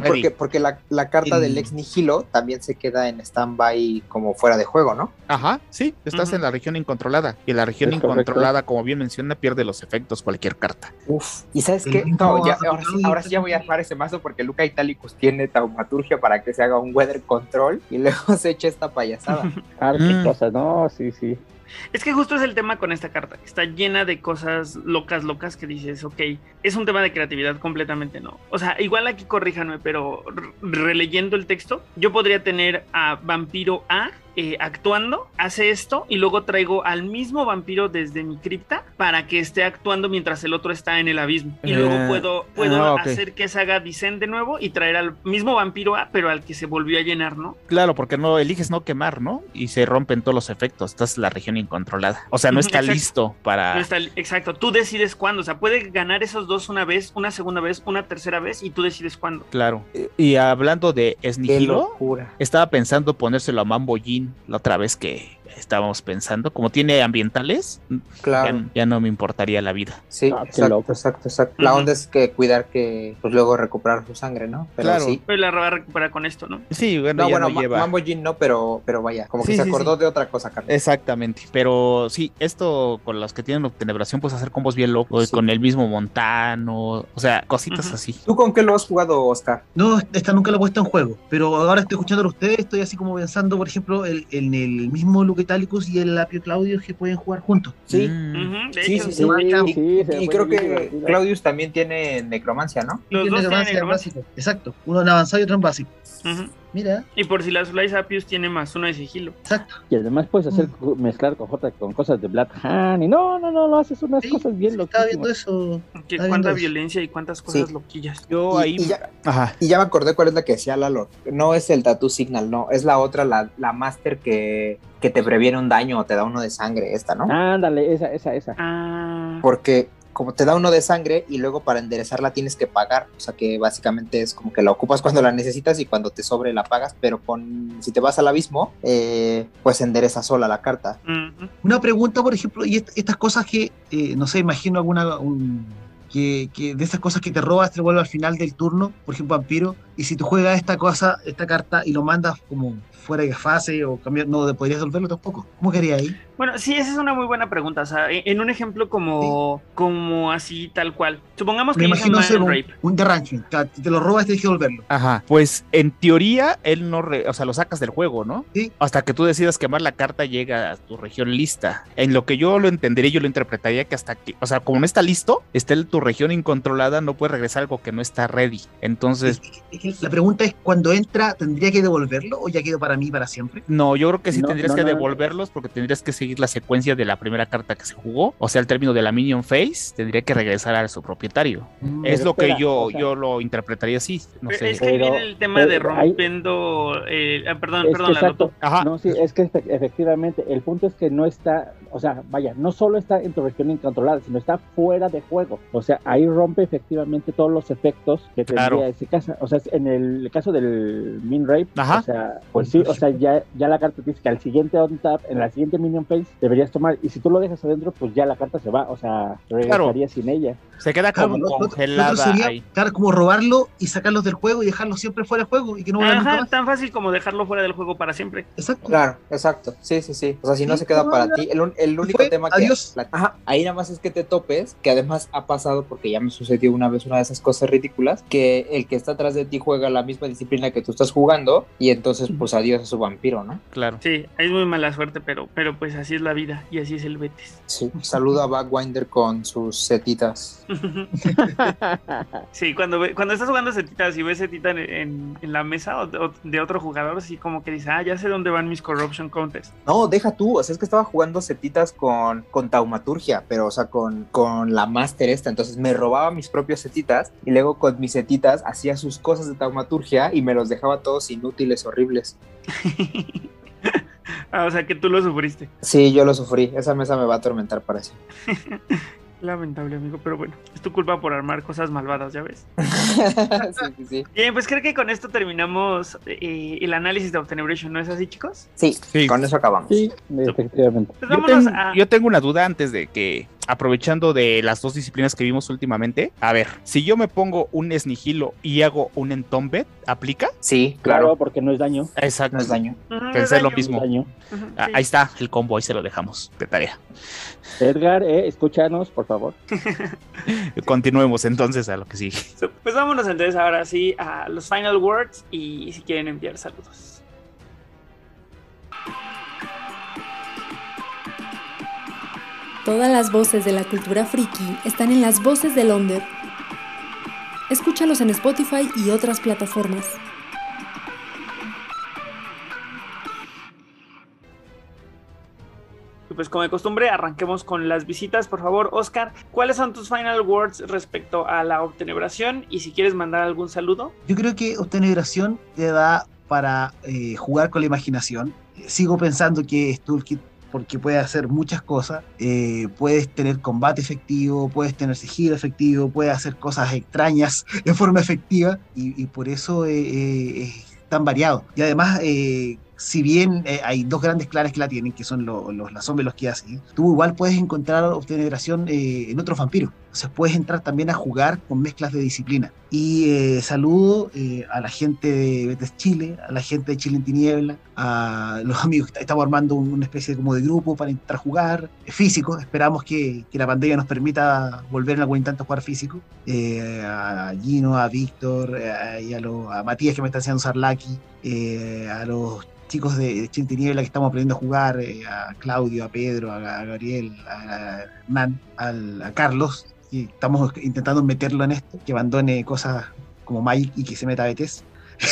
[SPEAKER 3] ready.
[SPEAKER 5] porque, porque la, la carta
[SPEAKER 6] El-
[SPEAKER 5] del ex nihilo también se queda en stand-by como fuera de juego, ¿no?
[SPEAKER 3] Ajá, sí, estás
[SPEAKER 1] Ujú.
[SPEAKER 3] en la región incontrolada. Y la región
[SPEAKER 4] Es correcto.
[SPEAKER 3] incontrolada, como bien menciona, pierde los efectos cualquier carta.
[SPEAKER 5] Uf. ¿Y sabes
[SPEAKER 6] El
[SPEAKER 5] qué?
[SPEAKER 6] mismo
[SPEAKER 5] No, ya,
[SPEAKER 6] Apocalipsis
[SPEAKER 5] ahora, sí, ahora sí ya voy a armar ese mazo porque Luca Italicus tiene taumaturgia para que se haga un weather control y luego se eche esta payasada.
[SPEAKER 4] Ah, qué
[SPEAKER 3] Mm.
[SPEAKER 4] cosas, no, sí, sí.
[SPEAKER 1] Es que justo es el tema con esta carta. Está llena de cosas locas, locas que dices, ok, es un tema de creatividad completamente, no. O sea, igual aquí corríjanme, pero re- releyendo el texto, yo podría tener a Vampiro A eh, actuando, hace esto y luego traigo al mismo vampiro desde mi cripta para que esté actuando mientras el otro está en el abismo. Y
[SPEAKER 3] Eh,
[SPEAKER 1] luego puedo, puedo
[SPEAKER 3] ah, ok.
[SPEAKER 1] hacer que se haga Descend de nuevo y traer al mismo vampiro A, pero al que se volvió a llenar, ¿no?
[SPEAKER 3] Claro, porque no eliges no quemar, ¿no? Y se rompen todos los efectos. Estás en la región incontrolada. O sea, no está
[SPEAKER 1] Exacto.
[SPEAKER 3] listo para.
[SPEAKER 1] No está, exacto, tú decides cuándo, o sea, puede ganar esos dos una vez, una segunda vez, una tercera vez y tú decides cuándo.
[SPEAKER 3] Claro. Y hablando de
[SPEAKER 5] Qué
[SPEAKER 3] Esnigilo,
[SPEAKER 5] locura.
[SPEAKER 3] estaba pensando ponérselo a Mambo Jin la otra vez que estábamos pensando. Como tiene ambientales,
[SPEAKER 5] Claro.
[SPEAKER 3] ya, ya no me importaría la vida.
[SPEAKER 5] Sí,
[SPEAKER 4] Ah, qué
[SPEAKER 5] exacto,
[SPEAKER 4] loco.
[SPEAKER 5] exacto, exacto. La
[SPEAKER 1] Ujú.
[SPEAKER 5] onda es que cuidar que pues luego recuperar su sangre, ¿no? Pero
[SPEAKER 3] Claro.
[SPEAKER 5] sí.
[SPEAKER 1] Pues la va a recuperar con esto, ¿no?
[SPEAKER 3] Sí, bueno,
[SPEAKER 5] No,
[SPEAKER 3] ya
[SPEAKER 5] bueno,
[SPEAKER 3] no
[SPEAKER 5] Ma-
[SPEAKER 3] lleva.
[SPEAKER 5] Mambo Jin no, pero, pero vaya, como que
[SPEAKER 3] Sí,
[SPEAKER 5] se
[SPEAKER 3] sí,
[SPEAKER 5] acordó
[SPEAKER 3] sí.
[SPEAKER 5] de otra cosa, Carlos.
[SPEAKER 3] Exactamente, pero sí, esto con los que tienen obtenebración, pues hacer combos bien locos,
[SPEAKER 5] Sí.
[SPEAKER 3] con el mismo Montano, o sea, cositas
[SPEAKER 1] Ujú.
[SPEAKER 3] así.
[SPEAKER 5] ¿Tú con qué lo has jugado, Oscar?
[SPEAKER 6] No, esta nunca la he puesto en juego, pero ahora estoy escuchándolo a ustedes, estoy así como pensando, por ejemplo, el- en el mismo Luca Italicus y el Lapio Claudio que pueden jugar juntos.
[SPEAKER 5] Sí.
[SPEAKER 3] Mm.
[SPEAKER 1] Ujú, de
[SPEAKER 5] Sí,
[SPEAKER 1] hecho,
[SPEAKER 5] sí,
[SPEAKER 4] Sí,
[SPEAKER 5] sí.
[SPEAKER 6] Igual,
[SPEAKER 5] Y,
[SPEAKER 4] sí,
[SPEAKER 5] y-
[SPEAKER 4] se
[SPEAKER 5] y
[SPEAKER 4] pone
[SPEAKER 5] creo
[SPEAKER 4] bien
[SPEAKER 5] que
[SPEAKER 4] divertido.
[SPEAKER 5] Claudius también tiene necromancia, ¿no?
[SPEAKER 1] los
[SPEAKER 6] Tiene
[SPEAKER 1] dos tienen
[SPEAKER 6] necromancia en
[SPEAKER 1] necromancia.
[SPEAKER 6] básico. Exacto, uno en avanzado y otro en básico.
[SPEAKER 1] Ujú.
[SPEAKER 6] Mira,
[SPEAKER 1] Y por si las Flies Apius tiene más uno de sigilo.
[SPEAKER 6] exacto.
[SPEAKER 4] Y además puedes hacer
[SPEAKER 6] Mm.
[SPEAKER 4] cu- mezclar con J con cosas de Black Hand. Y no, no, no, no haces unas
[SPEAKER 6] Sí,
[SPEAKER 4] cosas bien
[SPEAKER 6] sí, estaba
[SPEAKER 4] loquísimas.
[SPEAKER 6] viendo eso.
[SPEAKER 1] Que
[SPEAKER 6] Está
[SPEAKER 1] cuánta
[SPEAKER 6] viendo eso.
[SPEAKER 1] violencia y cuántas cosas
[SPEAKER 5] Sí.
[SPEAKER 1] loquillas.
[SPEAKER 3] Yo
[SPEAKER 5] Y-
[SPEAKER 3] ahí.
[SPEAKER 5] y ya-
[SPEAKER 3] Ajá.
[SPEAKER 5] Y ya me acordé cuál es la que decía Lalo. No es el Tattoo Signal, no. Es la otra, la, la Master que, que te previene un daño o te da uno de sangre, esta, ¿no?
[SPEAKER 4] Ándale, esa, esa, esa.
[SPEAKER 1] Ah,
[SPEAKER 5] Porque como te da uno de sangre y luego para enderezarla tienes que pagar. O sea que básicamente es como que la ocupas cuando la necesitas y cuando te sobre la pagas. Pero con si te vas al abismo, eh, pues endereza sola la carta.
[SPEAKER 1] ujú.
[SPEAKER 6] Una pregunta, por ejemplo, y est- estas cosas que, eh, no sé, imagino alguna, un- que, que de esas cosas que te robas, te vuelve al final del turno, por ejemplo, vampiro, y si tú juegas esta cosa, esta carta, y lo mandas como fuera de fase o cambiar, no podrías devolverlo tampoco. ¿Cómo quería ahí?
[SPEAKER 1] Bueno, sí, esa es una muy buena pregunta. O sea, en en un ejemplo como, como así, tal cual. Supongamos
[SPEAKER 6] Me
[SPEAKER 1] que hice
[SPEAKER 6] imagino
[SPEAKER 1] Mind
[SPEAKER 6] ser un,
[SPEAKER 1] Rape.
[SPEAKER 6] un derangement, que te lo robas y tienes que devolverlo.
[SPEAKER 3] Ajá. Pues en teoría, él no. Re- o sea, lo sacas del juego, ¿no?
[SPEAKER 6] Sí.
[SPEAKER 3] Hasta que tú decidas quemar la carta, llega a tu región lista. En lo que yo lo entendería, yo lo interpretaría que hasta que. O sea, como no está listo, está en tu región incontrolada, no puedes regresar algo que no está ready. Entonces.
[SPEAKER 6] Es que la pregunta es, cuando entra, ¿tendría que devolverlo o ya quedó para mí para siempre?
[SPEAKER 3] No, yo creo que sí
[SPEAKER 4] No,
[SPEAKER 3] tendrías
[SPEAKER 4] no,
[SPEAKER 3] que
[SPEAKER 4] no, no.
[SPEAKER 3] devolverlos porque tendrías que seguir la secuencia de la primera carta que se jugó. O sea, al término de la Minion Phase, tendría que regresar a su propietario.
[SPEAKER 6] Mm,
[SPEAKER 3] Es
[SPEAKER 4] Pero
[SPEAKER 3] lo que
[SPEAKER 4] espera,
[SPEAKER 3] yo,
[SPEAKER 4] o sea-
[SPEAKER 3] yo lo interpretaría así. No
[SPEAKER 1] Pero
[SPEAKER 3] sé.
[SPEAKER 1] es que
[SPEAKER 4] Pero-
[SPEAKER 1] viene el tema de
[SPEAKER 4] pero ahí-
[SPEAKER 1] rompiendo. eh, ah, perdón,
[SPEAKER 4] Es
[SPEAKER 1] perdón,
[SPEAKER 4] que
[SPEAKER 1] Lalo,
[SPEAKER 4] exacto.
[SPEAKER 1] tú.
[SPEAKER 3] Ajá.
[SPEAKER 4] No, sí, es que efe- efectivamente el punto es que no está, o sea, vaya, no solo está en tu región incontrolada, sino está fuera de juego. O sea, ahí rompe efectivamente todos los efectos que tendría
[SPEAKER 3] Claro.
[SPEAKER 4] ese caso. O sea, en el caso del Min Rape,
[SPEAKER 3] Ajá.
[SPEAKER 4] o sea, pues sí, o sea, ya, ya la carta dice que al siguiente on tap, en la siguiente Minion Phase, deberías tomar. Y si tú lo dejas adentro, pues ya la carta se va, o sea, regresaría sin ella.
[SPEAKER 3] Se queda
[SPEAKER 6] Claro,
[SPEAKER 3] como
[SPEAKER 6] lo- lo- lo otro
[SPEAKER 3] congelada
[SPEAKER 6] sería,
[SPEAKER 3] ahí.
[SPEAKER 6] claro, como robarlo y sacarlos del juego y dejarlos siempre fuera de juego y que no vuelvan nunca
[SPEAKER 1] Ajá,
[SPEAKER 6] más.
[SPEAKER 1] tan fácil como dejarlo fuera del juego para siempre.
[SPEAKER 6] Exacto.
[SPEAKER 5] Claro, exacto. Sí, sí, sí. O sea, si no
[SPEAKER 6] Sí,
[SPEAKER 5] se queda
[SPEAKER 6] no,
[SPEAKER 5] para
[SPEAKER 6] ya.
[SPEAKER 5] ti, el, un- el único
[SPEAKER 6] fue,
[SPEAKER 5] tema que.
[SPEAKER 6] adiós.
[SPEAKER 5] la- ajá, ahí nada más es que te topes, que además ha pasado porque ya me sucedió una vez una de esas cosas ridículas, que el que está atrás de ti juega la misma disciplina que tú estás jugando y entonces, pues adiós a su vampiro, ¿no?
[SPEAKER 3] Claro.
[SPEAKER 1] Sí, es muy mala suerte, pero, pero pues así es la vida y así es el Betis.
[SPEAKER 5] Sí. Saludo a Backwinder con sus setitas.
[SPEAKER 1] Sí, cuando, ve- cuando estás jugando setitas y ves setita en, en, en la mesa o de, o de otro jugador, sí como que dices, ah, ya sé dónde van mis corruption contests.
[SPEAKER 5] No, deja tú, o sea, es que estaba jugando setitas con, con taumaturgia, pero o sea, con, con la master esta, entonces me robaba mis propias setitas y luego con mis setitas hacía sus cosas de taumaturgia y me los dejaba todos inútiles, horribles.
[SPEAKER 1] Ah, o sea que tú lo sufriste.
[SPEAKER 5] Sí, yo lo sufrí, esa mesa me va a atormentar para eso.
[SPEAKER 1] Lamentable, amigo, pero bueno, es tu culpa por armar cosas malvadas, ¿ya ves?
[SPEAKER 5] sí, sí, sí.
[SPEAKER 1] Bien, pues creo que con esto terminamos eh, el análisis de Obtenebration, ¿no es así, chicos?
[SPEAKER 5] Sí,
[SPEAKER 3] Sí.
[SPEAKER 5] con eso acabamos.
[SPEAKER 4] Sí, efectivamente.
[SPEAKER 1] Pues
[SPEAKER 3] Yo,
[SPEAKER 1] vámonos
[SPEAKER 3] ten-
[SPEAKER 1] a...
[SPEAKER 3] yo tengo una duda antes de que aprovechando de las dos disciplinas que vimos últimamente, a ver, si yo me pongo un Snihilo y hago un Entombed, ¿aplica?
[SPEAKER 5] Sí,
[SPEAKER 4] Claro,
[SPEAKER 5] claro.
[SPEAKER 4] porque no es daño.
[SPEAKER 3] Exacto.
[SPEAKER 5] No es daño.
[SPEAKER 1] Ujú,
[SPEAKER 3] Pensé
[SPEAKER 1] es
[SPEAKER 3] lo
[SPEAKER 1] daño.
[SPEAKER 3] mismo.
[SPEAKER 4] Daño.
[SPEAKER 1] Ujú,
[SPEAKER 3] Ah,
[SPEAKER 1] sí.
[SPEAKER 3] ahí está el combo, ahí se lo dejamos de tarea.
[SPEAKER 4] Edgar, eh, escúchanos, por favor.
[SPEAKER 3] Continuemos entonces a lo que sigue.
[SPEAKER 1] So, Pues vámonos entonces ahora sí a los final words y si quieren enviar saludos.
[SPEAKER 2] Todas las voces de la cultura friki están en Las Voces del Onder. Escúchalos en Spotify y otras plataformas.
[SPEAKER 1] Y pues como de costumbre, arranquemos con las visitas. Por favor, Oscar, ¿cuáles son tus final words respecto a la obtenebración? Y si quieres mandar algún saludo.
[SPEAKER 6] Yo creo que obtenebración te da para eh, jugar con la imaginación. Sigo pensando que es Toolkit porque puede hacer muchas cosas. Eh, puedes tener combate efectivo, puedes tener sigilo efectivo, puedes hacer cosas extrañas de forma efectiva y, y por eso eh, eh, es tan variado. Y además, eh, si bien eh, hay dos grandes clanes que la tienen, que son lo- los, las sombras y los que hacen, tú igual puedes encontrar obtenebración eh, en otros vampiros. Entonces puedes entrar también a jugar con mezclas de disciplina. Y eh, saludo eh, a la gente de Betes Chile, a la gente de Chile en Tiniebla, a los amigos que estamos armando una especie como de grupo para intentar jugar eh, físico. Esperamos que, que la pandemia nos permita volver en algún instante a jugar físico. Eh, a Gino, a Víctor, eh, y a, lo- a Matías que me está enseñando a usar Lucky, eh, a los chicos de, de Chile en Tiniebla que estamos aprendiendo a jugar, eh, a Claudio, a Pedro, a, a Gabriel, a Hernán, al- a Carlos, y estamos intentando meterlo en esto, que abandone cosas como Mike y que se meta a Betes,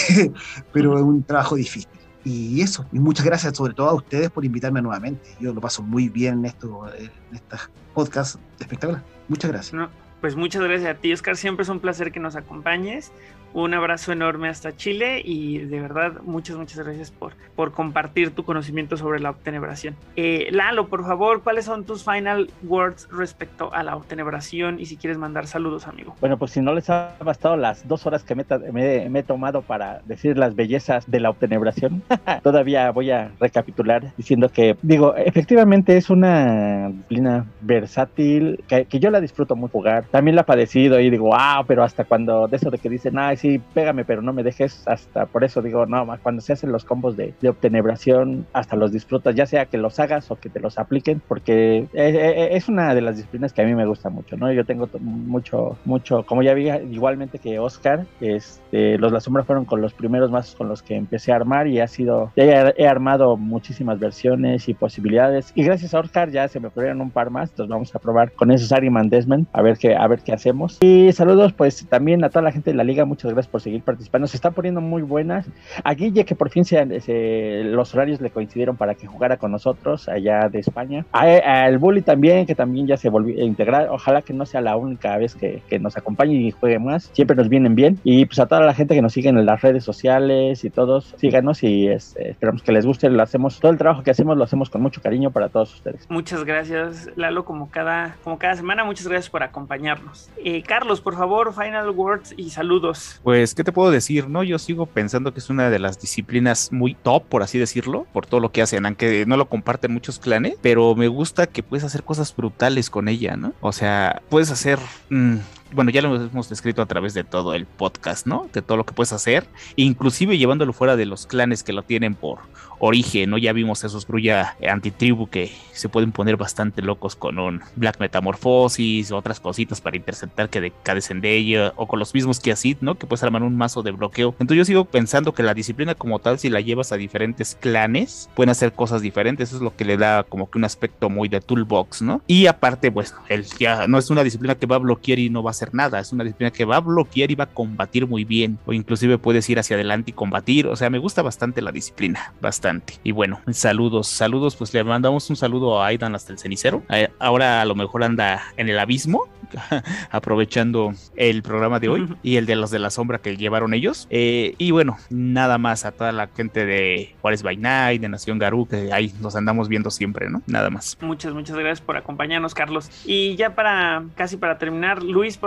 [SPEAKER 6] pero es un trabajo difícil. Y eso, y muchas gracias sobre todo a ustedes por invitarme nuevamente. Yo lo paso muy bien en esto, en estas podcasts espectaculares. Muchas gracias.
[SPEAKER 1] No, pues muchas gracias a ti, Oscar. Siempre es un placer que nos acompañes. Un abrazo enorme hasta Chile y de verdad muchas, muchas gracias por, por compartir tu conocimiento sobre la obtenebración. Eh, Lalo, por favor, ¿cuáles son tus final words respecto a la obtenebración? Y si quieres mandar saludos, amigo.
[SPEAKER 4] Bueno, pues si no les ha bastado las dos horas que me, ta- me- me he tomado para decir las bellezas de la obtenebración, todavía voy a recapitular diciendo que, digo, efectivamente es una disciplina versátil, que, que yo la disfruto mucho jugar. También la he padecido y digo, wow, pero hasta cuando, de eso de que dicen, ay, sí, pégame, pero no me dejes, hasta por eso digo, no, más cuando se hacen los combos de, de obtenebración, hasta los disfrutas, ya sea que los hagas o que te los apliquen, porque es, es una de las disciplinas que a mí me gusta mucho, ¿no? Yo tengo mucho, mucho, como ya vi, igualmente que Oscar, este, los La Sombra fueron con los primeros mazos con los que empecé a armar y ha sido, ya he, he armado muchísimas versiones y posibilidades, y gracias a Oscar ya se me ocurrieron un par más, entonces vamos a probar con esos Ahriman Desmond, a ver qué, a ver qué hacemos. Y saludos pues también a toda la gente de la liga, muchas gracias por seguir participando, se están poniendo muy buenas. A Guille, que por fin se, se, los horarios le coincidieron para que jugara con nosotros allá de España. Al Bully también, que también ya se volvió a integrar. Ojalá que no sea la única vez que, que nos acompañe y juegue más. Siempre nos vienen bien. Y pues a toda la gente que nos sigue en las redes sociales y todos, síganos y es, esperamos que les guste. Lo hacemos, todo el trabajo que hacemos lo hacemos con mucho cariño para todos ustedes.
[SPEAKER 1] Muchas gracias, Lalo, como cada, como cada semana. Muchas gracias por acompañarnos. Eh, Carlos, por favor, final words y saludos.
[SPEAKER 3] Pues, ¿qué te puedo decir? No, yo sigo pensando que es una de las disciplinas muy top, por así decirlo, por todo lo que hacen, aunque no lo comparten muchos clanes, pero me gusta que puedes hacer cosas brutales con ella, ¿no? O sea, puedes hacer... Mmm, bueno, ya lo hemos descrito a través de todo el podcast, ¿no? De todo lo que puedes hacer, inclusive llevándolo fuera de los clanes que lo tienen por origen, ¿no? Ya vimos esos Brulla antitribu que se pueden poner bastante locos con un Black Metamorphosis, otras cositas para interceptar que de cadecen de ella, o con los mismos que así, ¿no? Que puedes armar un mazo de bloqueo. Entonces yo sigo pensando que la disciplina como tal, si la llevas a diferentes clanes, pueden hacer cosas diferentes. Eso es lo que le da como que un aspecto muy de toolbox, ¿no? Y aparte, pues, él ya no es una disciplina que va a bloquear y no va a hacer nada, es una disciplina que va a bloquear y va a combatir muy bien, o inclusive puedes ir hacia adelante y combatir. O sea, me gusta bastante la disciplina, bastante. Y bueno, saludos, saludos, pues le mandamos un saludo a Aidan hasta el cenicero. Ahora a lo mejor anda en el abismo, aprovechando el programa de hoy y el de los de la sombra que llevaron ellos. Eh, y bueno, nada más a toda la gente de Juárez by Night, de Nación Garú, que ahí nos andamos viendo siempre, ¿no? Nada más.
[SPEAKER 1] Muchas, muchas gracias por acompañarnos, Carlos. Y ya para, casi para terminar, Luis, por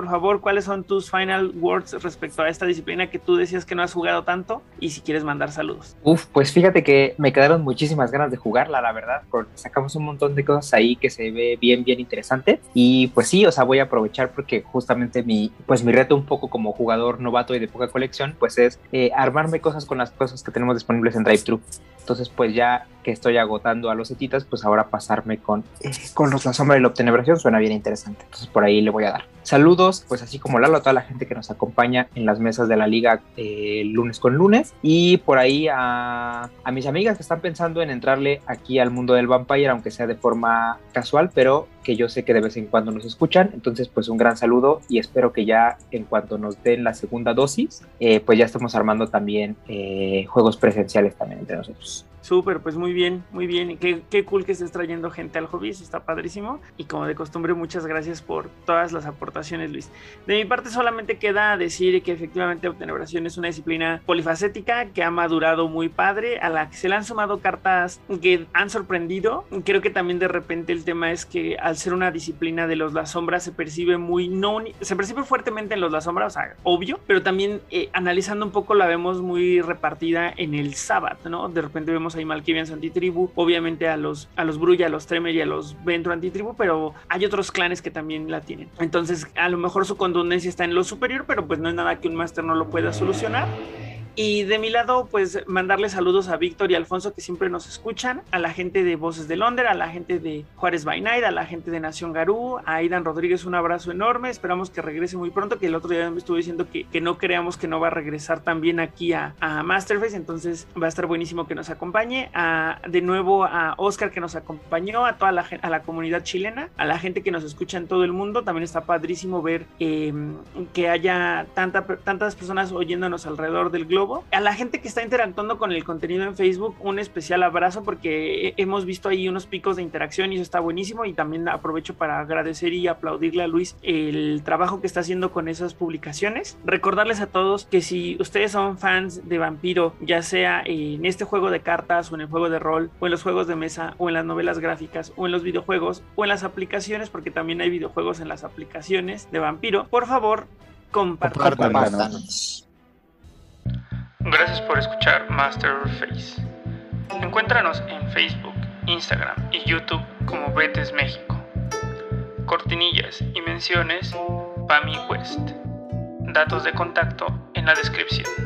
[SPEAKER 1] por favor, ¿cuáles son tus final words respecto a esta disciplina que tú decías que no has jugado tanto? Y si quieres mandar saludos.
[SPEAKER 5] Uf, pues fíjate que me quedaron muchísimas ganas de jugarla, la verdad, porque sacamos un montón de cosas ahí que se ve bien, bien interesante. Y pues sí, o sea, voy a aprovechar porque justamente mi, pues mi reto un poco como jugador novato y de poca colección, pues es eh, armarme cosas con las cosas que tenemos disponibles en DriveThru. Entonces, pues ya que estoy agotando a los etitas, pues ahora pasarme con, eh, con los La Sombra y la Obtenebración suena bien interesante. Entonces, por ahí le voy a dar. Saludos, pues así como Lalo, a toda la gente que nos acompaña en las mesas de la liga eh, lunes con lunes. Y por ahí a, a mis amigas que están pensando en entrarle aquí al mundo del Vampire, aunque sea de forma casual, pero que yo sé que de vez en cuando nos escuchan. Entonces, pues un gran saludo y espero que ya en cuanto nos den la segunda dosis, eh, pues ya estemos armando también eh, juegos presenciales también entre nosotros.
[SPEAKER 1] Súper, pues muy bien, muy bien. Qué, qué cool que estés trayendo gente al hobby, eso está padrísimo. Y como de costumbre, muchas gracias por todas las aportaciones, Luis. De mi parte solamente queda decir que efectivamente Obtenebración es una disciplina polifacética que ha madurado muy padre, a la que se le han sumado cartas que han sorprendido. Creo que también de repente el tema es que al ser una disciplina de los La Sombra se percibe muy, no, se percibe fuertemente en los La Sombra, o sea, obvio, pero también eh, analizando un poco la vemos muy repartida en el Sabbath, ¿no? De repente vemos ahí Malkavians antitribu, obviamente a los, a los Brulla, a los Tremer y a los Ventru antitribu, pero hay otros clanes que también la tienen. Entonces, a lo mejor su contundencia está en lo superior, pero pues no es nada que un máster no lo pueda solucionar. Y de mi lado, pues mandarle saludos a Víctor y Alfonso que siempre nos escuchan, a la gente de Voces de Londres, a la gente de Juárez by Night, a la gente de Nación Garú, a Aidan Rodríguez un abrazo enorme, esperamos que regrese muy pronto, que el otro día me estuvo diciendo que, que no creamos que no va a regresar también aquí a, a Masterface, entonces va a estar buenísimo que nos acompañe, a, de nuevo a Oscar que nos acompañó, a toda la, a la comunidad chilena, a la gente que nos escucha en todo el mundo, también está padrísimo ver eh, que haya tanta, tantas personas oyéndonos alrededor del globo. A la gente que está interactuando con el contenido en Facebook, un especial abrazo porque hemos visto ahí unos picos de interacción y eso está buenísimo, y también aprovecho para agradecer y aplaudirle a Luis el trabajo que está haciendo con esas publicaciones. Recordarles a todos que si ustedes son fans de Vampiro, ya sea en este juego de cartas o en el juego de rol o en los juegos de mesa o en las novelas gráficas o en los videojuegos o en las aplicaciones, porque también hay videojuegos en las aplicaciones de Vampiro, por favor compártanos. Gracias por escuchar Masterface. Encuéntranos en Facebook, Instagram y YouTube como Betes México. Cortinillas y menciones, Pami West. Datos de contacto en la descripción.